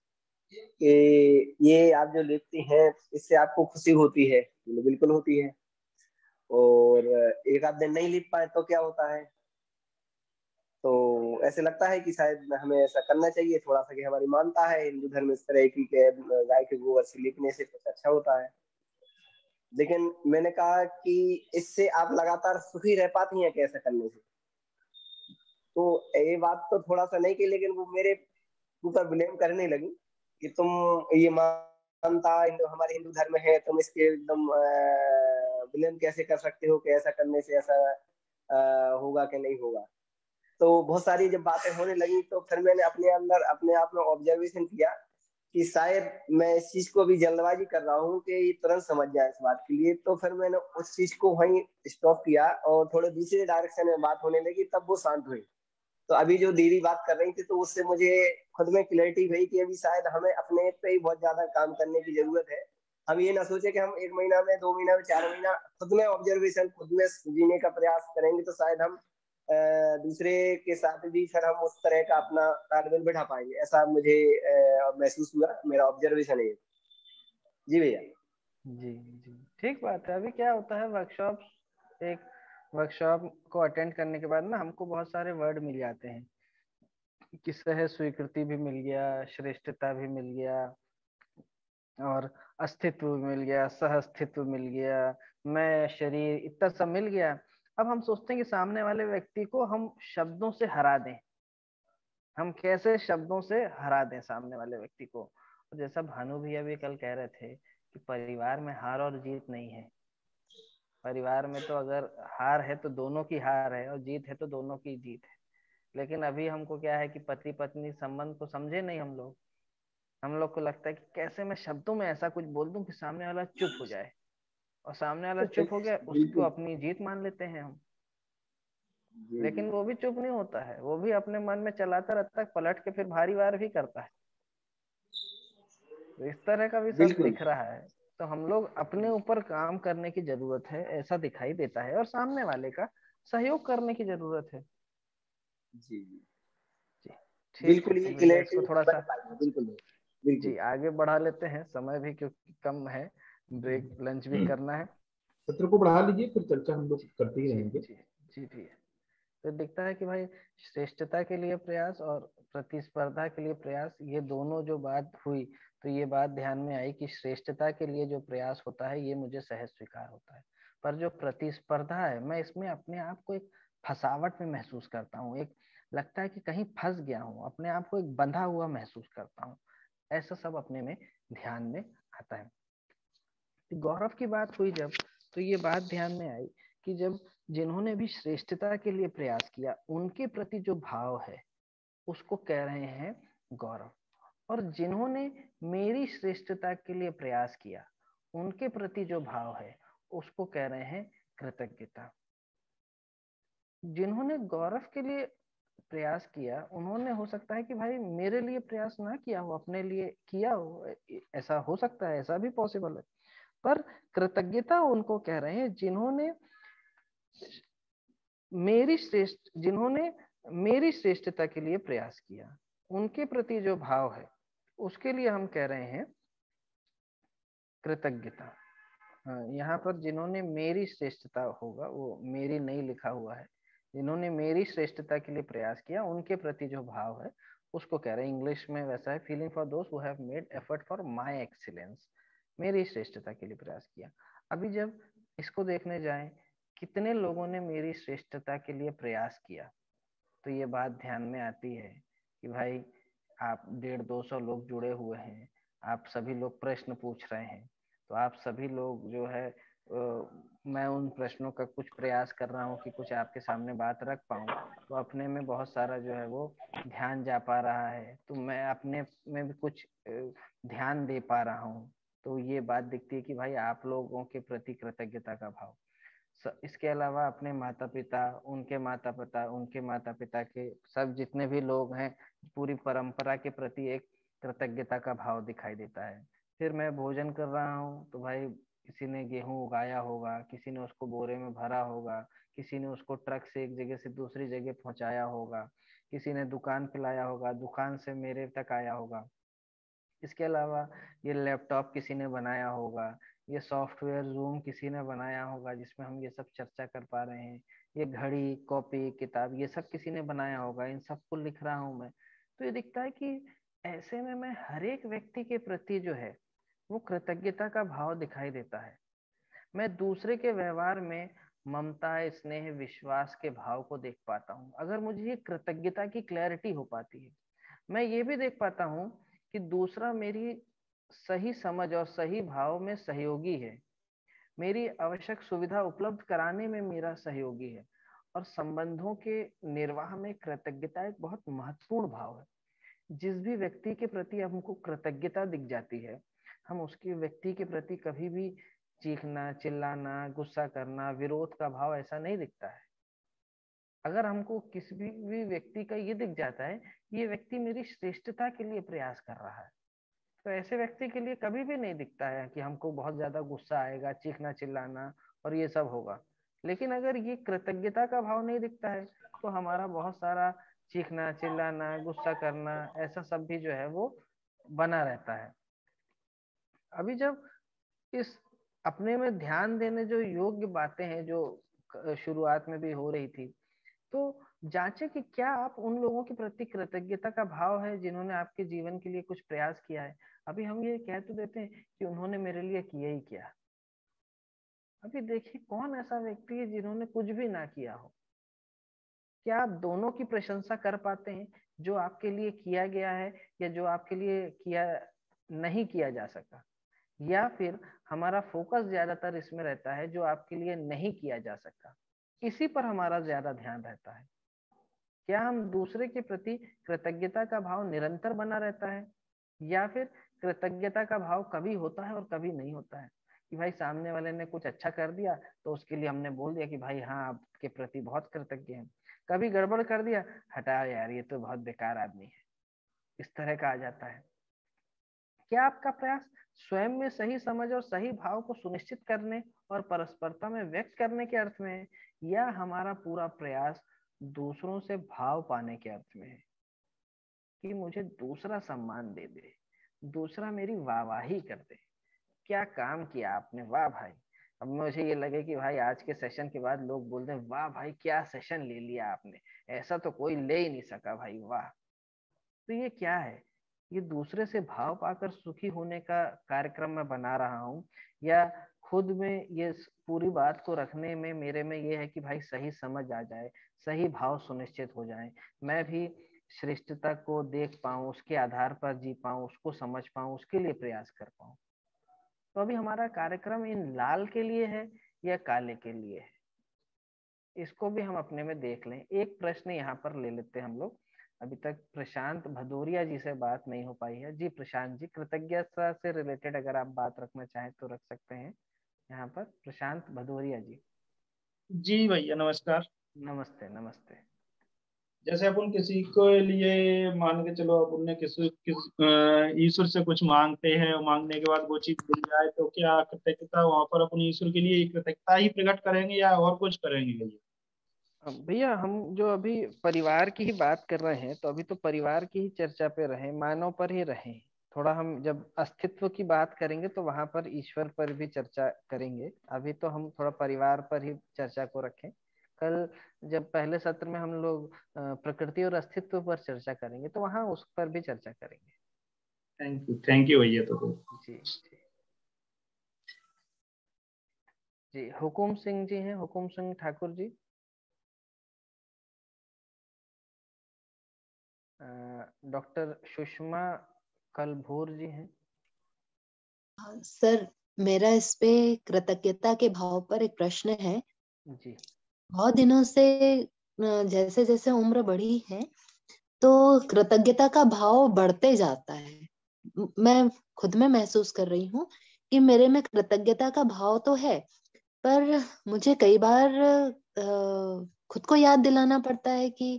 कि ये आप जो लिखती हैं इससे आपको खुशी होती है? बिल्कुल होती है। और एक आध दिन नहीं लिख पाए तो क्या होता है? तो ऐसे लगता है कि शायद हमें ऐसा करना चाहिए थोड़ा सा, कि हमारी मानता है हिंदू धर्म इस तरह की कि गाय के गोबर से लिखने से कुछ अच्छा होता है। लेकिन मैंने कहा कि इससे आप लगातार सुखी रह पाती हैं कैसे करने से? तो ये बात तो थोड़ा सा नहीं की, लेकिन वो मेरे ऊपर ब्लेम करने लगी कि तुम ये मानता हमारे हिंदू धर्म है, तुम इसके एकदम ब्लेम कैसे कर सकते हो कि ऐसा करने से ऐसा होगा कि नहीं होगा। तो बहुत सारी जब बातें होने लगी तो फिर मैंने अपने अंदर अपने आप में ऑब्जर्वेशन किया कि शायद मैं इस चीज को भी जल्दबाजी कर रहा हूँ कि ये तुरंत समझ जाए इस बात के लिए। तो फिर मैंने उस चीज को वहीं स्टॉप किया और थोड़े दूसरे डायरेक्शन में बात होने लगी, तब वो शांत हुई। तो अभी जो दीदी बात कर रही थी तो उससे मुझे खुद में क्लैरिटी हुई कि अभी शायद हमें अपने पे ही बहुत ज्यादा काम करने की जरूरत है। हम ये ना सोचे कि हम 1 महीना में, 2 महीना में, 4 महीना खुद में ऑब्जर्वेशन, खुद में जीने का प्रयास करेंगे तो शायद हम दूसरे के साथ भी फिर हम उस तरह का अपना तालमेल बैठा पाएंगे। ऐसा मुझे महसूस हुआ, मेरा ऑब्जर्वेशन है। जी भैया। जी जी ठीक बात है। अभी क्या होता है, वर्कशॉप को अटेंड करने के बाद ना हमको बहुत सारे वर्ड मिल जाते हैं, किससे है, स्वीकृति भी मिल गया, श्रेष्ठता भी मिल गया, और अस्तित्व भी मिल गया, सह अस्तित्व मिल गया, मैं, शरीर, इतना सब मिल गया। अब हम सोचते हैं कि सामने वाले व्यक्ति को हम शब्दों से हरा दें, हम कैसे शब्दों से हरा दें सामने वाले व्यक्ति को। और जैसा भानु भैया भी कल कह रहे थे कि परिवार में हार और जीत नहीं है। परिवार में तो अगर हार है तो दोनों की हार है, और जीत है तो दोनों की जीत है। लेकिन अभी हमको क्या है कि पति पत्नी संबंध को समझे नहीं हम लोग को लगता है कि कैसे मैं शब्दों में ऐसा कुछ बोल दूं कि सामने वाला चुप हो जाए, और सामने वाला चुप हो गया उसको अपनी जीत मान लेते हैं हम। लेकिन वो भी चुप नहीं होता है, वो भी अपने मन में चलाता रहता है, पलट के फिर भारी वार भी करता है। तो इस तरह का भी सब दिख रहा है। तो हम लोग अपने ऊपर काम करने की जरूरत है, ऐसा दिखाई देता है, और सामने वाले का सहयोग करने की जरूरत है। जी जी ठीक बिल्कुल, है। ये तो भैया इसको थोड़ा सा बिल्कुल जी आगे बढ़ा लेते हैं, समय भी क्योंकि कम है, ब्रेक लंच भी करना है। सत्र को बढ़ा लीजिए, फिर चर्चा हम लोग करते ही रहेंगे। जी भैया। तो दिखता है कि भाई श्रेष्ठता के लिए प्रयास और प्रतिस्पर्धा के लिए प्रयास, ये दोनों जो बात हुई तो ये बात ध्यान में आई कि श्रेष्ठता के लिए जो प्रयास होता है ये मुझे सहज स्वीकार होता है, पर जो प्रतिस्पर्धा है मैं इसमें अपने आप को एक फसावट में महसूस करता हूँ, एक लगता है कि कहीं फंस गया हूँ, अपने आप को एक बंधा हुआ महसूस करता हूँ, ऐसा सब अपने में ध्यान में आता है। गौरव की बात हुई जब, तो ये बात ध्यान में आई कि जब जिन्होंने भी श्रेष्ठता के लिए प्रयास किया उनके प्रति जो भाव है उसको कह रहे हैं गौरव, और जिन्होंने मेरी श्रेष्ठता के लिए प्रयास किया उनके प्रति जो भाव है उसको कह रहे हैं कृतज्ञता। जिन्होंने गौरव के लिए प्रयास किया उन्होंने हो सकता है कि भाई मेरे लिए प्रयास ना किया हो, अपने लिए किया हो, ऐसा हो सकता है, ऐसा भी पॉसिबल है। पर कृतज्ञता उनको कह रहे हैं जिन्होंने मेरी श्रेष्ठता के लिए प्रयास किया, उनके प्रति जो भाव है उसके लिए हम कह रहे हैं कृतज्ञता। यहाँ पर जिन्होंने मेरी श्रेष्ठता होगा, वो मेरी नहीं लिखा हुआ है, जिन्होंने मेरी श्रेष्ठता के लिए प्रयास किया उनके प्रति जो भाव है उसको कह रहे हैं, इंग्लिश में वैसा है, feeling for those who have made effort for my excellence, मेरी श्रेष्ठता के लिए प्रयास किया। अभी जब इसको देखने जाएं कितने लोगों ने मेरी श्रेष्ठता के लिए प्रयास किया, तो ये बात ध्यान में आती है कि भाई आप 150-200 लोग जुड़े हुए हैं, आप सभी लोग प्रश्न पूछ रहे हैं, तो आप सभी लोग जो है मैं उन प्रश्नों का कुछ प्रयास कर रहा हूँ कि कुछ आपके सामने बात रख पाऊँ, तो अपने में बहुत सारा जो है वो ध्यान जा पा रहा है, तो मैं अपने में भी कुछ ध्यान दे पा रहा हूँ। तो ये बात दिखती है कि भाई आप लोगों के प्रति कृतज्ञता का भाव। इसके अलावा अपने माता पिता, उनके माता पिता, उनके माता पिता के सब जितने भी लोग हैं, पूरी परंपरा के प्रति एक कृतज्ञता का भाव दिखाई देता है। फिर मैं भोजन कर रहा हूँ तो भाई किसी ने गेहूं उगाया होगा, किसी ने उसको बोरे में भरा होगा, किसी ने उसको ट्रक से एक जगह से दूसरी जगह पहुंचाया होगा, किसी ने दुकान पे लाया होगा, दुकान से मेरे तक आया होगा। इसके अलावा ये लैपटॉप किसी ने बनाया होगा, ये सॉफ्टवेयर जूम किसी ने बनाया होगा जिसमें हम ये सब चर्चा कर पा रहे हैं, ये घड़ी, कॉपी, किताब, ये सब किसी ने बनाया होगा, इन सबको लिख रहा हूँ मैं। तो ये दिखता है कि ऐसे में मैं हर एक व्यक्ति के प्रति जो है वो कृतज्ञता का भाव दिखाई देता है। मैं दूसरे के व्यवहार में ममता, स्नेह, विश्वास के भाव को देख पाता हूँ। अगर मुझे ये कृतज्ञता की क्लैरिटी हो पाती है, मैं ये भी देख पाता हूँ कि दूसरा मेरी सही समझ और सही भाव में सहयोगी है, मेरी आवश्यक सुविधा उपलब्ध कराने में मेरा सहयोगी है, और संबंधों के निर्वाह में कृतज्ञता एक बहुत महत्वपूर्ण भाव है। जिस भी व्यक्ति के प्रति हमको कृतज्ञता दिख जाती है, हम उसके व्यक्ति के प्रति कभी भी चीखना, चिल्लाना, गुस्सा करना, विरोध का भाव ऐसा नहीं दिखता है। अगर हमको किसी भी व्यक्ति का ये दिख जाता है ये व्यक्ति मेरी श्रेष्ठता के लिए प्रयास कर रहा है, तो ऐसे व्यक्ति के लिए कभी भी नहीं दिखता है कि हमको बहुत ज्यादा गुस्सा आएगा, चीखना चिल्लाना और ये सब होगा। लेकिन अगर ये कृतज्ञता का भाव नहीं दिखता है तो हमारा बहुत सारा चीखना, चिल्लाना, गुस्सा करना, ऐसा सब भी जो है वो बना रहता है। अभी जब इस अपने में ध्यान देने जो योग्य बातें हैं जो शुरुआत में भी हो रही थी, तो जांचे कि क्या आप उन लोगों के प्रति कृतज्ञता का भाव है जिन्होंने आपके जीवन के लिए कुछ प्रयास किया है। अभी हम ये कह तो देते हैं कि उन्होंने मेरे लिए किया ही किया, अभी देखिए कौन ऐसा व्यक्ति है जिन्होंने कुछ भी ना किया हो। क्या आप दोनों की प्रशंसा कर पाते हैं, जो आपके लिए किया गया है या जो आपके लिए किया नहीं किया जा सका, या फिर हमारा फोकस ज्यादातर इसमें रहता है जो आपके लिए नहीं किया जा सका, इसी पर हमारा ज्यादा ध्यान रहता है। क्या हम दूसरे के प्रति कृतज्ञता का भाव निरंतर बना रहता है, या फिर कृतज्ञता का भाव कभी होता है और कभी नहीं होता है, कि भाई सामने वाले ने कुछ अच्छा कर दिया तो उसके लिए हमने बोल दिया कि भाई हाँ आपके प्रति बहुत कृतज्ञ हैं, कभी गड़बड़ कर दिया, हटा यार ये तो बहुत बेकार आदमी है, इस तरह का आ जाता है। क्या आपका प्रयास स्वयं में सही समझ और सही भाव को सुनिश्चित करने और परस्परता में व्यक्त करने के अर्थ में है, या हमारा पूरा प्रयास दूसरों से भाव पाने के अर्थ में है कि मुझे दूसरा सम्मान दे दे, दूसरा मेरी वाहवाही कर दे, क्या काम किया आपने, वाह भाई। अब मुझे ये लगे कि भाई आज के सेशन के बाद लोग बोलते हैं वाह भाई क्या सेशन ले लिया आपने, ऐसा तो कोई ले ही नहीं सका भाई, वाह। तो ये क्या है, ये दूसरे से भाव पाकर सुखी होने का कार्यक्रम मैं बना रहा हूँ, या खुद में ये पूरी बात को रखने में मेरे में ये है कि भाई सही समझ आ जाए, सही भाव सुनिश्चित हो जाए, मैं भी श्रेष्ठता को देख पाऊं, उसके आधार पर जी पाऊं, उसको समझ पाऊं, उसके लिए प्रयास कर पाऊं। तो अभी हमारा कार्यक्रम इन लाल के लिए है या काले के लिए है, इसको भी हम अपने में देख लें। एक प्रश्न यहाँ पर ले लेते हैं हम लोग। अभी तक प्रशांत भदौरिया जी से बात नहीं हो पाई है। जी प्रशांत जी, कृतज्ञता से रिलेटेड अगर आप बात रखना चाहें तो रख सकते हैं यहाँ पर। प्रशांत भदौरिया जी। जी भैया नमस्कार। नमस्ते नमस्ते। जैसे अपन किसी के लिए मान के चलो, अपन ने ईश्वर से कुछ मांगते हैं और मांगने के बाद वो चीज मिल जाए, तो क्या कृतज्ञता वहां पर अपन ईश्वर के लिए कृतज्ञता ही प्रकट करेंगे या और कुछ करेंगे भैया? भैया हम जो अभी परिवार की ही बात कर रहे हैं, तो अभी तो परिवार की ही चर्चा पे रहे, मानव पर ही रहे। थोड़ा हम जब अस्तित्व की बात करेंगे तो वहां पर ईश्वर पर भी चर्चा करेंगे। अभी तो हम थोड़ा परिवार पर ही चर्चा को रखें। कल जब पहले सत्र में हम लोग प्रकृति और अस्तित्व पर चर्चा करेंगे तो वहां उस पर भी चर्चा करेंगे। थैंक यू भैया। तो जी जी हुकुम सिंह जी हैं, हुकुम सिंह ठाकुर जी। डॉक्टर सुषमा कलभोर जी हैं। सर मेरा इस पे कृतज्ञता के भाव पर एक प्रश्न है। जी। बहुत दिनों से जैसे जैसे उम्र बढ़ी है तो कृतज्ञता का भाव बढ़ते जाता है। मैं खुद में महसूस कर रही हूँ कि मेरे में कृतज्ञता का भाव तो है, पर मुझे कई बार खुद को याद दिलाना पड़ता है कि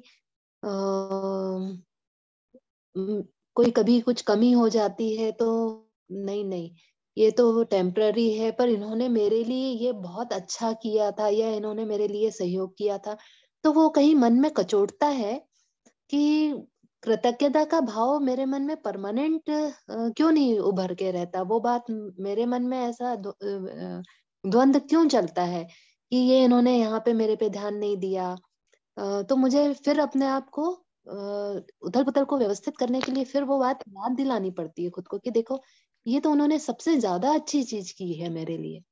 कोई कभी कुछ कमी हो जाती है तो नहीं नहीं ये तो टेम्पररी है, पर इन्होंने मेरे लिए ये बहुत अच्छा किया था या इन्होंने मेरे लिए सहयोग किया था, तो वो कहीं मन में कचोटता है कि कृतज्ञता का भाव मेरे मन में परमानेंट क्यों नहीं उभर के रहता। वो बात मेरे मन में ऐसा द्वंद क्यों चलता है कि ये इन्होंने यहाँ पे मेरे पे ध्यान नहीं दिया। तो मुझे फिर अपने आप को उथल पुथल को व्यवस्थित करने के लिए फिर वो बात याद दिलानी पड़ती है खुद को कि देखो ये तो उन्होंने सबसे ज्यादा अच्छी चीज की है मेरे लिए।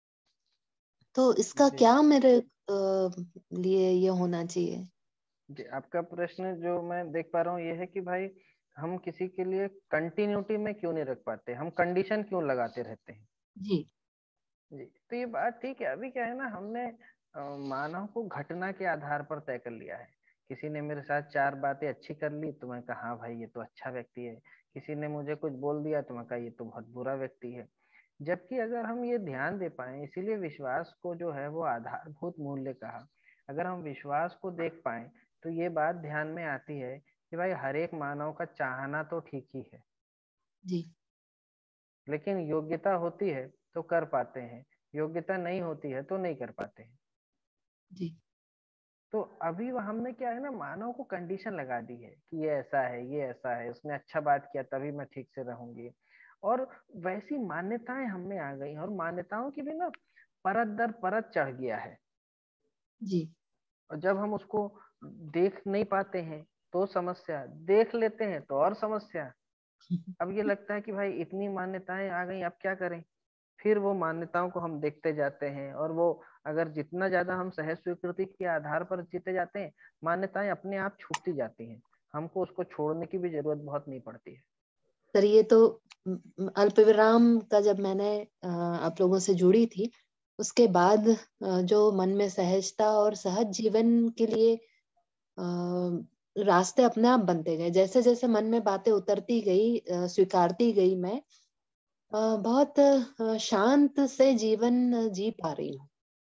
तो इसका क्या मेरे लिए ये होना चाहिए? जी आपका प्रश्न जो मैं देख पा रहा हूँ ये है कि भाई हम किसी के लिए कंटिन्यूटी में क्यों नहीं रख पाते, हम कंडीशन क्यों लगाते रहते हैं। जी जी तो ये बात ठीक है। अभी क्या है ना, हमने मानव को घटना के आधार पर तय कर लिया है। किसी ने मेरे साथ 4 बातें अच्छी कर ली तो मैं कहा हाँ भाई ये तो अच्छा व्यक्ति है, किसी ने मुझे कुछ बोल दिया तो मैं कहा ये तो बहुत बुरा व्यक्ति है। जबकि अगर हम ये ध्यान दे पाए, इसीलिए विश्वास को जो है वो आधारभूत मूल्य कहा, अगर हम विश्वास को देख पाए तो ये बात ध्यान में आती है कि भाई हर एक मानव का चाहना तो ठीक ही है जी, लेकिन योग्यता होती है तो कर पाते हैं, योग्यता नहीं होती है तो नहीं कर पाते हैं। जी तो अभी वो हमने क्या है ना, मानव को कंडीशन लगा दी है कि ये ऐसा है, ये ऐसा है, उसने अच्छा बात किया तभी मैं ठीक से रहूंगी, और वैसी मान्यताएं हम में आ गई और मान्यताओं की भी ना परत दर परत चढ़ गया है। जी और जब हम उसको देख नहीं पाते हैं तो समस्या, देख लेते हैं तो और समस्या। अब ये लगता है कि भाई इतनी मान्यताएं आ गई, अब क्या करें। फिर वो मान्यताओं को हम देखते जाते हैं और वो अगर जितना ज्यादा हम सहज स्वीकृति के आधार पर जीते जाते हैं, मान्यताएं अपने आप छूटती जाती हैं, हमको उसको छोड़ने की भी जरूरत बहुत नहीं पड़ती है। सर ये तो अल्प विराम का जब मैंने आप लोगों से जुड़ी थी उसके बाद जो मन में सहजता और सहज जीवन के लिए रास्ते अपने आप बनते गए, जैसे जैसे मन में बातें उतरती गई, स्वीकारती गई, मैं बहुत शांत से जीवन जी पा रही हूँ।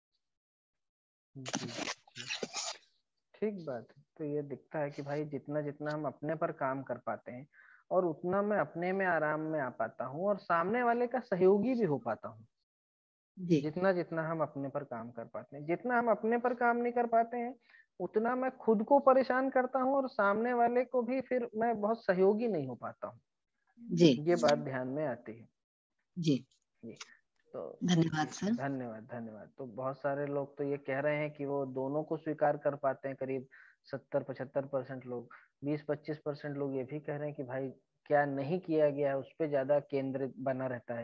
ठीक बात है। तो ये दिखता है कि भाई जितना जितना हम अपने पर काम कर पाते हैं और उतना मैं अपने में आराम में आ पाता हूँ और सामने वाले का सहयोगी भी हो पाता हूँ। जितना जितना हम अपने पर काम कर पाते हैं, जितना हम अपने पर काम नहीं कर पाते हैं उतना मैं खुद को परेशान करता हूँ और सामने वाले को भी फिर मैं बहुत सहयोगी नहीं हो पाता हूँ। जी ये बात ध्यान में आती है। जी जी तो धन्यवाद सर। धन्यवाद धन्यवाद। तो बहुत सारे लोग तो ये कह रहे हैं कि वो दोनों को स्वीकार कर पाते हैं, करीब 70-75% लोग। 20-25% लोग ये भी कह रहे हैं कि भाई क्या नहीं किया गया है उस पर ज्यादा केंद्रित बना रहता है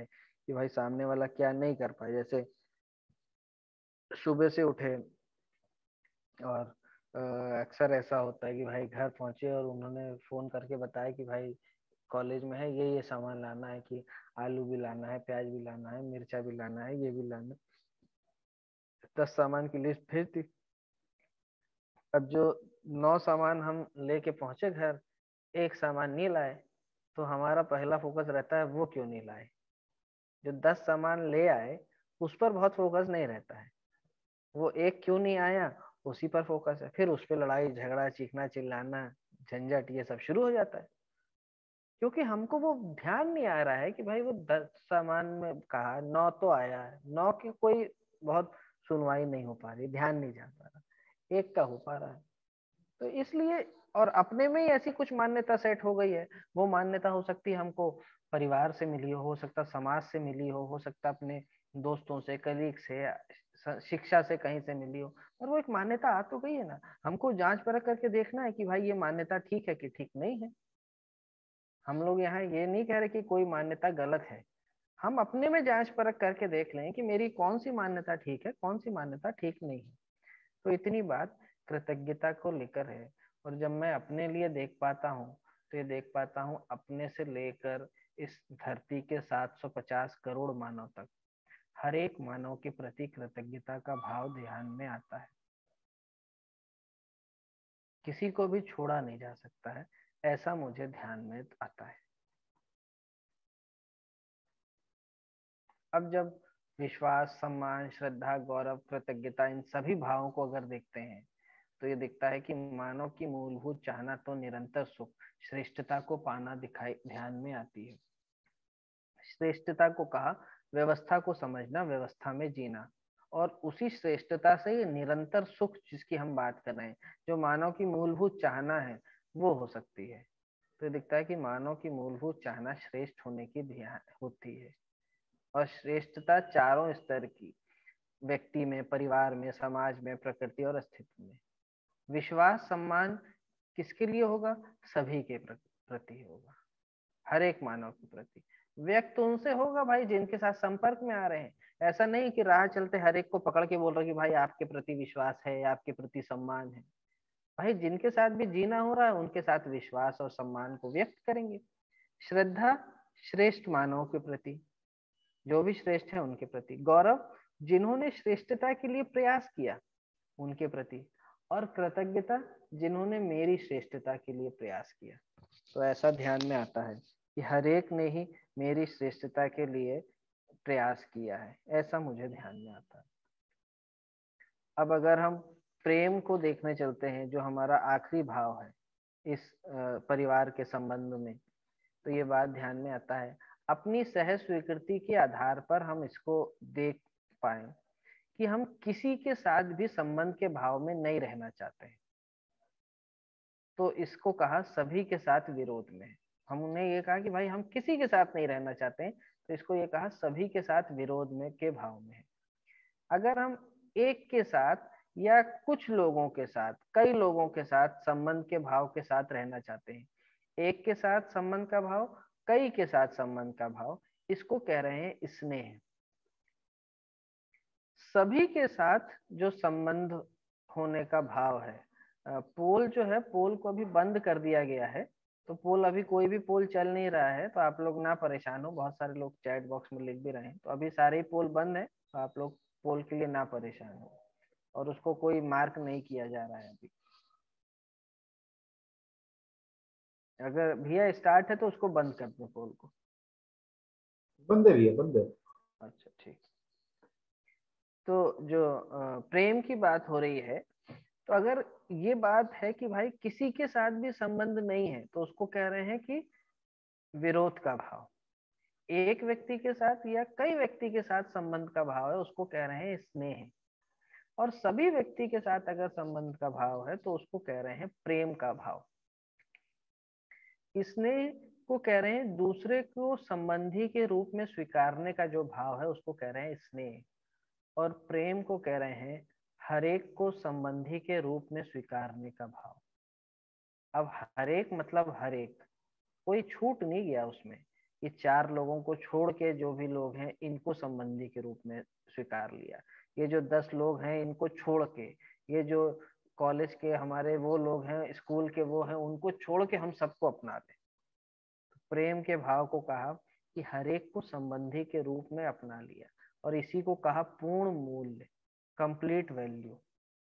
कि भाई सामने वाला क्या नहीं कर पाए। जैसे सुबह से उठे और अक्सर ऐसा होता है कि भाई घर पहुंचे और उन्होंने फोन करके बताया कि भाई कॉलेज में है, ये सामान लाना है, कि आलू भी लाना है, प्याज भी लाना है, मिर्चा भी लाना है, ये भी लाना है। 10 सामान की लिस्ट भेज दी। अब जो 9 सामान हम लेके पहुंचे घर, एक सामान नहीं लाए, तो हमारा पहला फोकस रहता है वो क्यों नहीं लाए। जो 10 सामान ले आए उस पर बहुत फोकस नहीं रहता है, वो एक क्यों नहीं आया उसी पर फोकस है। फिर उस पर लड़ाई झगड़ा, चीखना चिल्लाना, झंझट, ये सब शुरू हो जाता है, क्योंकि हमको वो ध्यान नहीं आ रहा है कि भाई वो 10 सामान में कहा 9 तो आया है, 9 की कोई बहुत सुनवाई नहीं हो पा रही, ध्यान नहीं जा पा रहा, एक का हो पा रहा है। तो इसलिए, और अपने में ही ऐसी कुछ मान्यता सेट हो गई है। वो मान्यता हो सकती है हमको परिवार से मिली हो सकता समाज से मिली हो सकता अपने दोस्तों से, कलीग से, शिक्षा से कहीं से मिली हो, और वो एक मान्यता आ तो गई है ना। हमको जांच परख करके देखना है कि भाई ये मान्यता ठीक है कि ठीक नहीं है। हम लोग यहाँ ये नहीं कह रहे कि कोई मान्यता गलत है, हम अपने में जांच परख करके देख लें कि मेरी कौन सी मान्यता ठीक है, कौन सी मान्यता ठीक नहीं है। तो इतनी बात कृतज्ञता को लेकर है। और जब मैं अपने लिए देख पाता हूँ तो ये देख पाता हूँ अपने से लेकर इस धरती के 750 करोड़ मानव तक, हर एक मानव के प्रति कृतज्ञता का भाव ध्यान में आता है। किसी को भी छोड़ा नहीं जा सकता है, ऐसा मुझे ध्यान में आता है। अब जब विश्वास, सम्मान, श्रद्धा, गौरव, कृतज्ञता, इन सभी भावों को अगर देखते हैं तो ये दिखता है कि मानव की मूलभूत चाहना तो निरंतर सुख, श्रेष्ठता को पाना दिखाई ध्यान में आती है। श्रेष्ठता को कहा व्यवस्था को समझना, व्यवस्था में जीना, और उसी श्रेष्ठता से ये निरंतर सुख जिसकी हम बात कर रहे हैं, जो मानव की मूलभूत चाहना है, वो हो सकती है। तो दिखता है कि मानव की मूलभूत चाहना श्रेष्ठ होने की ध्यान होती है, और श्रेष्ठता चारों स्तर की, व्यक्ति में, परिवार में, समाज में, प्रकृति और अस्तित्व में। विश्वास, सम्मान किसके लिए होगा? सभी के प्रति होगा, हर एक मानव के प्रति। व्यक्त उनसे होगा भाई जिनके साथ संपर्क में आ रहे हैं। ऐसा नहीं कि राह चलते हर एक को पकड़ के बोल रहे कि भाई आपके प्रति विश्वास है, आपके प्रति सम्मान है। भाई जिनके साथ भी जीना हो रहा है उनके साथ विश्वास और सम्मान को व्यक्त करेंगे। श्रद्धा श्रेष्ठ मानव के प्रति, जो भी श्रेष्ठ है उनके प्रति। गौरव जिन्होंने श्रेष्ठता के लिए प्रयास किया उनके प्रति। और कृतज्ञता जिन्होंने मेरी श्रेष्ठता के लिए प्रयास किया। तो ऐसा ध्यान में आता है कि हर एक ने ही मेरी श्रेष्ठता के लिए प्रयास किया है, ऐसा मुझे ध्यान में आता है। अब अगर हम प्रेम को देखने चलते हैं, जो हमारा आखिरी भाव है इस परिवार के संबंध में, तो ये बात ध्यान में आता है। अपनी सहज स्वीकृति के आधार पर हम इसको देख पाए कि हम किसी के साथ भी संबंध के भाव में नहीं रहना चाहते हैं, तो इसको कहा सभी के साथ विरोध में। हमने ये कहा कि भाई हम किसी के साथ नहीं रहना चाहते हैं, तो इसको ये कहा सभी के साथ विरोध में के भाव में है। अगर हम एक के साथ या कुछ लोगों के साथ, कई लोगों के साथ संबंध के भाव के साथ रहना चाहते हैं, एक के साथ संबंध का भाव, कई के साथ संबंध का भाव, इसको कह रहे हैं स्नेह। सभी के साथ जो संबंध होने का भाव है, पोल जो है, पोल को अभी बंद कर दिया गया है, तो पोल अभी कोई भी पोल चल नहीं रहा है, तो आप लोग ना परेशान हो। बहुत सारे लोग चैट बॉक्स में लिख भी रहे हैं, तो अभी सारे ही पोल बंद है, तो आप लोग पोल के लिए ना परेशान हो, और उसको कोई मार्क नहीं किया जा रहा है अभी। अगर भैया स्टार्ट है तो उसको बंद कर दो, पोल को। बंद है भैया, बंद है। अच्छा ठीक। तो जो प्रेम की बात हो रही है, तो अगर ये बात है कि भाई किसी के साथ भी संबंध नहीं है, तो उसको कह रहे हैं कि विरोध का भाव। एक व्यक्ति के साथ या कई व्यक्ति के साथ संबंध का भाव है, उसको कह रहे हैं स्नेह। और सभी व्यक्ति के साथ अगर संबंध का भाव है तो उसको कह रहे हैं प्रेम का भाव। स्नेह को कह रहे हैं दूसरे को संबंधी के रूप में स्वीकारने का जो भाव है, उसको कह रहे हैं स्नेह। और प्रेम को कह रहे हैं हर एक को संबंधी के रूप में स्वीकारने का भाव। अब हर एक मतलब हर एक, कोई छूट नहीं गया उसमें। ये 4 लोगों को छोड़ के जो भी लोग हैं इनको संबंधी के रूप में स्वीकार लिया। ये जो 10 लोग हैं इनको छोड़ के, ये जो कॉलेज के हमारे वो लोग हैं, स्कूल के वो हैं, उनको छोड़ के हम सबको अपनाते। प्रेम के भाव को कहा कि हर एक को संबंधी के रूप में अपना लिया, और इसी को कहा पूर्ण मूल्य, कंप्लीट वैल्यू।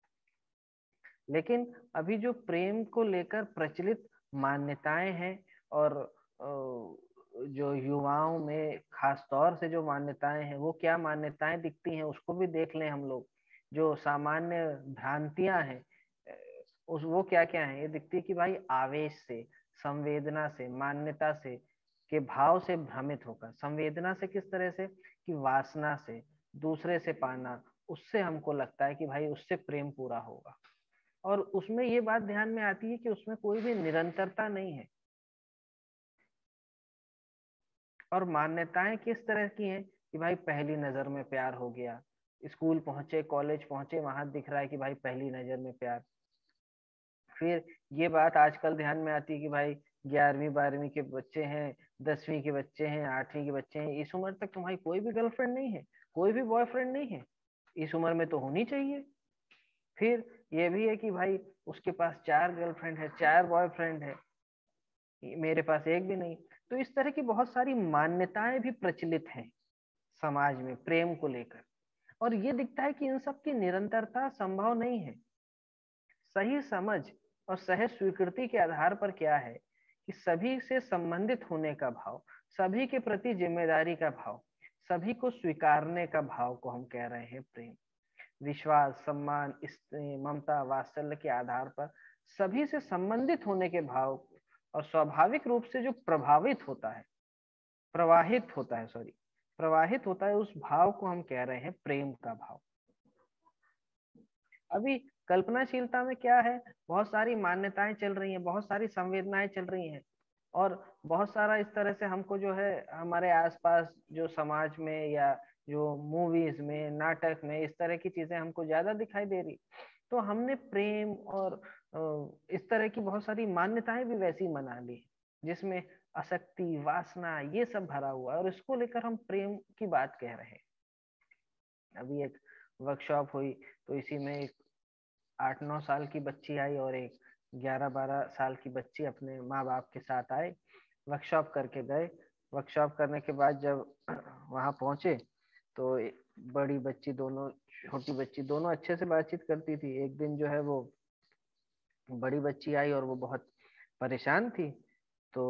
लेकिन अभी जो प्रेम को लेकर प्रचलित मान्यताएं हैं, और जो युवाओं में खास तौर से जो मान्यताएं हैं, वो क्या मान्यताएं दिखती हैं उसको भी देख लें हम लोग। जो सामान्य भ्रांतियां हैं उस वो क्या क्या है, ये दिखती है कि भाई आवेश से, संवेदना से, मान्यता से, के भाव से भ्रमित होकर। संवेदना से किस तरह से, कि वासना से, दूसरे से पाना, उससे हमको लगता है कि भाई उससे प्रेम पूरा होगा। और उसमें ये बात ध्यान में आती है कि उसमें कोई भी निरंतरता नहीं है। और मान्यताएं किस तरह की हैं कि भाई पहली नजर में प्यार हो गया, स्कूल पहुंचे, कॉलेज पहुंचे, वहां दिख रहा है कि भाई पहली नजर में प्यार। फिर ये बात आजकल ध्यान में आती है कि भाई 11वीं 12वीं के बच्चे हैं, 10वीं के बच्चे हैं, 8वीं के बच्चे हैं, इस उम्र तक तुम्हारी कोई भी गर्लफ्रेंड नहीं है, कोई भी बॉयफ्रेंड नहीं है, इस उम्र में तो होनी चाहिए। फिर ये भी है कि भाई उसके पास 4 गर्लफ्रेंड है, 4 बॉयफ्रेंड है, मेरे पास एक भी नहीं। तो इस तरह की बहुत सारी मान्यताएं भी प्रचलित हैं समाज में प्रेम को लेकर, और ये दिखता है कि इन सब की निरंतरता संभव नहीं है। सही समझ और सहज स्वीकृति के आधार पर क्या है कि सभी से संबंधित होने का भाव, सभी के प्रति जिम्मेदारी का भाव, सभी को स्वीकारने का भाव को हम कह रहे हैं प्रेम। विश्वास, सम्मान, ममता, वात्सल्य के आधार पर सभी से संबंधित होने के भाव, और स्वाभाविक रूप से जो प्रवाहित होता है उस भाव को हम कह रहे हैं प्रेम का भाव। अभी कल्पनाशीलता में क्या है, बहुत सारी मान्यताएं चल रही हैं, बहुत सारी संवेदनाएं चल रही हैं, और बहुत सारा इस तरह से हमको जो है हमारे आसपास जो समाज में या जो मूवीज में, नाटक में इस तरह की चीजें हमको ज्यादा दिखाई दे रही। तो हमने प्रेम और इस तरह की बहुत सारी मान्यताएं भी वैसी बना ली जिसमें आसक्ति, वासना, ये सब भरा हुआ है, और इसको लेकर हम प्रेम की बात कह रहे हैं। अभी एक वर्कशॉप हुई तो इसी में एक 8-9 साल की बच्ची आई और एक 11-12 साल की बच्ची अपने माँ बाप के साथ आए, वर्कशॉप करके गए। वर्कशॉप करने के बाद जब वहां पहुंचे तो बड़ी बच्ची दोनों, छोटी बच्ची दोनों अच्छे से बातचीत करती थी। एक दिन जो है वो बड़ी बच्ची आई और वो बहुत परेशान थी, तो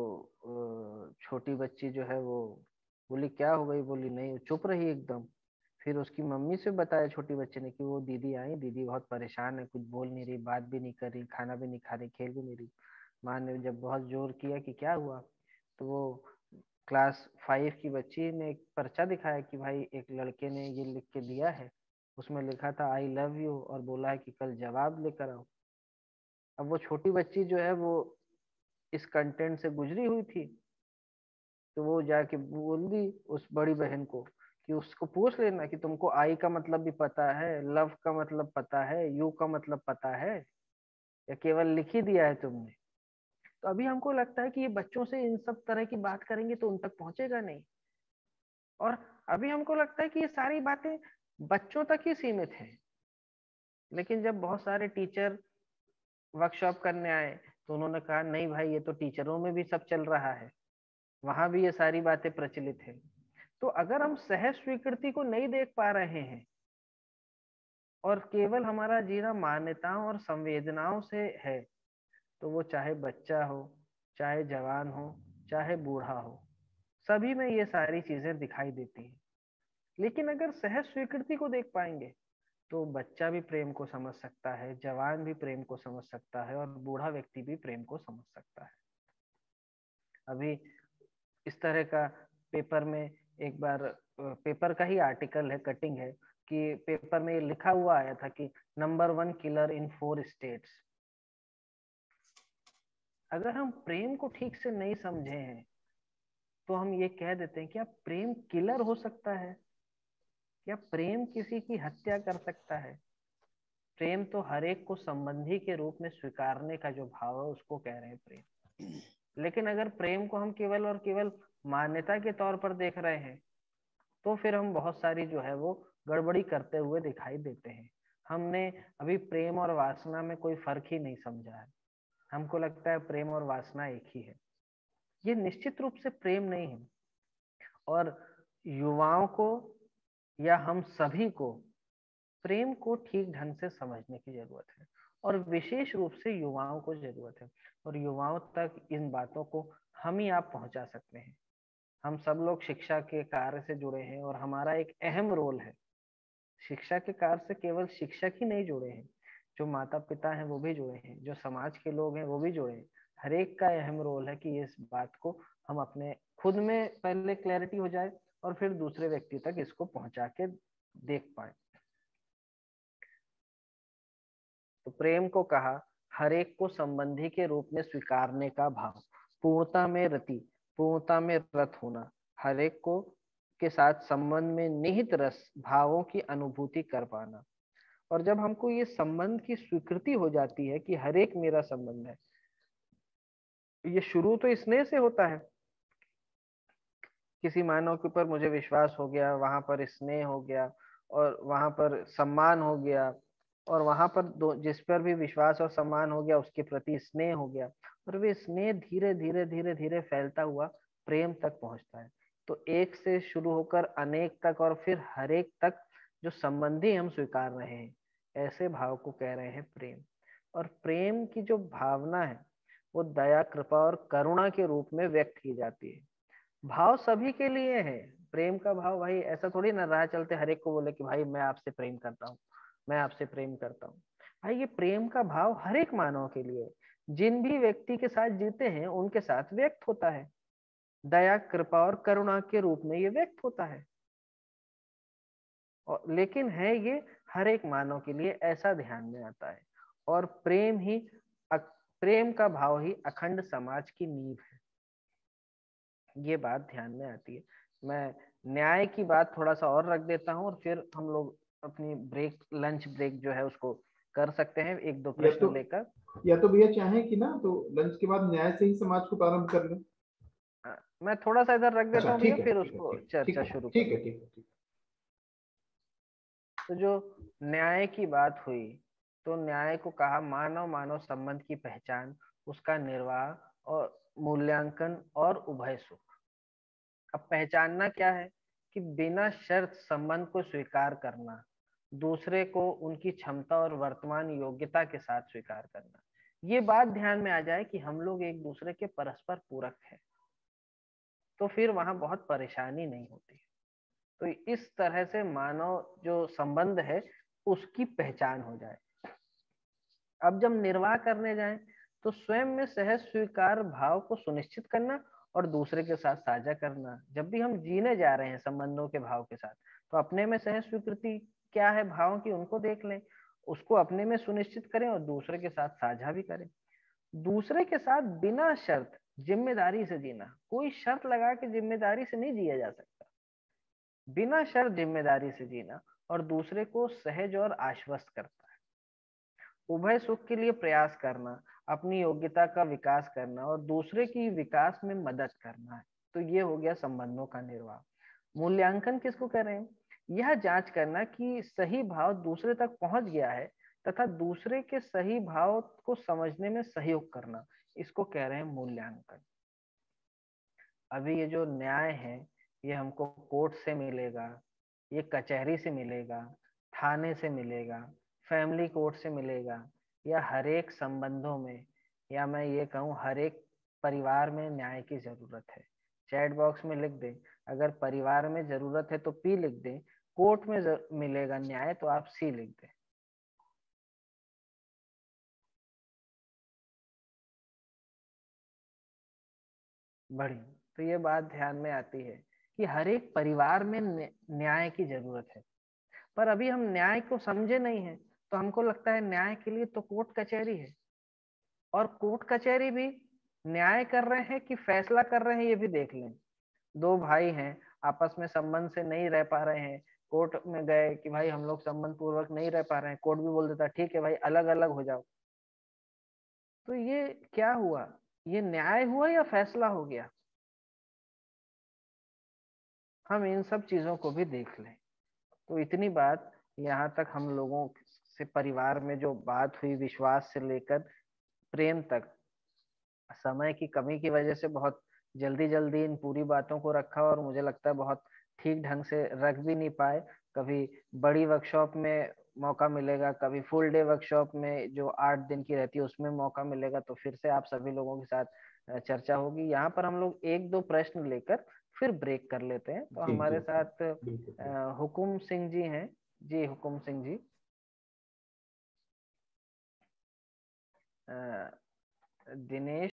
छोटी बच्ची जो है वो बोली क्या हो गई, बोली नहीं, चुप रही एकदम। फिर उसकी मम्मी से बताया छोटी बच्चे ने कि वो दीदी आई, दीदी बहुत परेशान है, कुछ बोल नहीं रही, बात भी नहीं कर रही, खाना भी नहीं खा रही, खेल भी नहीं रही। माँ ने जब बहुत जोर किया कि क्या हुआ, तो वो क्लास 5 की बच्ची ने एक पर्चा दिखाया कि भाई एक लड़के ने ये लिख के दिया है, उसमें लिखा था आई लव यू, और बोला है कि कल जवाब लेकर आओ। अब वो छोटी बच्ची जो है वो इस कंटेंट से गुजरी हुई थी, तो वो जाके बोल दी उस बड़ी बहन को कि उसको पूछ लेना कि तुमको आई का मतलब भी पता है, लव का मतलब पता है, यू का मतलब पता है, या केवल लिख ही दिया है तुमने। तो अभी हमको लगता है कि ये बच्चों से इन सब तरह की बात करेंगे तो उन तक पहुंचेगा नहीं, और अभी हमको लगता है कि ये सारी बातें बच्चों तक ही सीमित है। लेकिन जब बहुत सारे टीचर वर्कशॉप करने आए तो उन्होंने कहा नहीं भाई, ये तो टीचरों में भी सब चल रहा है, वहां भी ये सारी बातें प्रचलित है। तो अगर हम सहज स्वीकृति को नहीं देख पा रहे हैं और केवल हमारा जीना मान्यताओं और संवेदनाओं से है, तो वो चाहे बच्चा हो, चाहे जवान हो, चाहे बूढ़ा हो, सभी में ये सारी चीजें दिखाई देती हैं। लेकिन अगर सहज स्वीकृति को देख पाएंगे तो बच्चा भी प्रेम को समझ सकता है, जवान भी प्रेम को समझ सकता है, और बूढ़ा व्यक्ति भी प्रेम को समझ सकता है। अभी इस तरह का पेपर में एक बार, पेपर का ही आर्टिकल है, कटिंग है, कि पेपर में ये लिखा हुआ आया था कि नंबर 1 किलर इन 4 स्टेट्स। अगर हम प्रेम को ठीक से नहीं समझे हैं तो हम ये कह देते हैं क्या प्रेम किलर हो सकता है, क्या प्रेम किसी की हत्या कर सकता है? प्रेम तो हर एक को संबंधी के रूप में स्वीकारने का जो भाव है उसको कह रहे हैं प्रेम। लेकिन अगर प्रेम को हम केवल और केवल मान्यता के तौर पर देख रहे हैं तो फिर हम बहुत सारी जो है वो गड़बड़ी करते हुए दिखाई देते हैं। हमने अभी प्रेम और वासना में कोई फर्क ही नहीं समझा है। हमको लगता है प्रेम और वासना एक ही है। ये निश्चित रूप से प्रेम नहीं है। और युवाओं को या हम सभी को प्रेम को ठीक ढंग से समझने की जरूरत है, और विशेष रूप से युवाओं को जरूरत है। और युवाओं तक इन बातों को हम ही आप पहुंचा सकते हैं। हम सब लोग शिक्षा के कार्य से जुड़े हैं और हमारा एक अहम रोल है। शिक्षा के कार्य से केवल शिक्षक ही नहीं जुड़े हैं, जो माता पिता हैं वो भी जुड़े हैं, जो समाज के लोग हैं वो भी जुड़े हैं। हर एक का अहम रोल है कि इस बात को हम अपने खुद में पहले क्लैरिटी हो जाए और फिर दूसरे व्यक्ति तक इसको पहुंचा के देख पाए। तो प्रेम को कहा हर एक को संबंधी के रूप में स्वीकारने का भाव, पूर्णता में रति, पूर्णता में रत होना, हर एक को के साथ संबंध में निहित रस भावों की अनुभूति कर पाना। और जब हमको ये संबंध की स्वीकृति हो जाती है कि हर एक मेरा संबंध है, ये शुरू तो स्नेह से होता है। किसी मानव के ऊपर मुझे विश्वास हो गया, वहां पर स्नेह हो गया और वहां पर सम्मान हो गया, और वहां पर जिस पर भी विश्वास और सम्मान हो गया उसके प्रति स्नेह हो गया, और वे स्नेह धीरे धीरे धीरे धीरे फैलता हुआ प्रेम तक पहुंचता है। तो एक से शुरू होकर अनेक तक और फिर हर एक तक जो संबंधी हम स्वीकार रहे हैं, ऐसे भाव को कह रहे हैं प्रेम। और प्रेम की जो भावना है वो दया, कृपा और करुणा के रूप में व्यक्त की जाती है। भाव सभी के लिए है। प्रेम का भाव भाई ऐसा थोड़ी ना राह चलते हर एक को बोले कि भाई मैं आपसे प्रेम करता हूँ, मैं आपसे प्रेम करता हूँ। भाई ये प्रेम का भाव हर एक मानव के लिए, जिन भी व्यक्ति के साथ जीते हैं उनके साथ व्यक्त होता है। दया, कृपा और करुणा के रूप में ये व्यक्त होता है। और लेकिन है ये हर एक मानव के लिए, ऐसा ध्यान में आता है। और प्रेम का भाव ही अखंड समाज की नींव है, ये बात ध्यान में आती है। मैं न्याय की बात थोड़ा सा और रख देता हूँ और फिर हम लोग अपनी लंच ब्रेक जो है उसको कर सकते हैं, एक दो प्रश्न लेकर। या तो भैया चाहें कि ना तो लंच के बाद न्याय से ही समाज को प्रारंभ कर लें। मैं थोड़ा सा इधर रख देता हूँ भैया, फिर ठीक उसको है, चर्चा शुरू ठीक है, करें। ठीक है। तो जो न्याय की बात हुई, तो न्याय को कहा मानव मानव संबंध की पहचान, उसका निर्वाह और मूल्यांकन और उभय सुख। अब पहचानना क्या है कि बिना शर्त संबंध को स्वीकार करना, दूसरे को उनकी क्षमता और वर्तमान योग्यता के साथ स्वीकार करना। ये बात ध्यान में आ जाए कि हम लोग एक दूसरे के परस्पर पूरक हैं, तो फिर वहां बहुत परेशानी नहीं होती। तो इस तरह से मानव जो संबंध है उसकी पहचान हो जाए। अब जब निर्वाह करने जाएं तो स्वयं में सहज स्वीकार भाव को सुनिश्चित करना और दूसरे के साथ साझा करना। जब भी हम जीने जा रहे हैं संबंधों के भाव के साथ, तो अपने में सहज स्वीकृति क्या है भावों की, उनको देख लें, उसको अपने में सुनिश्चित करें और दूसरे के साथ साझा भी करें। दूसरे के साथ बिना शर्त जिम्मेदारी से जीना, कोई शर्त लगा के जिम्मेदारी से नहीं जिया जा सकता। बिना शर्त जिम्मेदारी से जीना और दूसरे को सहज और आश्वस्त करता है। उभय सुख के लिए प्रयास करना, अपनी योग्यता का विकास करना और दूसरे की विकास में मदद करना है। तो ये हो गया संबंधों का निर्वाह। मूल्यांकन किसको कह रहे हैं? यह जांच करना कि सही भाव दूसरे तक पहुंच गया है तथा दूसरे के सही भाव को समझने में सहयोग करना, इसको कह रहे हैं मूल्यांकन। अभी ये जो न्याय है ये हमको कोर्ट से मिलेगा, ये कचहरी से मिलेगा, थाने से मिलेगा, फैमिली कोर्ट से मिलेगा, या हर एक संबंधों में, या मैं ये कहूँ हर एक परिवार में न्याय की जरूरत है। चैट बॉक्स में लिख दें, अगर परिवार में जरूरत है तो पी लिख दें, कोर्ट में मिलेगा न्याय तो आप सी लिख दें। बढ़िया। तो ये बात ध्यान में आती है कि हर एक परिवार में न्याय की जरूरत है, पर अभी हम न्याय को समझे नहीं है, तो हमको लगता है न्याय के लिए तो कोर्ट कचहरी है, और कोर्ट कचहरी भी न्याय कर रहे हैं कि फैसला कर रहे हैं ये भी देख लें। दो भाई हैं, आपस में संबंध से नहीं रह पा रहे हैं, कोर्ट में गए कि भाई हम लोग संबंध पूर्वक नहीं रह पा रहे हैं, कोर्ट भी बोल देता ठीक है भाई अलग अलग हो जाओ। तो ये क्या हुआ ये न्याय हुआ या फैसला हो गया? हम इन सब चीजों को भी देख लें। तो इतनी बात यहाँ तक हम लोगों से परिवार में जो बात हुई, विश्वास से लेकर प्रेम तक, समय की कमी की वजह से बहुत जल्दी जल्दी इन पूरी बातों को रखा और मुझे लगता है बहुत ठीक ढंग से रख भी नहीं पाए। कभी बड़ी वर्कशॉप में मौका मिलेगा, कभी फुल डे वर्कशॉप में जो 8 दिन की रहती है उसमें मौका मिलेगा, तो फिर से आप सभी लोगों के साथ चर्चा होगी। यहाँ पर हम लोग एक दो प्रश्न लेकर फिर ब्रेक कर लेते हैं। तो हमारे साथ हुकुम सिंह जी हैं। जी हुकुम सिंह जी। दिनेश